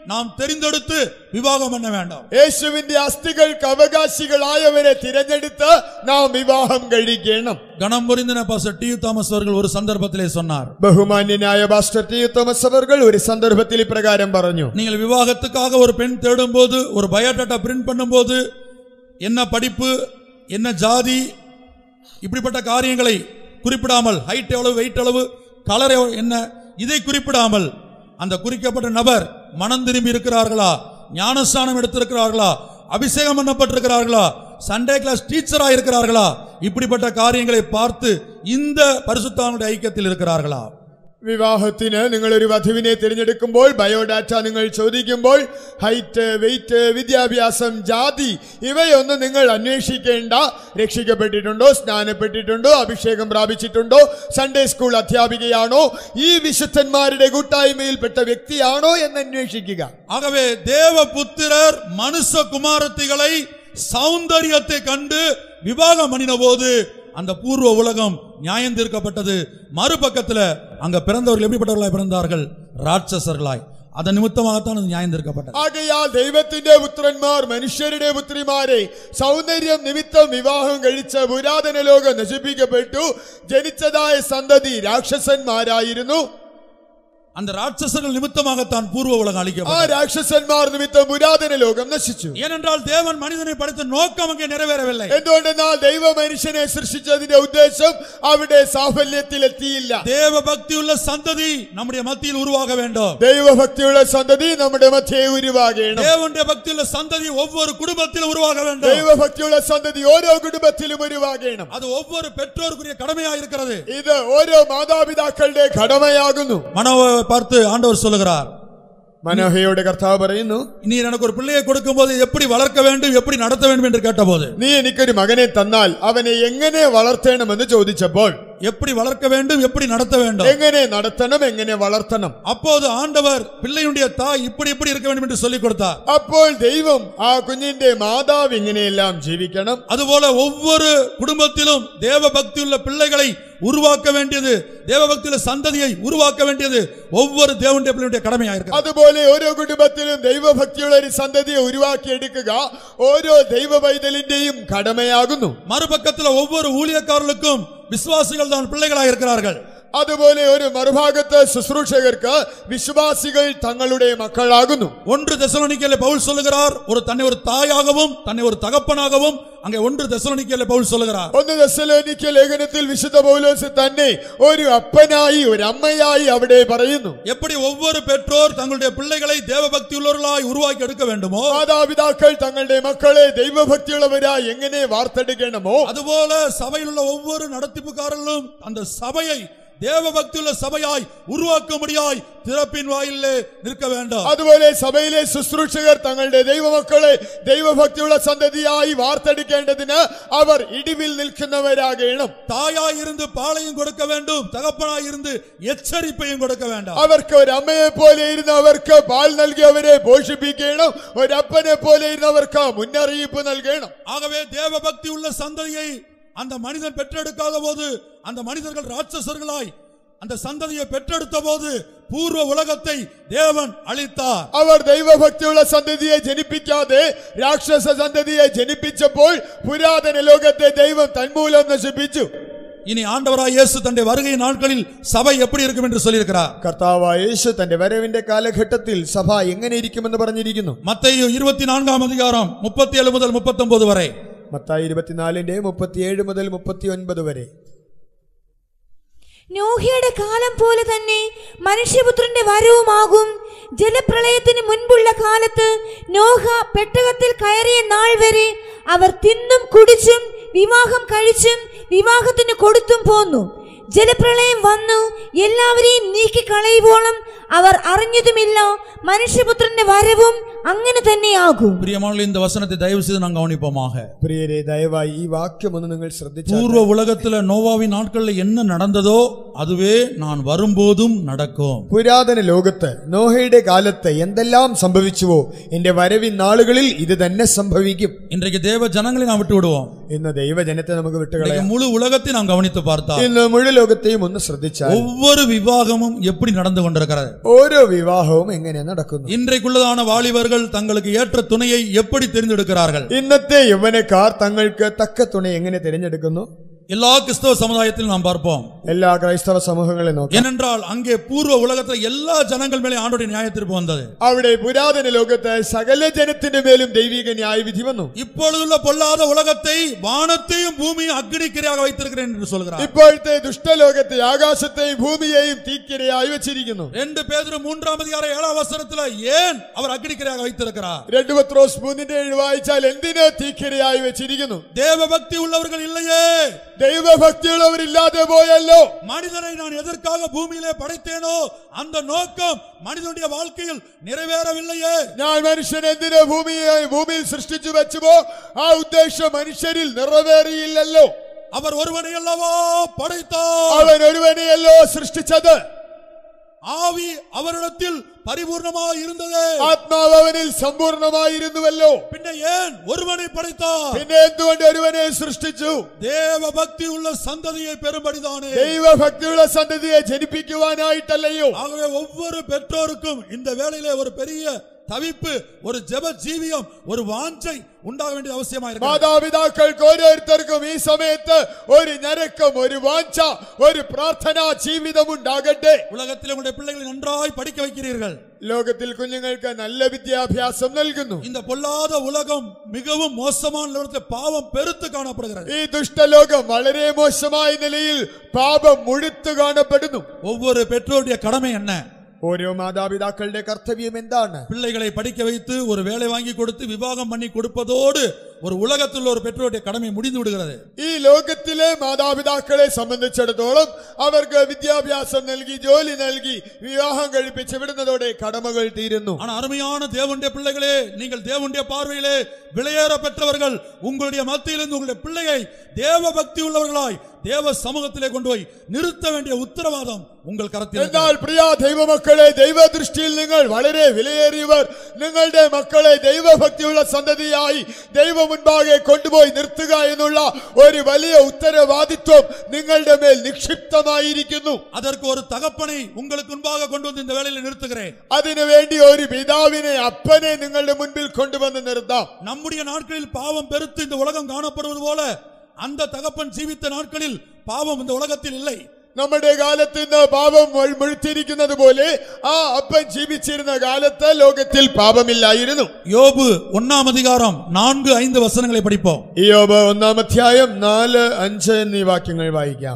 நாம் தெரிந்தெடுத்து விவாகம் பண்ண வேண்டாம். യേശുവിന്റെ അസ്ഥികൾക്ക് അവകാശികളായവരെ തിരഞ്ഞെടുത്ത് നാം വിവാഹം കഴിക്കണം. கணம் புரிந்தின பாஸ்டர் டி தாமஸ் அவர்கள் ஒரு சந்தர்ப்பத்திலே சொன்னார். ബഹുമാന്യനായ പാസ്റ്റർ ടി തോമസ് അവர்கள் ഒരു സന്ദർഭത്തിൽ ഇപ്രകാരം പറഞ്ഞു. நீங்கள் விவாகத்துக்காக ஒரு பெண் தேடும்போது, ஒரு பயோடாட்டா பிரிண்ட் பண்ணும்போது, என்ன படிப்பு, என்ன ஜாதி, இப்படிப்பட்ட காரியங்களை குறிப்பிடாமல், ஹைட் எவ்வளவு, வெயிட் எவ்வளவு, கலர் என்ன, இதை குறிப்பிடாமல் அந்த குறிக்கப்பட்ட நபர் மனம் திரும்பி இருக்கிறார்களா, ஞானஸ்நானம் எடுத்திருக்கிறார்களா, அபிஷேகம் பண்ணப்பட்டிருக்கிறார்களா, சண்டே கிளாஸ் டீச்சரா இருக்கிறார்களா, இப்படிப்பட்ட காரியங்களை பார்த்து இந்த பரிசுத்தவான்களுடைய ஐக்கியத்தில் இருக்கிறார்களா. വിവാഹത്തിന് നിങ്ങൾ ഒരു വധുവിനെ തിരഞ്ഞെടുക്കുമ്പോൾ ബയോഡാറ്റ നിങ്ങൾ ചോദിക്കുമ്പോൾ ഹൈറ്റ്, വെയിറ്റ്, വിദ്യാഭ്യാസം, ജാതി ഇവയൊന്നും നിങ്ങൾ അന്വേഷിക്കേണ്ട. രക്ഷിക്കപ്പെട്ടിട്ടുണ്ടോ, സ്നാനപ്പെട്ടിട്ടുണ്ടോ, അഭിഷേകം പ്രാപിച്ചിട്ടുണ്ടോ, സൺഡേ സ്കൂൾ അധ്യാപികയാണോ, ഈ വിശുദ്ധന്മാരുടെ കൂട്ടായ്മയിൽപ്പെട്ട വ്യക്തിയാണോ എന്ന് അന്വേഷിക്കുക. ஆகவே தேவபுத்திரர் மனுஷ குமாரத்திகளை சௌந்தரியத்தை கண்டு விவாகம் பண்ணின போது அந்த பூர்வ உலகம் நியாயம் தீர்க்கப்பட்டது. மறுபக்கத்தில் அங்க பிறந்தவர்கள் எப்படிப்பட்டவர்களாய் பிறந்தார்கள்? ராட்சசர்களாய். அதன் நிமித்தமாகத்தான் நியாயம் தீர்க்கப்பட்டது. ആകയാൽ ദൈവത്തിന്റെ പുത്രന്മാർ മനുഷ്യരുടെ പുത്രിമാരെ സൗന്ദര്യം നിമിത്തം വിവാഹം കഴിച്ച പുരാതന ലോകം നശിപ്പിക്കപ്പെട്ടു. ജനിച്ചതായ സന്തതി രാക്ഷസന്മാരായിരുന്നു. அந்த ராட்சசர்கள் நிமித்தமாகத்தான் பூர்வ உலகம் அழிக்கப்பட்டது. ആ രാക്ഷസന്മാർ നിമിത്തം പുരാതന ലോകം നശിച്ചു. ஏனென்றால் தேவன் மனிதனை படைத்த நோக்கம் அங்கே நிறைவேறவில்லை. എന്തുകൊണ്ടെന്നാൽ ദൈവ മനുഷ്യനെ സൃഷ്ടിച്ചതിന്റെ ഉദ്ദേശം അവിടെ സാഫല്യത്തിൽ എത്തിയില്ല. தேவபக்தியுள்ள சந்ததி நம்முடைய மத்தியில் உருவாக வேண்டும். ദൈവഭക്തിയുള്ള സന്തതി നമ്മുടെ മധ്യേ ഉരുവാകണം. தேவனுடைய பக்தியுள்ள சந்ததி ஒவ்வொரு குடும்பத்திலும் உருவாக வேண்டும். ദൈവഭക്തിയുള്ള സന്തതി ഓരോ കുടുംബത്തിലും ഉരുവാകണം. அது ஒவ்வொரு பெற்றோருக்குரிய கடமையாக இருக்கிறது. ഇത് ഓരോ മാതാപിതാക്കളുടെ കടമയാകുന്നു. மனோவை பார்த்து ஆண்டவர் சொல்லுகிறார், മനോഹയോടെ കർത്താവ് പറയുന്നു, நீ எனக்கு ஒரு பிள்ளையை கொடுக்கும்போது எப்படி வளர்க்க வேண்டும், எப்படி நடத்த வேண்டும் என்று கேட்டபோது, നീ എനിക്കൊരു മകനെ തന്നാൽ അവനെ എങ്ങനെ വളർത്തണമെന്ന് ചോദിച്ചപ്പോൾ, எப்படி வளர்க்க வேண்டும், எப்படி நடத்த வேண்டும், എങ്ങനെ നടത്തണം, എങ്ങനെ വളർത്തണം, அப்போது ஆண்டவர் பிள்ளையுடைய தாய் இப்படி இப்படி இருக்க வேண்டும் என்று சொல்லிக் கொடுத்தார். അപ്പോൾ ദൈവം ആ കുഞ്ഞിന്റെ മാതാവ് ഇങ്ങനെയെല്ലാം ജീവിക്കണം. அதுபோல ஒவ்வொரு குடும்பத்திலும் தேவ பக்தியுள்ள பிள்ளைகளை உருவாக்க வேண்டியது, தேவபக்தியுள்ள சந்ததியை உருவாக்க வேண்டியது ஒவ்வொரு தேவனுடைய பிள்ளையுடைய கடமையாக இருக்கிறது. അതുപോലെ ഓരോ കുടുംബത്തിലും ദൈവഭക്തിയുള്ള ഒരു സന്തതിയെ ഉരുവാക്കിയെടുക്കുക ഓരോ ദൈവ പൈതലിന്റെയും കടമയാകുന്നു. மறுபக்கத்தில் ஒவ்வொரு ஊழியக்காரர்களுக்கும் விசுவாசிகள் தான் பிள்ளைகளாக இருக்கிறார்கள். അതുപോലെ ഒരു മറുഭാഗത്ത് ശുശ്രൂഷകർക്ക് വിശ്വാസികൾ തങ്ങളുടെ മക്കളാകുന്നു. 1 தெசலோனிக்கேயிலே பவுல் சொல்லுகிறார், தன்னை ஒரு தாயாகவும் தன்னை ஒரு தகப்பனாகவும் அங்கே 1 தெசலோனிக்கேயிலே பவுல் சொல்லுகிறார். 1 തെസ്സലോനിക്ക ലേഖനത്തിൽ വിശുദ്ധ പൗലോസ് തന്നെ ഒരു അപ്പനായി ഒരു അമ്മയായി അവിടെ പറയുന്നു. எப்படி ஒவ்வொரு பெற்றோர் தங்களுடைய பிள்ளைகளை தேவபக்தி உள்ளவர்களாய் உருவாக்கி எடுக்க வேண்டுமோ, മാതാപിതാക്കൾ തങ്ങളുടെ മക്കളെ ദൈവഭക്തിയുള്ളവരായി എങ്ങനെ വാർത്തെടുക്കണമോ, அதுபோல சபையில் உள்ள ஒவ்வொரு நடத்திப்புக்காரர்களும் அந்த சபையை தேவபக்தியுள்ள சபையாய் உருவாக்கும்படியாய் திறப்பின் வாயிலே நிற்க வேண்டும். അതുപോലെ സഭയിലെ ശുശ്രൂഷകർ തങ്ങളുടെ ദൈവമക്കളെ ദൈവഭക്തിയുള്ള സന്തതിയായി വാർത്തെടുക്കേണ്ടതിന് അവർ ഇടിവിൽ നിൽക്കുന്നവരാകണം. தாயாய் இருந்து பாலையும் கொடுக்க வேண்டும், தகப்பனாய் இருந்து எச்சரிப்பையும் கொடுக்க வேண்டும். അവർക്ക് ഒരു അമ്മയെ പോലെ ഇരുന്ന് അവർക്ക് പാൽ നൽകി അവരെ പോഷിപ്പിക്കണം. ഒരു അപ്പനെ പോലെ ഇരുന്ന് അവർക്ക് മുന്നറിയിപ്പ് നൽകണം. ஆகவே தேவபக்தி உள்ள சந்ததியை அந்த மனிதன் பெற்றெடுக்காத போது, அந்த மனிதர்கள் ராட்சசர்களாய் அந்த சந்ததியை பெற்றெடுத்த போது பூர்வ உலகத்தை தேவன் அழித்தார். അവർ ദൈവഭക്തിയുള്ള സന്തതിയെ ജനിപ്പിക്കാതെ രാക്ഷസ സന്തതിയെ ജനിപ്പിച്ചപ്പോൾ പുരാതന ലോകത്തെ ദൈവം തന്മൂലം നശിപ്പിച്ചു. இனி ஆண்டவராய் இயேசு தன்னுடைய வருகை நாட்களில் சபை எப்படி இருக்கும் என்று சொல்லியிருக்கிறார். കർത്താവായ യേശു തന്റെ വരവിന്റെ കാലഘട്ടത്തിൽ സഭ എങ്ങനെ ഇരിക്കുമെന്ന് പറഞ്ഞിരിക്കുന്നു. மத்தேயு 24 அதிகாரம் 37 முதல் 39 வரை. മത്തായി 24 37 മുതൽ 39 വരെ. നോഹയുടെ കാലം പോലെ തന്നെ മനുഷ്യപുത്രന്റെ വരവുമാകും. ജലപ്രളയത്തിന് മുൻപുള്ള കാലത്ത് നോഹ പെട്ടകത്തിൽ കയറിയ നാൾ വരെ അവർ തിന്നും കുടിച്ചും വിവാഹം കഴിച്ചും വിവാഹത്തിന് കൊടുത്തും പോന്നു. ജലപ്രളയം വന്നു എല്ലാവരെയും നീക്കിക്കളയുവോളം അവർ അറിഞ്ഞതുമില്ല. മനുഷ്യപുത്രന്റെ വരവും അങ്ങനെ തന്നെയാകും. பிரியமானவர்களே, இந்த வசனத்தை தயவு செய்து நாம் கவனிப்போமாக. പ്രിയരെ, ദയവായി ഈ വാക്യം ഒന്ന് നിങ്ങൾ ശ്രദ്ധിച്ചാൽ, பூர்வ உலகத்துல நோவாவின் நாட்களில் என்ன நடந்ததோ அதுவே நான் வரும்போதும் நடக்கும். പുരാതന ലോകത്ത് നോഹയുടെ കാലത്ത് എന്തെല്ലാം സംഭവിച്ചുവോ എന്റെ വരവിൻ നാളുകളിൽ ഇത് തന്നെ സംഭവിക്കും. இன்றைக்கு தேவ ஜனங்களை நாம் விட்டு விடுவோம். ഇന്ന് ദൈവജനത്തെ നമുക്ക് വിട്ടുകളയാം. முழு உலகத்தை நாம் கவனித்து பார்த்தால் ഇന്ന് മുഴുവൻ ദുഷ്ടലോകത്തെയും ഒന്ന് ശ്രദ്ധിച്ചാൽ ஒவ்வொரு விவாகமும் எப்படி நடந்து கொண்டிருக்கிறது, ഓരോ വിവാഹവും എങ്ങനെ നടക്കുന്നു. இன்றைக்குள்ளதான வாலிபர்கள் தங்களுக்கு ஏற்ற துணையை எப்படி தெரிந்தெடுக்கிறார்கள், ഇന്നത്തെ യൗവനക്കാർ തങ്ങൾക്ക് തക്ക തുണ എങ്ങനെ തിരഞ്ഞെടുക്കുന്നു. எல்லா கிறிஸ்தவ சமுதாயத்திலும் நாம் பார்ப்போம். എല്ലാ ക്രൈസ്തവ സമൂഹങ്ങളെ നോക്കാം. ஏனென்றால் அங்கே பூர்வ உலகத்தில் எல்லா ஜனங்கள் மேலே ஆண்டவருடைய நியாயத்தீர்ப்பு வந்தது. അവിടെ പുരാതന ലോകത്ത് സകല ജനത്തിന്റെ മേലും ദൈവിക ന്യായവിധി വന്നു. இப்பொழுதுள்ள பொல்லாத உலகத்தை வானத்தையும் பூமியும் அக்னிக்கிரையாக வைத்திருக்கிறேன் என்று சொல்கிறார். ഇപ്പോഴത്തെ ദുഷ്ടലോകത്തെ ആകാശത്തെയും ഭൂമിയെയും തീക്കിരയായി വെച്ചിരിക്കുന്നു. 2 പേതുരു 3:7 ஏன் அவர் அக்னிக்கிரையாக வைத்திருக்கிறார்? 2 പത്രോസ് 3:7 വായിച്ചാൽ എന്തിന് തീക്കിരയായി വെച്ചിരിക്കുന്നു. தேவபக்தி உள்ளவர்கள் இல்லையே, ദൈവഭക്തിയുള്ളവരില്ലാതെ പോയല്ലോ. மனிதனை நான் எதற்காக பூமியிலே படைத்தேனோ அந்த நோக்கம் மனிதனுடைய வாழ்க்கையில் நிறைவேறவில்லையே. ഞാൻ മനുഷ്യൻ എന്തിന് ഭൂമിയിൽ സൃഷ്ടിച്ചു വെച്ചുവോ ആ ഉദ്ദേശം മനുഷ്യരിൽ നിറവേറിയില്ലല്ലോ. அவர் ஒருவனை அல்லவா படைத்தார், അവൻ ഒരുവനെയല്ലോ സൃഷ്ടിച്ചത്. ஆவி அவரிடத்தில் பரிபூர்ணமாய் இருந்தது, ആത്മാവ് അവനിൽ സമ്പൂർണമായിരുന്നുവല്ലോ. പിന്നെ ஏன் ஒருவனை படைத்தார்? പിന്നെ എന്തുകൊണ്ട് ഒരുവനെ സൃഷ്ടിച്ചു? தேவ பக்தி உள்ள சந்ததியை பெறும்படிதானே. ദൈവഭക്തിയുള്ള സന്തതിയെ ജനിപ്പിക്കുവാനായിട്ടല്ലയോ. ஆகவே ஒவ்வொரு பெற்றோருக்கும் இந்த வேளையிலே ஒரு பெரிய தவிப்பு, ஒரு ஜெப ஜீவியம், ஒரு வாஞ்சை ഉണ്ടാക വേണ്ടിയ അവശ്യമായിരുന്നു. മാതാപിതാക്കൾക്ക് ഓരോരുത്തർക്കും ഈ സമയത്ത് ഒരു ഞരക്കം, ഒരു വാഞ്ച, ഒരു പ്രാർത്ഥനാ ജീവിതം ഉണ്ടാകട്ടെ. உலகத்தில் உங்களுடைய பிள்ளைகளை நன்றாய் படிக்க வைக்கிறீர்கள், ലോകത്തിൽ കുഞ്ഞുങ്ങൾക്ക് നല്ല വിദ്യാഭ്യാസം നൽകുന്നു. இந்த பொல்லாத உலகம் மிகவும் மோசமான நிலவரத்தில் பாவம் பெருத்து காணப்படுகிறது. ഈ ദുഷ്ടലോകം വളരെ മോശമായ നിലയിൽ പാപം മുഴുത്തു കാണപ്പെടുന്നു. ஒவ்வொரு பெற்றோருடைய கடமை என்ன? ഓരോ മാതാപിതാക്കളുടെ കർത്തവ്യം എന്താണ്? பிள்ளைகளை படிக்க வைத்து ஒரு வேலை வாங்கி கொடுத்து விவாகம் பண்ணி கொடுப்பதோடு ஒரு உலகத்தில் ஒரு பெற்றோருடைய கடமை முடிந்து விடுகிறது. ഈ ലോകത്തിലെ മാതാപിതാക്കളെ സംബന്ധിച്ചിടത്തോളം അവർക്ക് വിദ്യാഭ്യാസം നൽകി ജോലി നൽകി വിവാഹം കഴിപ്പിച്ച് വിടുന്നതോടെ കടമകൾ തീരുന്നു. ஆனா அருமையான தேவனுடைய பிள்ளைகளே, நீங்கள் தேவனுடைய பார்வையிலே விலையேற பெற்றவர்கள். உங்களுடைய மத்தியிலிருந்து உங்களுடைய பிள்ளையை தேவ பக்தி உள்ளவர்களாய் தேவ சமூகத்திலே கொண்டு போய் நிறுத்த வேண்டிய உத்தரவாதம் உங்கள் കരത്തിൽ. എന്നാൽ പ്രിയ ദൈവമക്കളെ, ദൈവദൃഷ്ടിയിൽ നിങ്ങൾ വളരെ വിലയേറിയവർ. നിങ്ങളുടെ മക്കളെ ദൈവഭക്തിയുള്ള സന്തതിയായി ദൈവ മുൻപാകെ കൊണ്ടുപോയി നിർത്തുക എന്നുള്ള ഒരു വലിയ ഉത്തരവാദിത്വം നിങ്ങളുടെ മേൽ നിക്ഷിപ്തമായിരിക്കുന്നു. அதற்கு ஒரு தகப்பனை உங்களுக்கு முன்பாக கொண்டு வந்து இந்த வேளையில் நிறுத்துகிறேன். അതിനുവേണ്ടി ഒരു പിതാവിനെ, അപ്പനെ നിങ്ങളുടെ മുൻപിൽ കൊണ്ടുവന്ന് നിർത്താം. நம்முடைய நாட்களில் பாவம் பெருத்து இந்த உலகம் காணப்படுவது போல அந்த தகப்பன் ஜீவித்த நாட்களில் பாவம் இந்த உலகத்தில் இல்லை. നമ്മുടെ കാലത്ത് ഇന്ന് പാപം മുഴുത്തിരിക്കുന്നത് പോലെ ആ അപ്പൻ ജീവിച്ചിരുന്ന കാലത്ത് ലോകത്തിൽ പാപമില്ലായിരുന്നു. യോബ് 1-ാം 4-5 വചനങ്ങളെ പഠിപ്പോം. യോബ് 1-ാം 4-5 എന്നീ വാക്യങ്ങൾ വായിക്കാം.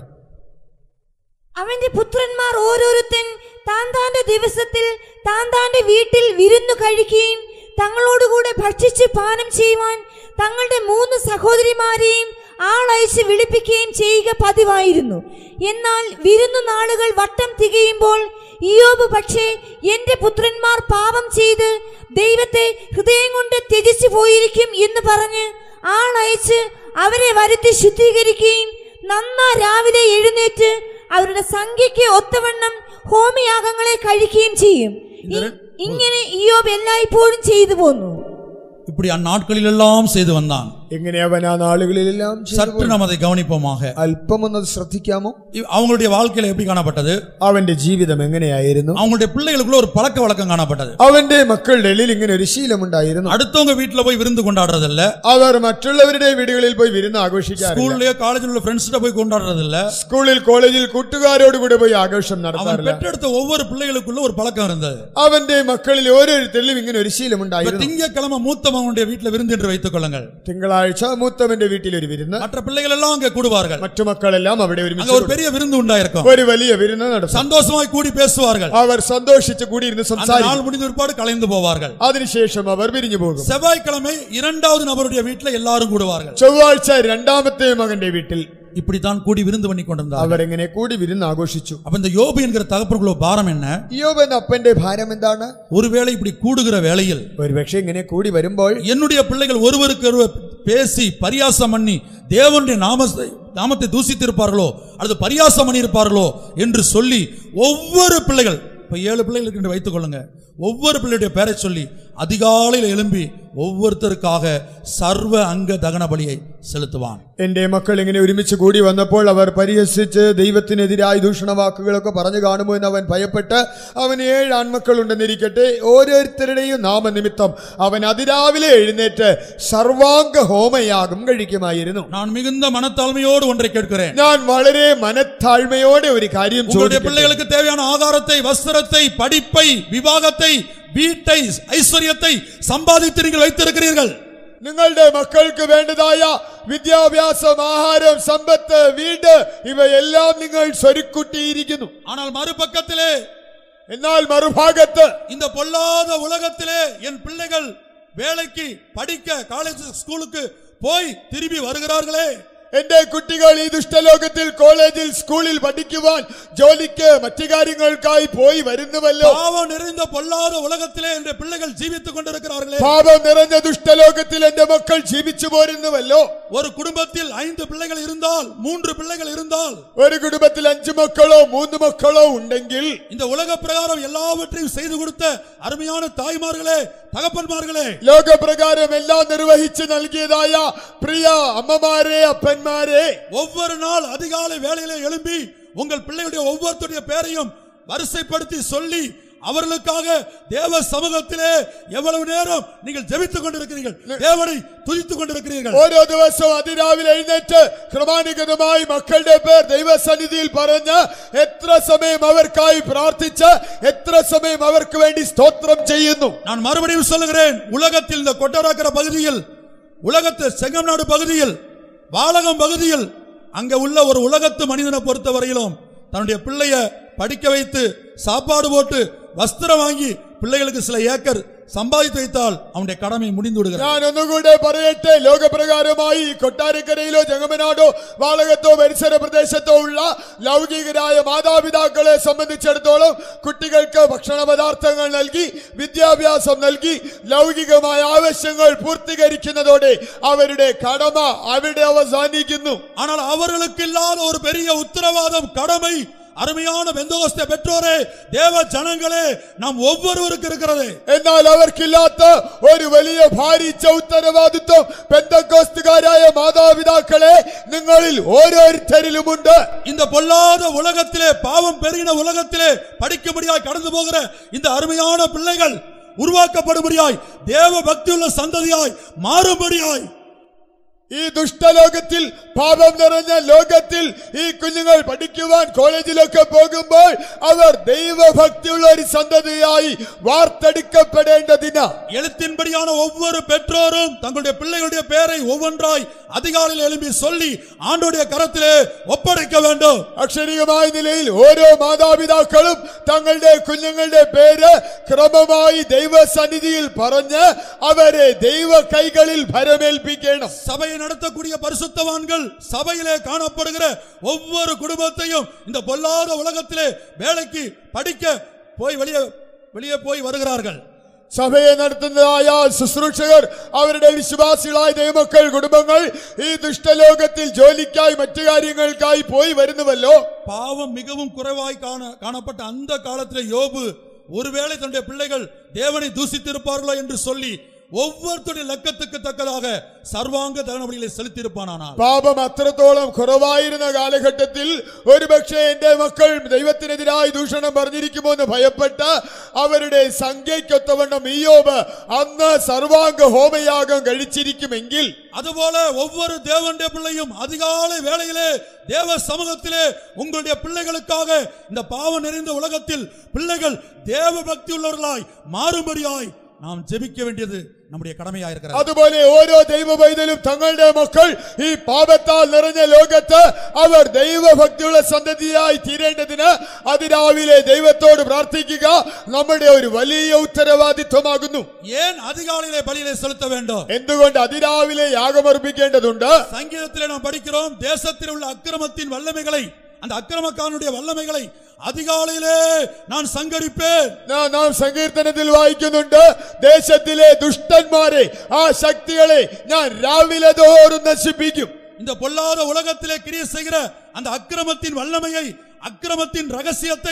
അവന്റെ പുത്രന്മാർ ഓരോരുത്തൻ താൻ താന്റെ ദിവസത്തിൽ താൻ താന്റെ വീട്ടിൽ വിരുന്നു കഴിക്കുകയും തങ്ങളോടുകൂടെ ഭക്ഷിച്ച് പാനം ചെയ്യുവാൻ തങ്ങളുടെ 3 സഹോദരിമാരെയും ആളയച്ച് വിളിപ്പിക്കുകയും ചെയ്യുക പതിവായിരുന്നു. എന്നാൽ വിരുന്നു നാളുകൾ വട്ടം തികയുമ്പോൾ ഇയ്യോബ് പക്ഷേ എന്റെ പുത്രന്മാർ പാപം ചെയ്ത് ദൈവത്തെ ഹൃദയം കൊണ്ട് ത്യജിച്ചു പോയിരിക്കും എന്ന് പറഞ്ഞ് ആളയച്ച് അവരെ വരുത്തി ശുദ്ധീകരിക്കുകയും നന്നാ രാവിലെ എഴുന്നേറ്റ് അവരുടെ സംഖ്യയ്ക്ക് ഒത്തവണ്ണം ഹോമയാഗങ്ങളെ കഴിക്കുകയും ചെയ്യും. ഇങ്ങനെ ഇയ്യോബ് എല്ലായ്പ്പോഴും ചെയ്തു പോന്നു. இப்படி அந்நாட்களில் எல்லாம் செய்து வந்தான். ഇങ്ങനെ അവൻ ആ നാളുകളിലെല്ലാം சற்று நாம் அதை கவனிப்போமாக. അല്പമൊന്ന് ശ്രദ്ധിക്കാമോ? அவங்களுடைய வாழ்க்கையில எப்படி காணப்பட்டது? അവന്റെ ജീവിതം എങ്ങനെയായിരുന്നു? அவங்களுடைய பிள்ளைகளுக்குள்ள ஒரு பழக்க வழக்கம் காணப்பட்டது. അവന്റെ മക്കളുടെ ഇടയിൽ ഇങ്ങനെ ഒരു ശീലമുണ്ടായിരുന്നു. அடுத்தவங்க வீட்டுல போய் விருந்து கொண்டாடுறது இல்ல. അവർ മറ്റുള്ളവരുടെ വീടുകളിൽ പോയി വിരുന്ന് ആഘോഷിക്കാറില്ല. സ്കൂളിലോ കോളേജിലുള്ള ഫ്രണ്ട്സിന്റെ പോയി കൊണ്ടാടുறது இல்ல. സ്കൂളിൽ കോളേജിൽ കൂട്ടുകാരോട് കൂടെ പോയി ആഘോഷം നടത്താറില്ല. பெற்றெடுத்த ஒவ்வொரு பிள்ளைகளுக்குள்ள ஒரு பழக்கம் இருந்தது. അവന്റെ മക്കളിൽ ഓരോരുത്തരിലും ഇങ്ങനെ ഒരു ശീലമുണ്ടായിരുന്നു. திங்கட்கிழமை மூத்தவனுடைய வீட்டுல விருந்து என்று வைத்துக் கொள்ளுங்கள். തിങ്കളാഴ്ച മൂത്തവന്റെ വീട്ടിൽ ഒരു വിരുന്ന്. மற்ற பிள்ளைகள் எல்லாம் அங்கே கூடுவார்கள். മറ്റു മക്കളെല്ലാം അവിടെ ഒരുമിച്ച് ஒரு பெரிய விருந்து உண்டாயிருக்கும். ഒരു വലിയ വിരുന്ന് നടക്കും. சந்தோஷமாய் கூடி பேசுவார்கள். അവർ സന്തോഷിച്ച് കൂടിയിരുന്ന് സംസാരിക്കും. நாள் முடிந்த பிற்பாடு கலைந்து போவார்கள். അതിനുശേഷം അവർ പിരിഞ്ഞു പോകും. செவ்வாய்க்கிழமை 2வது நபருடைய வீட்டுல எல்லாரும் கூடுவார்கள். ചൊവ്വാഴ്ച രണ്ടാമത്തെ മകന്റെ വീട്ടിൽ இப்படித்தான் கூடி விருந்து பண்ணி கொண்டிருந்தார். അവർ എങ്ങനെ കൂടി വിരുന്ന് ആഘോഷിച്ചു. அப்ப இந்த யோபு என்கிற தகப்பனுக்குள்ள பாரம் என்ன? യോബിന്റെ അപ്പന്റെ ഭാരം എന്താണ്? ஒருவேளை இப்படி கூடுகிற வேளையில் ഒരുപക്ഷെ ഇങ്ങനെ കൂടി വരുമ്പോൾ என்னுடைய பிள்ளைகள் ஒருவருக்கு பேசி பரியாசம் பண்ணி தேவனுடைய நாமத்தை தூசித்திருப்பார்களோ அல்லது பரியாசம் பண்ணி இருப்பார்களோ என்று சொல்லி ஒவ்வொரு பிள்ளைகள், இப்ப 7 பிள்ளைகள் என்று வைத்துக் கொள்ளுங்க, ஒவ்வொரு பிள்ளையுடைய பெயரை சொல்லி அதிகாலையில் எழும்பி ஒவ்வொருத்தருக்காக சர்வ அங்க தகன பலியை செலுத்துவான். എന്റെ മക്കൾ ഇങ്ങനെ ഒരുമിച്ച് കൂടി വന്നപ്പോൾ അവർ പരിഹസിച്ച് ദൈവത്തിനെതിരായി ദൂഷണവാക്കുകളൊക്കെ പറഞ്ഞു കാണുമോ എന്ന് അവൻ ഭയപ്പെട്ട് അവന് 7 ആൺമക്കൾ ഉണ്ടെന്നിരിക്കട്ടെ, ഓരോരുത്തരുടെയും നാമനിമിത്തം അവൻ അതിരാവിലെ എഴുന്നേറ്റ് സർവാംഗ ഹോമയാഗം കഴിക്കുമായിരുന്നു. நான் மிகுந்த மனத்தாழ்மையோடு ஒன்றை கேட்கிறேன். ഞാൻ വളരെ മനത്താഴ്മയോടെ ഒരു കാര്യം உங்களுடைய பிள்ளைகளுக்கு தேவையான ஆகாரத்தை, வஸ்திரத்தை, படிப்பை, விவாகத்தை, வீட்டை, ஐஸ்வர்யத்தை சம்பாதித்து நீங்கள் வைத்திருக்கிறீர்கள். നിങ്ങളുടെ മക്കൾക്ക് വേണ്ടതായ വിദ്യാഭ്യാസം, ആഹാരം, സമ്പത്ത്, വീട് ഇവയെല്ലാം നിങ്ങൾ സ്വരുക്കൂട്ടിയിരിക്കുന്നു. എന്നാൽ മറുഭാഗത്ത് இந்த பொல்லாத உலகத்திலே என் பிள்ளைகள் வேலைக்கு படிக்க காலேஜ் ஸ்கூலுக்கு போய் திரும்பி வருகிறார்களே, എന്റെ കുട്ടികൾ ഈ ദുഷ്ടലോകത്തിൽ കോളേജിൽ സ്കൂളിൽ പഠിക്കുവാൻ ജോലിക്ക് മറ്റു കാര്യങ്ങൾക്കായി പോയി വരുന്നുവല്ലോ. പാപം നിറഞ്ഞ പൊല്ലാத ഉലകത്തിലെ എന്റെ പിള്ളകൾ ജീവിച്ചുകൊണ്ട് കൊണ്ടിരിക്കുകയാர்களே, പാപം നിറഞ്ഞ ദുഷ്ടലോകത്തിൽ എന്റെ മക്കൾ ജീവിച്ചു പോരുന്നുവല്ലോ. ഒരു കുടുംബത്തിൽ 5 പിള്ളകൾ இருந்தால் 3 പിള്ളകൾ இருந்தால், ഒരു കുടുംബത്തിൽ 5 മക്കളോ 3 മക്കളോ ഉണ്ടെങ്കിൽ இந்த உலக பிரகாரம் எல்லாவற்றையும் செய்து கொடுத்த அருமையான தாய்மார்களே, தகப்பன்மார்களே, ലോകപ്രകാരം എല്ലാം നിർവഹിച്ച് നൽകിയതായ പ്രിയ അമ്മമാരെ, അപ്പന്മാരെ, ஒவ்வொரு நாள் அதிகாலை வேளையிலே எழும்பி உங்கள் பிள்ளைகளுடைய ஒவ்வொருத்தருடைய பேரையும் வரிசைப்படுத்தி சொல்லி அவர்களுக்காக தேவ சமூகத்திலே எவ்வளவு நேரம் நீங்கள் ஜெபித்துக் கொண்டிருக்கிறீர்கள், தேவனை துதித்துக் கொண்டிருக்கிறீர்கள். ഓരോ ദിവസവും അതിരാവിലെ എഴുന്നേറ്റ് ക്രമാനുഗതമായി മക്കളുടെ പേർ ദൈവസന്നിധിയിൽ പറഞ്ഞ് എത്ര സമയം അവർക്കായി പ്രാർത്ഥിച്ച് എത്ര സമയം അവർക്ക് വേണ്ടി സ്തോത്രം ചെയ്യുന്നു. நான் மறுபடியும் சொல்லுகிறேன், உலகத்தில் இந்த கொட்டராக்கர பகுதியில், உலகத்து செங்கம்நாடு பகுதியில், வாளகம் பகுதியில் அங்க உள்ள ஒரு உலகத்து மனிதனை பொறுத்த வரையிலும் தன்னுடைய பிள்ளைய படிக்க வைத்து சாப்பாடு போட்டு வஸ்திரம் வாங்கி பிள்ளைகளுக்கு சில ஏக்கர் സമ്പാദിച്ചു വെച്ചാൽ അവന്റെ കടമ മുടിഞ്ഞു വിടുക. ഞാൻ ഒന്നുകൂടെ പറയട്ടെ, ലോകപ്രകാരമായി കൊട്ടാരക്കരയിലോ ജംഗമനാടോ വാളകത്തോ പരിസര പ്രദേശത്തോ ഉള്ള ലൗകികരായ മാതാപിതാക്കളെ സംബന്ധിച്ചിടത്തോളം കുട്ടികൾക്ക് ഭക്ഷണ പദാർത്ഥങ്ങൾ നൽകി വിദ്യാഭ്യാസം നൽകി ലൗകികമായ ആവശ്യങ്ങൾ പൂർത്തീകരിക്കുന്നതോടെ അവരുടെ കടമ അവിടെ അവസാനിക്കുന്നു. ஆனால் அவர்களுக்கு இல்லாத ஒரு பெரிய உத்தரவாதம், கடமை அருமையான பெந்தகோஸ்தே பெற்றோரே, தேவ ஜனங்களே, நாம் ஒவ்வொருவருக்கு இருக்கிறது. എന്നാൽ അവർക്കില്ലാത്ത ഒരു വലിയ ഭാരിച്ച ഉത്തരവാദിത്വം പെന്തക്കോസ്തുകാരായ മാതാപിതാക്കളെ നിങ്ങളിൽ ഓരോരുത്തരിലുമുണ്ട്. இந்த பொல்லாத உலகத்திலே, பாவம் பெருகின உலகத்திலே படிக்கும்படியாய் கடந்து போகிற இந்த அருமையான பிள்ளைகள் உருவாக்கப்படும்படியாய், தேவ பக்தியுள்ள சந்ததியாய் மாறும்படியாய், ഈ ദുഷ്ടലോകത്തിൽ പാപം നിറഞ്ഞ ലോകത്തിൽ ഈ കുഞ്ഞുങ്ങൾ പഠിക്കുവാൻ കോളേജിലൊക്കെ പോകുമ്പോൾ അവർ ദൈവഭക്തിയുള്ള ഒരു സന്തതിയായി വാർത്തെടുക്കപ്പെടേണ്ടതിന് எழுத்தின்படியான ஒவ்வொரு பெற்றோரும் தங்களுடைய பிள்ளைகளுடைய பெயரை ஒவ்வொன்றாய் அதிகாலையில் எழும்பி சொல்லி ஆண்டவருடைய கரத்திலே ஒப்படைக்க வேண்டும். അക്ഷരികമായ നിലയിൽ ഓരോ മാതാപിതാക്കളും തങ്ങളുടെ കുഞ്ഞുങ്ങളുടെ പേര് ക്രമമായി ദൈവസന്നിധിയിൽ പറഞ്ഞ് അവരെ ദൈവ കൈകളിൽ ഭരമേൽപ്പിക്കണം. சபையை நடத்தக்கூடிய பரிசுத்தவான்கள் சபையிலே காணப்படுகிற ஒவ்வொரு குடும்பத்தையும் இந்த பொல்லாத உலகத்திலே வேலைக்கு படிக்க போய் வெளியே போய் வருகிறார்கள். സഭയെ നടത്തുന്നതായ ശുശ്രൂഷകർ അവരുടെ വിശ്വാസികളായ ദൈവമക്കൾ കുടുംബങ്ങൾ ഈ ദുഷ്ടലോകത്തിൽ ജോലിക്കായി മറ്റു കാര്യങ്ങൾക്കായി പോയി വരുന്നുവല്ലോ. பாவம் மிகவும் குறைவாய் காணப்பட்ட அந்த காலத்திலே யோபு ஒருவேளை தன்னுடைய பிள்ளைகள் தேவனை தூசித்திருப்பார்களோ என்று சொல்லி ஒவ்வொருத்தருடைய லக்கத்துக்கு தக்கதாக സർവാംഗ ദഹനബലികളെ സെലുത്തിയിരുപ്പാനാണ്. പാപം അത്രത്തോളം കുറവായിരുന്ന കാലഘട്ടത്തിൽ ഒരുപക്ഷെ എന്റെ മക്കൾ ദൈവത്തിനെതിരായി ദൂഷണം പറഞ്ഞിരിക്കുമോ എന്ന് ഭയപ്പെട്ട് അവരുടെ സംഖ്യയ്ക്കൊത്തവണ്ണം ഇയ്യോബ് അന്ന് സർവാംഗ ഹോമയാഗം കഴിച്ചിരിക്കുമെങ്കിൽ, അതുപോലെ ஒவ்வொரு தேவனுடைய பிள்ளையும் அதிகாலை வேளையிலே தேவ சமூகத்திலே உங்களுடைய பிள்ளைகளுக்காக இந்த பாவம் நிறைந்த உலகத்தில் பிள்ளைகள் தேவ பக்தி உள்ளவர்களாய் மாறும்படியாய் நாம் ஜெபிக்க வேண்டியது നമ്മുടെ കടമയായിരിക്കണം. അതുപോലെ ഓരോ ദൈവ പൈതലും തങ്ങളുടെ മക്കൾ ഈ പാപത്താൽ നിറഞ്ഞ ലോകത്ത് അവർ ദൈവഭക്തിയുള്ള സന്തതിയായി തീരേണ്ടതിന് അതിരാവിലെ ദൈവത്തോട് പ്രാർത്ഥിക്കുക നമ്മുടെ ഒരു വലിയ ഉത്തരവാദിത്വമാകുന്നു. ஏன் அதிகாலையிலே பலியிலே செலுத்த வேண்டும்? എന്തുകൊണ്ട് അതിരാവിലെ യാഗമർപ്പിക്കേണ്ടതുണ്ട്? സംഗീതത്തിലെ നാം പഠിக்கிறோம், தேசத்தில் உள்ள அக்கிரமத்தின் வல்லமைகளை, அந்த அக்கிரமக்காரனுடைய வல்லமைகளை அதிகாலையிலே நான் சங்கரிப்பேன். നാം സങ്കീർത്തനത്തിൽ വായിക്കുന്നുണ്ട്, ദേശത്തിലെ ദുഷ്ടന്മാരെ ആ ശക്തികളെ ഞാൻ രാവിലെ തോറും നശിപ്പിക്കും. இந்த பொல்லாத உலகத்திலே கிரியை செய்கிற அந்த அக்கிரமத்தின் வல்லமையை, அக்கிரமத்தின் ரகசியத்தை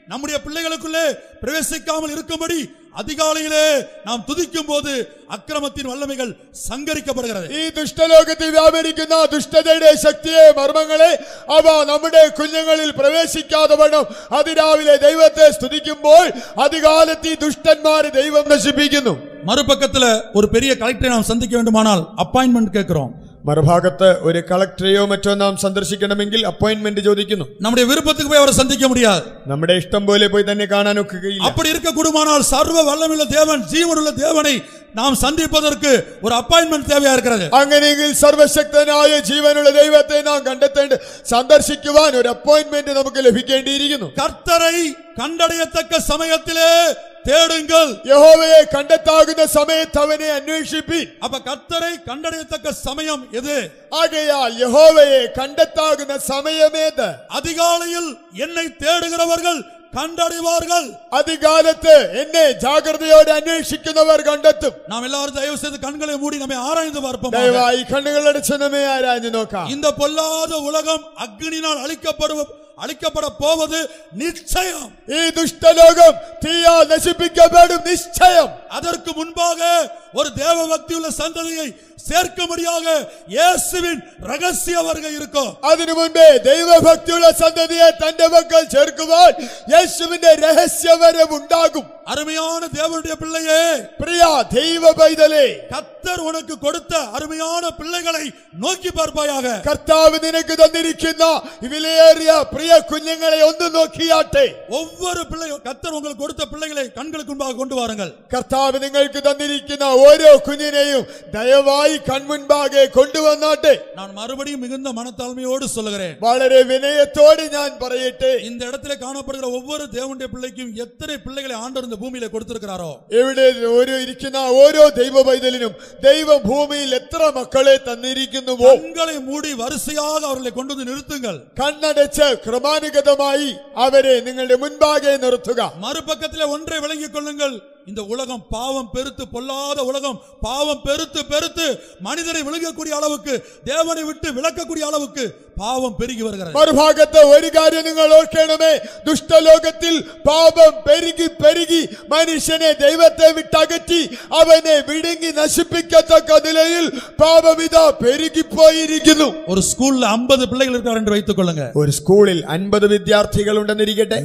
நம்முடைய பிள்ளைகளுக்குள்ளே பிரவேசிக்காமல் இருக்கும்படி அதிகாலையிலே நாம் துதிக்கும் போது അക്രമത്തിൻ വല്ലമകൾ സംഹരിക്കപ്പെടുகிறது. ഈ ദുഷ്ടലോകത്തിൽ വ്യാപരിക്കുന്ന ദുഷ്ടതയുടെ ശക്തിയെ മർമ്മങ്ങളെ അവ നമ്മുടെ കുഞ്ഞുങ്ങളിൽ പ്രവേശിക്കാതെ വണ്ണം അതിരാവിലെ ദൈവത്തെ സ്തുതിക്കുമ്പോൾ അതികാലത്ത് ഈ ദുഷ്ടന്മാരെ ദൈവം നശിപ്പിക്കുന്നു. മറുപക്കത്തില് ഒരു പെരിയ കളക്ടറെ നാം സന്ധിക്ക വേണ്ടുമാനാൽ അപ്പോയിന്റ്മെന്റ് കേൾக்கிறோம். മറുഭാഗത്ത് ഒരു കളക്ടറെയോ മറ്റോ നാം സന്ദർശിക്കണമെങ്കിൽ അപ്പോയിന്റ്മെന്റ് ചോദിക്കുന്നു. നമ്മുടെ വിருப்பத்துக்கு പോയി അവരെ സന്ധിക്ക முடியாது. നമ്മുടെ ഇഷ്ടം പോലെ പോയി തന്നെ കാണാൻ ഒക്കുകയില്ല. அப்படி இருக்க கூடுமானால் சர்வ வல்லமையுள்ள தேவன் ஜீவனுள்ள தேவனை நாம் சந்திப்பதற்கு ஒரு அப்பாயின்மெண்ட் தேவையா இருக்கிறது. അങ്ങനെയെങ്കിൽ സർവശക്തനായ ജീവനുള്ള ദൈവത്തെ നാം കണ്ടെത്തേണ്ട സന്ദർശിക്കുവാൻ ഒരു അപ്പോയിന്റ്മെന്റ് നമുക്ക് ലഭിക്കേണ്ടിയിരിക്കുന്നു. കർത്തரை കണ്ടടയത്തക്ക സമയത്തിലെ தேடுங்கள். യഹോവയെ കണ്ടെത്താകുന്ന സമയത്ത് അവനെ അന്വേഷിപ്പീൻ. அப்ப கர்த்தரை கண்டடையத்தக்க சமயம் எது? ஆகையால் யெகோவയെ கண்டத்தாகுന്ന സമയമേത്? அதிகாலையில் என்னை தேடுகிறவர்கள் கண்டடைவார்கள். அதிகாலத்து என்னை ஜாகிரதையோடு அന്വേഷിക്കുന്നവർ കണ്ടെത്തും. நாம் எல்லாரும் தயவு செய்து கண்களை மூடி நம்மை ஆராய்ந்து பார்ப்போம். ദയവായി കണ്ണുകളടച്ച് നമ്മെ ആരാய்ந்து നോക്കാം. இந்த பொல்லாத உலகம் அக்னியினால் அழிக்கப்பட போவது நிச்சயம். ഈ ദുഷ്ടലോകം തീയാൽ നശിപ്പിക്കപ്പെടും നിശ്ചയം. அதற்கு முன்பாக ஒரு தேவ பக்தியுள்ள சந்ததியை சேர்க்கும்படியாக இயேசுவின் ரகசிய வருகை இருக்கும். അതിനു മുൻപേ ദൈവഭക്തിയുള്ള സന്തതിയെ തന്റെ മക്കൾ ചേർക്കുവാൻ യേശുവിന്റെ രഹസ്യ വരവ് ഉണ്ടാകും. அருமையான தேவனுடைய பிள்ளையே, பிரியா தெய்வ பைதலே, கர்த்தர் உனக்கு கொடுத்த அருமையான பிள்ளைகளை நோக்கி பார்ப்பாயாக. കർത്താവ് നിനക്ക് തന്നിരിക്കുന്ന വിലയേറിയ പ്രിയ കുഞ്ഞുങ്ങളെ ഒന്ന് നോക്കിയാട്ടെ. ஒவ்வொரு பிள்ளையும் கர்த்தர் உங்களுக்கு கொடுத்த பிள்ளைகளை கண்களுக்கு முன்பாக கொண்டு வாருங்கள். കർത്താവ് നിങ്ങൾക്ക് തന്നിരിക്കുന്ന ഓരോ കുഞ്ഞിനെയും ദയവായി കൺമുൻപാകെ കൊണ്ടുവന്നാട്ടെ. நான் மறுபடியும் மிகுந்த மனத்தாழ்மையோடு சொல்லுகிறேன். വളരെ വിനയത്തോടെ ഞാൻ പറയട്ടെ, இந்த இடத்திலே காணப்படுகிற ஒவ்வொரு தேவனுடைய பிள்ளைக்கும் எத்தனை பிள்ளைகளை ஆண்டவர் இந்த பூமியிலே கொடுத்திருக்கிறாரோ, ഇവിടെ ഇരിക്കുന്ന ഓരോ ദൈവ പൈതലിനും ദൈവം ഭൂമിയിൽ എത്ര മക്കളെ തന്നിരിക്കുന്നുവോ கண்களை மூடி வரிசையாக அவர்களை கொண்டு வந்து நிறுத்துங்கள். കണ്ണടച്ച് ക്രമാനുഗതമായി അവരെ നിങ്ങളുടെ മുൻപാകെ നിർത്തുക. மறுபக்கத்திலே ஒன்றை விளங்கிக் கொள்ளுங்கள். இந்த உலகம் பாவம் பெருத்து, பொல்லாத உலகம் பாவம் பெருத்து பெருத்து மனிதனை விழுங்கக்கூடிய அளவுக்கு, தேவனை விட்டு விலக்கக்கூடிய அளவுக்கு பாவம் பெருகி வருகிறது. മറുഭാഗത്ത് ഒരു കാര്യം നിങ്ങൾ ഓർക്കണമേ, ദുഷ്ടലോകത്തിൽ പാപം പെരുകി പെരുകി മനുഷ്യനെ ദൈവത്തെ വിട്ടകറ്റി അവനെ വിഴുങ്ങി നശിപ്പിക്കത്തക്ക നിലയിൽ പാപമിതാ പെരുകിപ്പോയിരിക്കുന്നു. ஒரு ஸ்கூல்ல 50 பிள்ளைகள் இருக்கார் என்று வைத்துக் கொள்ளுங்க. ഒരു സ്കൂളിൽ 50 വിദ്യാർത്ഥികൾ ഉണ്ടെന്നിരിക്കട്ടെ.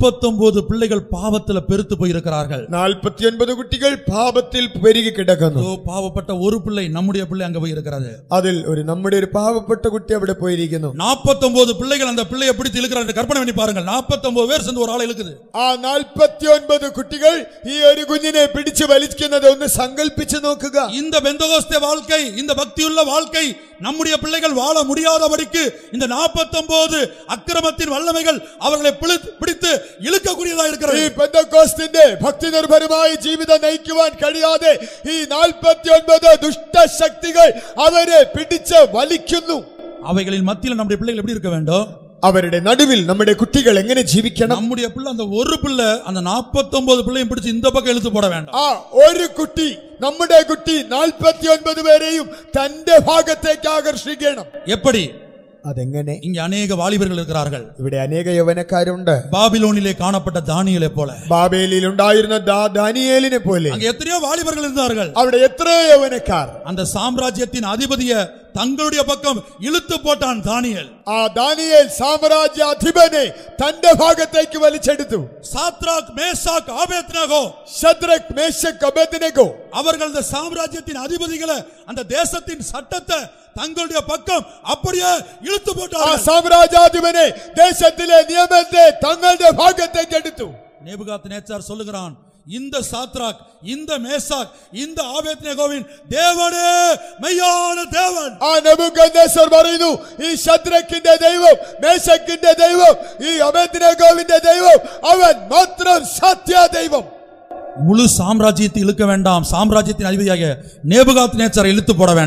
49 பிள்ளைகள் பாவத்துல பெருத்து போயிருக்கிறார்கள். 49 കുട്ടികൾ പാപത്തിൽ പെരുകി കിടക്കുന്നു. பாவப்பட்ட ஒரு பிள்ளை, நம்முடைய பிள்ளை அங்க போய் இருக்கிறது. അതിൽ നമ്മുടെ ഒരു പാവപ്പെട്ട കുട്ടി അവിടെ പോയിരിക്കുന്നു. 49 பிள்ளைகள் அந்த பிள்ளையை பிடித்து இழுக்கிறார்கள். கற்பனை பண்ணி பாருங்கள், 49 பேர் சேர்ந்து ஒரு ஆளை இழுக்குது. ആ 49 കുട്ടികൾ ഈ ഒരു കുഞ്ഞിനെ പിടിച്ചു വലിക്കുന്നത് ഒന്ന് സങ്കല്പിച്ചു നോക്കുക. இந்த பெந்தகோஸ்தே வாழ்க்கை, இந்த பக்தியுள்ள வாழ்க்கை நம்முடைய பிள்ளைகள் வாழ முடியாதபடிக்கு இந்த 49 அக்கிரமத்தின் வல்லமைகள் அவர்களை பிடித்து இழுக்கக்கூடியதா இருக்கிறது. ഈ പെന്തക്കോസ്തിന്റെ ഭക്തി നിർഭരമായ ജീവിതം നയിക്കുവാൻ കഴിയാതെ ഈ 49 ദുഷ്ടശക്തികൾ അവരെ പിടിച്ച് വലിക്കുന്നു. அவைகளின் மத்தியில் நம்முடைய பிள்ளைகள் எப்படி இருக்க வேண்டும்? അവരുടെ നടുവിൽ നമ്മുടെ കുട്ടികൾ എങ്ങനെ ജീവിക്കണം? நம்முடைய பிள்ளை, அந்த ஒரு பிள்ளை அந்த 49 பிள்ளையும் பிடிச்சு இந்த பக்கம் இழுத்து போட வேண்டாம். ആ ഒരു കുട്ടി, നമ്മുടെ കുട്ടി 49 പേരെയും തന്റെ ഭാഗത്തേക്ക് ആകർഷിക്കണം. எப்படி? അതെങ്ങനെ? இங்க அநேக வாலிபர்கள் இருக்கிறார்கள். ഇവിടെ അനേക യൗവനക്കാരുണ്ട്. பாபிலோனிலே காணப்பட்ட தானியேலை போல, ബാബേലിൽ ഉണ്ടായിരുന്ന ദാനിയേലിനെ പോലെ அங்க எத்தனையோ வாலிபர்கள் இருந்தார்கள். അവിടെ എത്രയോ യൗവനക്കാർ. அந்த சாம்ராஜ்யத்தின் அதிபதியை தங்களுடைய பக்கம் இழுத்து போட்டான் தானியேல். ആ ദാനിയേൽ സാമ്രാജ്യ അധിപനെ തന്റെ ഭാഗത്തേക്ക് വലിച്ചെടുത്തു. Shadrach, Meshach, Abednego, Shadrach, Meshach, Abednego அவர்கள் அந்த சாம்ராஜ்யத்தின் அதிபதிகளை, அந்த தேசத்தின் சட்டத்தை தங்களுடைய பக்கம் அப்படியே இழுத்து ആ போட்டார்கள். സാമ്രാജ്യാധിപനെ, ദേശത്തിലെ നിയമത്തെ തങ്ങളുടെ ഭാഗത്തേക്ക് എടുത്തു. நேபுகாத்நேச்சார் சொல்லுகிறான், இந்த சாத்ராக், இந்த மேசாக், இந்த ஆபேத்நேகோவின் தேவனே மெய்யான தேவன். ആ നെബൂഖദ്നേസർ പറയുന്നു, ഈ ശദ്രക്കിന്റെ ദൈവം, മേശക്കിന്റെ ദൈവം, ഈ അബേദ്നെഗോവിന്റെ ദൈവം, അവൻ മാത്രം സത്യ ദൈവം. முழு சாம்ராஜ்யத்தை இழுக்க வேண்டாம், சாம்ராஜ்யத்தின் அதிபதியாக நேபுகாத்நேச்சாரை இழுத்து போட வேண்டாம்.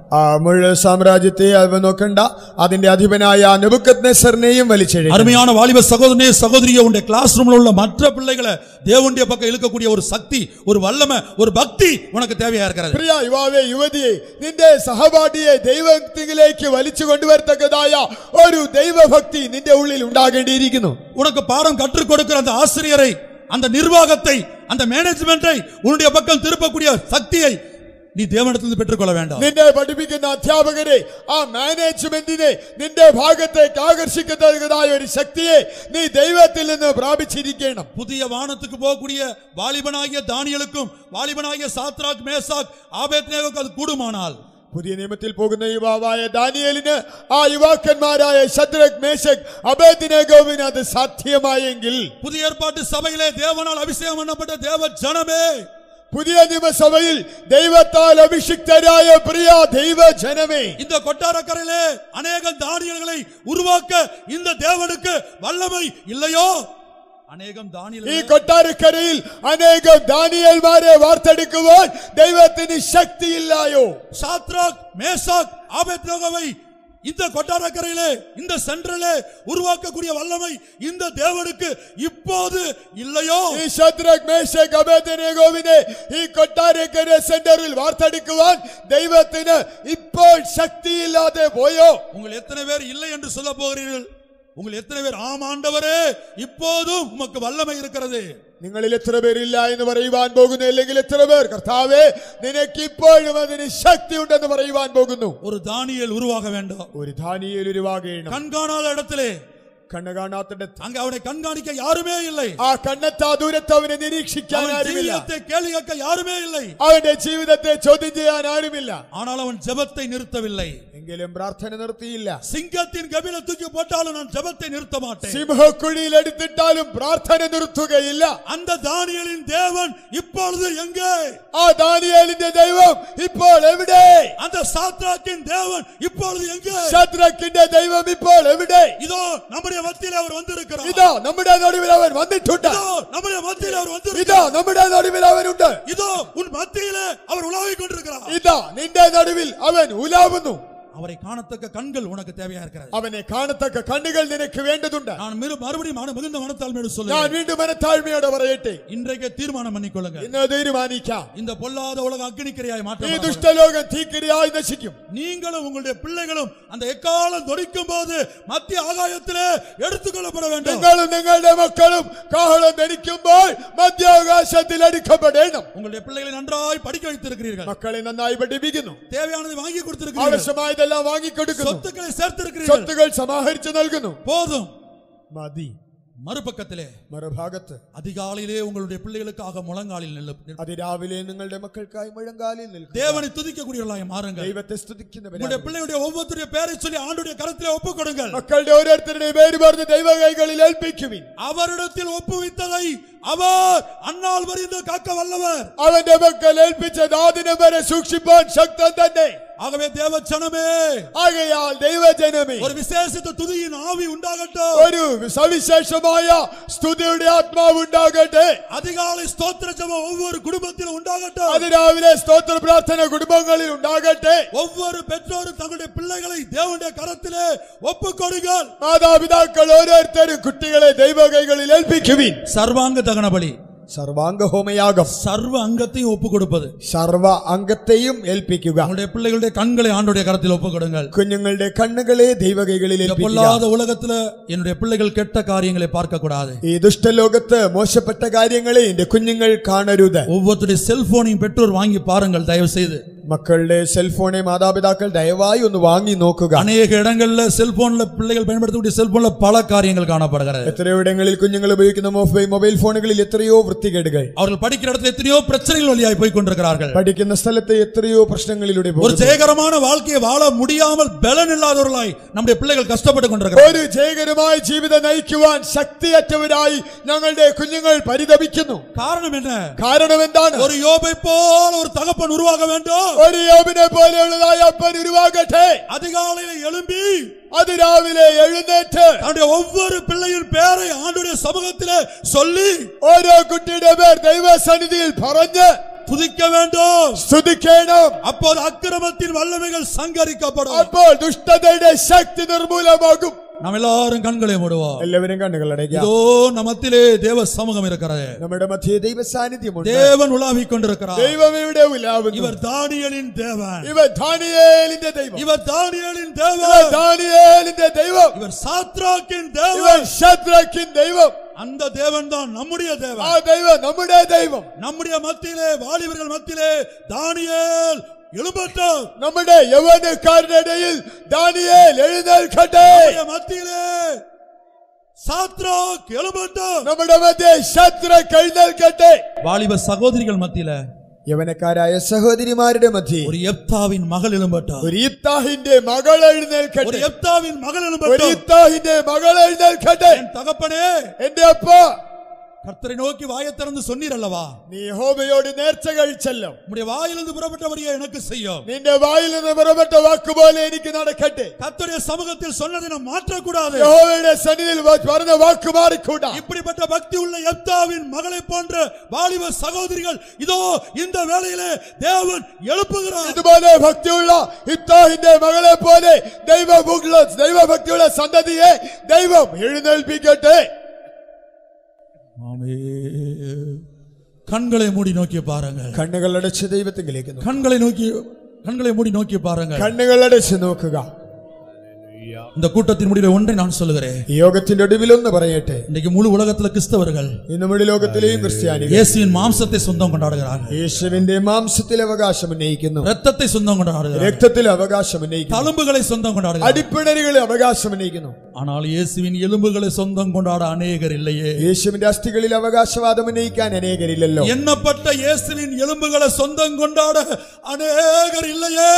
ആ മുഴു സാമ്രാജ്യത്തെ അവൻ നോക്കണ്ട, അതിന്റെ അധിപനായ നെബൂഖദ്നേസറിനെയും വലിച്ചെഴുതി. அருமையான வாலிப சகோதரனே சகோதரியே, உன்னுடைய கிளாஸ் ரூம்ல உள்ள மற்ற பிள்ளைகளை தேவனுடைய பக்கம் இழுக்கக்கூடிய ஒரு சக்தி, ஒரு வல்லமை, ஒரு பக்தி உனக்கு தேவையா இருக்கிறது. പ്രിയ യുവാവേ, യുവതിയെ, നിന്റെ സഹപാഠിയെ ദൈവത്തിലേക്ക് വലിച്ചു കൊണ്ടുവരത്തക്കതായ ഒരു ദൈവഭക്തി നിന്റെ ഉള്ളിൽ ഉണ്ടാകേണ്ടിയിരിക്കുന്നു. உனக்கு பாடம் கற்றுக் கொடுக்கிற அந்த ஆசிரியரை, அந்த நிர்வாகத்தை, அந்த மேனேஜ்மெண்டை உன்னுடைய பக்கம் திருப்பக்கூடிய சக்தியை നീ ദൈവത്തിൽനിന്ന് പെற்றுകൊള്ള വേണ്ട. നിന്നെ പഠിപ്പിക്കുന്ന അധ്യാപകരെ, ആ മാനേജ്മെന്റിനെ നിന്റെ ഭാഗത്തേക്ക് ആകർഷിക്കുന്നതായ ഒരു ശക്തിയെ നീ ദൈവത്തിൽ നിന്ന് പ്രാപിച്ചിരിക്കണം. പുതിയ വാനத்துக்கு போகக்கூடிய வாலிபனாகிய தானியேலுக்கும் வாலிபனாகிய சாத்ராக் மேசாக் ஆபேத்நேகோக்கு அது கூடுமானால், പുതിയ നിയമത്തിൽ പോകുന്ന യുവാവായ ദാനിയേലിന് ആ യുവാക്കന്മാരായ ശദ്രക്, മേശക്, അബേദ്നേഗോവിന് അത് സാധ്യമായെങ്കിൽ, புதிய ஏற்பாட்டு சபையிலே தேவனால் அபிஷேகம் பண்ணப்பட்ட தேவ ஜனமே, പുതിയ നിയമസഭയിൽ ദൈവത്താൽ അഭിഷിക്തരായ പ്രിയ ദൈവ ജനമേ, இந்த கொட்டாரக்கரையிலே अनेक தானியேல்களை உருவாக்க இந்த தேவனுக்கு வல்லமை இல்லையோ? അനേകം ദാനിയേൽ, ഈ കൊട്ടാരക്കരയിൽ അനേകം ദാനിയേൽമാരെ വാർത്തെടുക്കുവാൻ ദൈവത്തിന് ശക്തിയില്ലായോ? சாத்ராக் மேசாக் ஆபேத்நேகோவை இந்த கொட்டாரக்கரையிலே, இந்த சென்ட்ரலே உருவாக்கக்கூடிய வல்லமை இந்த தேவனுக்கு இப்போது இல்லையோ? ഈ ശദ്രക്, മേശക്, അബേദ്നേഗോവിനെ ഈ കൊട്ടാരക്കര സെന്ററിൽ വാർത്തെടുക്കുവാൻ ദൈവത്തിന് ഇപ്പോൾ ശക്തിയില്ലാതെ പോയോ? உங்கள் எத்தனை பேர் இல்லை என்று சொல்ல போகிறீர்கள்? உங்கள் எத்தனை பேர் ஆம் ஆண்டவரே இப்போதும் உமக்கு வல்லமை இருக்கிறது? നിങ്ങളിൽ എത്ര പേരില്ല എന്ന് പറയുവാൻ പോകുന്നു? അല്ലെങ്കിൽ എത്ര പേർ കർത്താവേ നിനക്ക് ഇപ്പോഴും അതിന് ശക്തി ഉണ്ടെന്ന് പറയുവാൻ പോകുന്നു? ஒரு தானியேல் உருவாக வேண்டும். ഒരു ദാനിയേൽ ഉരുവാകണം. கண்காணாத இடத்திலே, കണ്ണ് കാണാത്തിടത്ത്, அங்க அவனை கண்காணிக்க யாருமே இல்லை. ആ കണ്ണെത്താ ദൂരത്ത് അവനെ നിരീക്ഷിക്കാൻ அவன் ആരുമില്ല. ജീവിതத்தை கேள்வி கேட்க யாருமே இல்லை. അവന്റെ ജീവിതത്തെ ചോദ്യം ചെയ്യാൻ ആരുമില്ല. ஆனால் அவன் ஜெபத்தை நிறுத்தவில்லை. എങ്കിലും പ്രാർത്ഥന നിർത്തിയില്ല. சிங்கத்தின் கபில தூக்கி போட்டாலும் நான் ஜெபத்தை நிறுத்த மாட்டேன். സിംഹക്കുഴിയിൽ എടുത്തിട്ടാലും പ്രാർത്ഥന നിർത്തുകയില്ല. அந்த தானியேலின் தேவன் இப்பொழுது எங்கே? ആ ദാനിയേലിന്റെ ദൈവം ഇപ്പോൾ എവിടെ? அந்த சாத்ராக்கின் தேவன் இப்பொழுது எங்கே? ശദ്രക്കിന്റെ ദൈവം ഇപ്പോൾ എവിടെ? இதோ நம்முடைய மத்தியிலே அவர் வந்திருக்கிறார். ഇതാ നമ്മുടെ നടുവിൽ അവൻ വന്നിട്ടുണ്ട്. இதோ நம்முடைய மத்தியிலே அவர் வந்திருக்கிறார். ഇതാ നമ്മുടെ നടുവിൽ അവനുണ്ട്. இதோ உன் மத்தியிலே அவர் உலாவிக் கொண்டிருக்கிறார். ഇതാ നിന്റെ നടുവിൽ അവൻ ഉലാവുന്നു. அவரை காணத்தக்க கண்கள் உனக்கு தேவையா இருக்கிறது. അവനെ കാണത്തക്ക കണ്ണുകൾ നിനക്ക് വേണ്ടതുണ്ട്. நான் மறுபடியும் மிகுந்த மனத்தாழ்மையோடு ഞാൻ சொல்லுகிறேன். വീണ്ടും മനത്താഴ്മയോടെ പറയട്ടെ, இன்றைக்கு தீர்மானம் பண்ணிக்கொள்ளுங்க. ഇന്ന് തീരുമാനിക്കാം. இந்த பொல்லாத உலகம் அக்னிக்கிரையாய் ഈ மாற்றம். ദുഷ്ടലോകം തീക്കിരിയായി നശിക്കും. நீங்களும் உங்களுடைய பிள்ளைகளும் அந்த எக்காலம் தொனிக்கும் போது மத்திய ஆகாயத்திலே எடுத்துக்கொள்ளப்பட வேண்டும். നിങ്ങളും നിങ്ങളുടെ മക്കളും കാഹളം ധരിക്കുമ്പോൾ മധ്യാകാശത്തിൽ എടുക്കപ്പെടണം. உங்களுடைய பிள்ளைகளை நன்றாய் படிக்க வைத்திருக்கிறீர்கள். മക്കളെ നന്നായി പഠിപ്പിക്കുന്നു. தேவையானதை வாங்கி கொடுத்திருக்கிறீர்கள். ആവശ്യമായതെല്ലാം വാങ്ങിക്കൊടുക്കുന്നു. சொத்துக்களை சேர்த்திருக்கிறீர்கள். സ്വത്തുകൾ സമാഹരിച്ചു നൽകുന്നു. போதும். മതി. மறுபக்கத்திலே മറുഭാഗത്ത് அதிகாலையிலே உங்களுடைய பிள்ளைகளுக்காக முழங்காலில் நில்லு. അതിരാവിലെ നിങ്ങളുടെ മക്കൾക്കായി മുഴങ്കാലിൽ നിൽക്കുക. தேவனை துதிக்கக்கூடியவர்களாய் மாறுங்கள். ദൈവത്തെ സ്തുതിക്കുന്നവരാകുക. உங்களுடைய பிள்ளைகளுடைய ஒவ்வொருத்தருடைய பெயரை சொல்லி ஆண்டுடைய கரத்திலே ஒப்புக் கொடுங்கள். മക്കളുടെ ഓരോരുത്തരുടെയും പേര് പറഞ്ഞ് ദൈവ കൈകളിൽ ഏൽപ്പിക്കുവിൻ. அவரிடத்தில் ஒப்புவித்ததை அவர் அந்நாள் வரைந்து காக்க வல்லவர். അവന്റെ മക്കൾ ഏൽപ്പിച്ച ദാദിനം വരെ സൂക്ഷിപ്പാൻ ശക്തൻ തന്നെ. ஆகவே தேவ ஜனமே, ആകയാൽ ദൈവജനമേ, ஒரு விசேஷித்த துதியின் ஆவி உண்டாகட்டும். ഒരു സവിശേഷമായ സ്തുതിയുടെ ആത്മാവ് ഉണ്ടാകട്ടെ. அதிகாலை ஸ்தோத்திர ஜெபம் ஒவ்வொரு குடும்பத்திலும் உண்டாகட்டும். അതിരാവിലെ സ്തോത്ര പ്രാർത്ഥന കുടുംബങ്ങളിൽ ഉണ്ടാകട്ടെ. ஒவ்வொரு பெற்றோரும் தங்களுடைய பிள்ளைகளை தேவனுடைய கரத்திலே ஒப்புக் கொடுங்கள். മാതാപിതാക്കൾ ഓരോരുത്തരും കുട്ടികളെ ദൈവ കൈകളിൽ ഏൽപ്പിക്കുവിൻ. சர்வாங்க தகன பலி, സർവാംഗ ഹോമയാഗം, சர்வ அங்கத்தையும் ஒப்புக் கொடுப்பது. സർവ അംഗത്തെയും ഏൽപ്പിക്കുക. உங்களுடைய பிள்ளைகளுடைய கண்களை ஆண்டுடைய கரத்தில் ஒப்புக் கொடுங்கள். കുഞ്ഞുങ്ങളുടെ കണ്ണുകളെ ദൈവ കൈകളിൽ இந்த ഏൽപ്പിക്കുക. பொல்லாத உலகத்துல என்னுடைய பிள்ளைகள் கெட்ட காரியங்களை பார்க்க கூடாது. ഈ ദുഷ്ടലോകത്ത് മോശപ്പെട്ട കാര്യങ്ങളെ എന്റെ കുഞ്ഞുങ്ങൾ കാണരുത്. ஒவ்வொருத்தருடைய செல்போனையும் பெற்றோர் வாங்கி பாருங்கள் தயவு செய்து. മക്കളുടെ സെൽഫോണെ മാതാപിതാക്കൾ ദയവായി ഒന്ന് വാങ്ങി നോക്കുക. அநேக இடங்கள்ல செல்போன்ல பிள்ளைகள் பயன்படுத்தக்கூடிய செல்போன்ல பல காரியங்கள் காணப்படுகிறது. എത്രയോ ഇടങ്ങളിൽ കുഞ്ഞുങ്ങൾ ഉപയോഗിക്കുന്ന മൊബൈൽ ഫോണുകളിൽ എത്രയോ വൃത്തികേടുകൾ. அவர்கள் படிக்கிற இடத்துல எத்தனையோ பிரச்சனைகள் வழியாய் போய் கொண்டிருக்கிறார்கள். പഠിക്കുന്ന സ്ഥലത്ത് എത്രയോ പ്രശ്നങ്ങളിലൂടെ ஒரு ஜெயகரமான வாழ்க்கையை வாழ முடியாமல் பலன் இல்லாதவர்களாய் நம்முடைய பிள்ளைகள் கஷ்டப்பட்டு கொண்டிருக்கிறார்கள். ഒരു ജയകരമായ ജീവിതം നയിക്കുവാൻ ശക്തിയറ്റവരായി ഞങ്ങളുടെ കുഞ്ഞുങ്ങൾ പരിതപിക്കുന്നു. காரணம் என்ன? കാരണം എന്താണ്? ஒரு யோபை போல ஒரு தகப்பன் உருவாக வேண்டும். ഒരു യോബിനെ പോലെയുള്ളതായ അപ്പൻ ഉരുവാകട്ടെ. அதிகாலையில எழும்பி അതിരാവിലെ എഴുന്നേറ്റ് தன்னுடைய ஒவ்வொரு பிள்ளையின் பெயரை ஆண்டுடைய சமூகத்திலே சொல்லி ഓരോ കുട്ടിയുടെ പേർ ദൈവസന്നിധിയിൽ പറഞ്ഞ് துதிக்க வேண்டும். സ്തുതിക്കണം. அப்போது அக்கிரமத்தின் வல்லமைகள் சங்கரிக்கப்படும். അപ്പോൾ ദുഷ്ടതയുടെ ശക്തി നിർമൂലമാകും. நாம் எல்லாரும் கண்களை மூடுவோம். എല്ലാവരും കണ്ണുകൾ അടയ്ക്കുക. இதோ நமத்திலே தேவ சமூகம் இருக்கிறது. നമ്മുടെ മധ്യേ ദൈവ സാന്നിധ്യമുണ്ട്. தேவன் உலாவிக் கொண்டிருக்கிறார். ദൈവം ഇവിടെ ഉലാവുന്നു. இவர் தானியேலின் தேவன். ഇവർ ദാനിയേലിന്റെ ദൈവം. இவர் தானியேலின் தேவன். ഇവർ ദാനിയേലിന്റെ ദൈവം. இவர் சாத்ராக்கின் தேவன். ഇവർ ശദ്രക്കിൻ ദൈവം. அந்த தேவன் தான் நம்முடைய தேவன். ആ ദൈവം നമ്മുടെ ദൈവം. நம்முடைய மத்தியிலே வாலிபர்கள் மத்தியிலே தானியேல் எழும்பட்டும். നമ്മുടെ യൗവനക്കാരുടെ ഇടയിൽ ദാനിയേൽ എഴുന്നേൽക്കട്ടെ. நம்முடைய மத்தியிலே சாத்ராக் எழும்பட்டும். നമ്മുടെ മധ്യേ ശദ്രക്ക് എഴുന്നേൽക്കട്ടെ. வாலிப சகோதரிகள் மத்தியிலே യൗവനക്കാരായ സഹോദരിമാരുടെ മധ്യേ ஒரு யெப்தாவின் மகள் எழும்பட்டும். ഒരു യിഫ്താഹിന്റെ മകൾ എഴുന്നേൽക്കട്ടെ. ஒரு யெப்தாவின் மகள் ഒരു எழும்பட்டும். യിഫ്താഹിന്റെ മകൾ എഴുന്നേൽക്കട്ടെ. என் தகப்பனே, എന്റെ അപ്പ, கர்த்தரை நோக்கி வாயை திறந்து சொன்னீர் அல்லவா, നീ യഹോവയോട് നേർച്ച കഴിച്ചല്ലോ. உம்முடைய வாயிலிருந்து புறப்பட்டபடியே எனக்கு செய்யும். നിന്റെ വായിൽ നിന്ന് പുറപ്പെട്ട വാക്കുപോലെ എനിക്ക് നടക്കട്ടെ. கர்த்தருடைய சமூகத்தில் சொன்னதை நாம் மாற்றக்கூடாது. യഹോവയുടെ സന്നിധിയിൽ പറഞ്ഞ വാക്ക് മാറിക്കൂടാ. இப்படிப்பட்ட பக்தி உள்ள யெப்தாவின் மகளை போன்ற வாலிப சகோதரிகள் இதோ இந்த வேளையிலே தேவன் எழுப்புகிறார். ഇതുപോലെ ഭക്തിയുള്ള യിഫ്താഹിന്റെ മകളെ പോലെ ദൈവഭക്തിയുള്ള സന്തതിയെ ദൈവം എഴുന്നേൽപ്പിക്കട്ടെ. கண்களை மூடி நோக்கி பாருங்கள். കണ്ണുകൾ അടച്ച് ദൈവത്തിലേക്ക് നോക്കുക. கண்களை மூடி நோக்கி பாருங்கள். കണ്ണുകൾ അടച്ച് നോക്കുക. இந்த கூட்டத்தின் முடிவில் ஒன்றை நான் சொல்லுகிறேன். ഈ യോഗത്തിന്റെ ഒടുവിൽ ഒന്ന് പറയട്ടെ. இன்றைக்கு முழு உலகத்தில் கிறிஸ்தவர்கள் ഇന്ന് മുഴു ലോകത്തിലെയും ക്രിസ്ത്യാനികൾ இயேசுவின் மாம்சத்தை சொந்தம் கொண்டாடுகிறார்கள். യേശുവിന്റെ മാംസത്തിൽ അവകാശം ഉന്നയിക്കുന്നു. இரத்தத்தை சொந்தம் கொண்டாடுகிறார்கள். രക്തത്തിൽ അവകാശം ഉന്നയിക്കുന്നു. தழும்புகளை சொந்தம் கொண்டாடுகிறார்கள். അടിപ്പിണരുകളെ അവകാശം ഉന്നയിക്കുന്നു. ஆனால் இயேசுவின் எலும்புகளை சொந்தம் கொண்டாட அநேகர் இல்லையே. യേശുവിന്റെ അസ്ഥികളിൽ അവകാശവാദം ഉന്നയിക്കാൻ അനേകരില്ലല്ലോ. எண்ணப்பட்ட இயேசுவின் எலும்புகளை சொந்தம் கொண்டாட அநேகர் இல்லையே.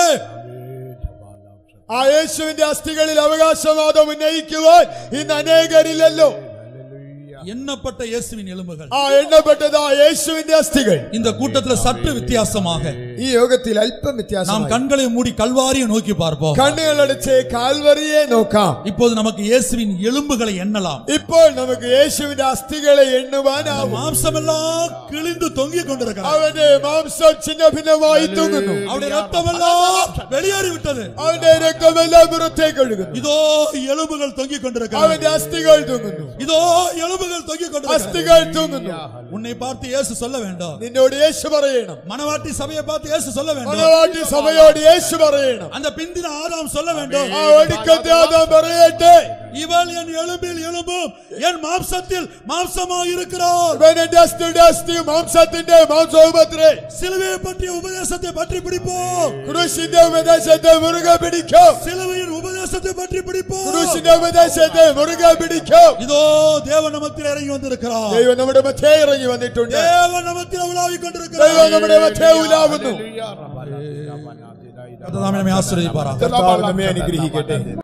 ആ യേശുവിന്റെ അസ്ഥികളിൽ അവകാശവാദം ഉന്നയിക്കുവാൻ ഇന്ന് അനേകരില്ലല്ലോ. எண்ணப்பட்ட இயேசுவின் எலும்புகள், ആ എണ്ണപ്പെട്ടതാ യേശുവിന്റെ അസ്ഥികൾ இந்த கூட்டத்தில் சற்று வித்தியாசமாக ഈ യോഗത്തിൽ അല്പം വ്യത്യാസം. நாம் கண்களை மூடி கல்வாரியை நோக்கி பார்ப்போம். കണ്ണുകളടച്ച് കാൽവറിയെ നോക്കാം. இப்போது நமக்கு இயேசுவின் எலும்புகளை எண்ணலாம். ഇപ്പോൾ നമുക്ക് യേശുവിന്റെ അസ്ഥികളെ എണ്ണുവാനാവും. மாம்சமெல்லாம் கிழிந்து தொங்கிக் கொண்டிருக்கிறது. അവന്റെ മാംസം ചിന്ന ഭിന്നമായി തൂങ്ങുന്നു. அவருடைய ரத்தமெல்லாம் வெளியேறி விட்டது. അവന്റെ രക്തമെല്ലാം പുറത്തേക്ക് ഒഴുകുന്നു. இதோ எலும்புகள் தொங்கிக் கொண்டிருக்கிறது. അവന്റെ അസ്ഥികൾ തൂങ്ങുന്നു. இதோ எலும்புகள் தொங்கிக் கொண்டிருக்கிறது. അസ്ഥികൾ തൂങ്ങുന്നു. உன்னை பார்த்து இயேசு சொல்ல வேண்டும். നിന്നോട് യേശു പറയണം. மனவாட்டி சபையை பார்த்து இயேசு சொல்ல வேண்டும். മണവാട്ടി സഭയോട് യേശു പറയണം. அந்த பிந்தின ஆதாம் சொல்ல வேண்டும். ആ ഒടുക്കത്തെ ആദാം പറയട്ടെ, இவள் என் எலும்பில் எலும்பும் என் மாம்சத்தில் மாம்சமாய் இருக்கிறார். ഇവൻ എന്റെ അസ്ഥിയുടെ അസ്ഥിയും മാംസത്തിന്റെ മാംസവുമത്രേ. சிலுவையை பற்றிய உபதேசத்தை பற்றி பிடிப்போம். ക്രൂശിന്റെ ഉപദേശത്തെ മുറുകെ പിടിക്കും. சிலுவையின் உபதேசத்தை பற்றி பிடிப்போம். ക്രൂശിന്റെ ഉപദേശത്തെ മുറുകെ പിടിക്കും. இதோ தேவன் நமத்தில் இறங்கி வந்திருக்கிறார். ദൈവം നമ്മുടെ മധ്യേ ഇറങ്ങി വന്നിട്ടുണ്ട്. தேவன் நமத்தில் உலாவிக் கொண்டிருக்கிறார். ദൈവം നമ്മുടെ മധ്യേ ഉലാവുന്നു. கர்த்தர் നമ്മെ ആശീർവദിപ്പാറാകട്ടെ. കർത്താവ് നമ്മെ അനുഗ്രഹിക്കട്ടെ.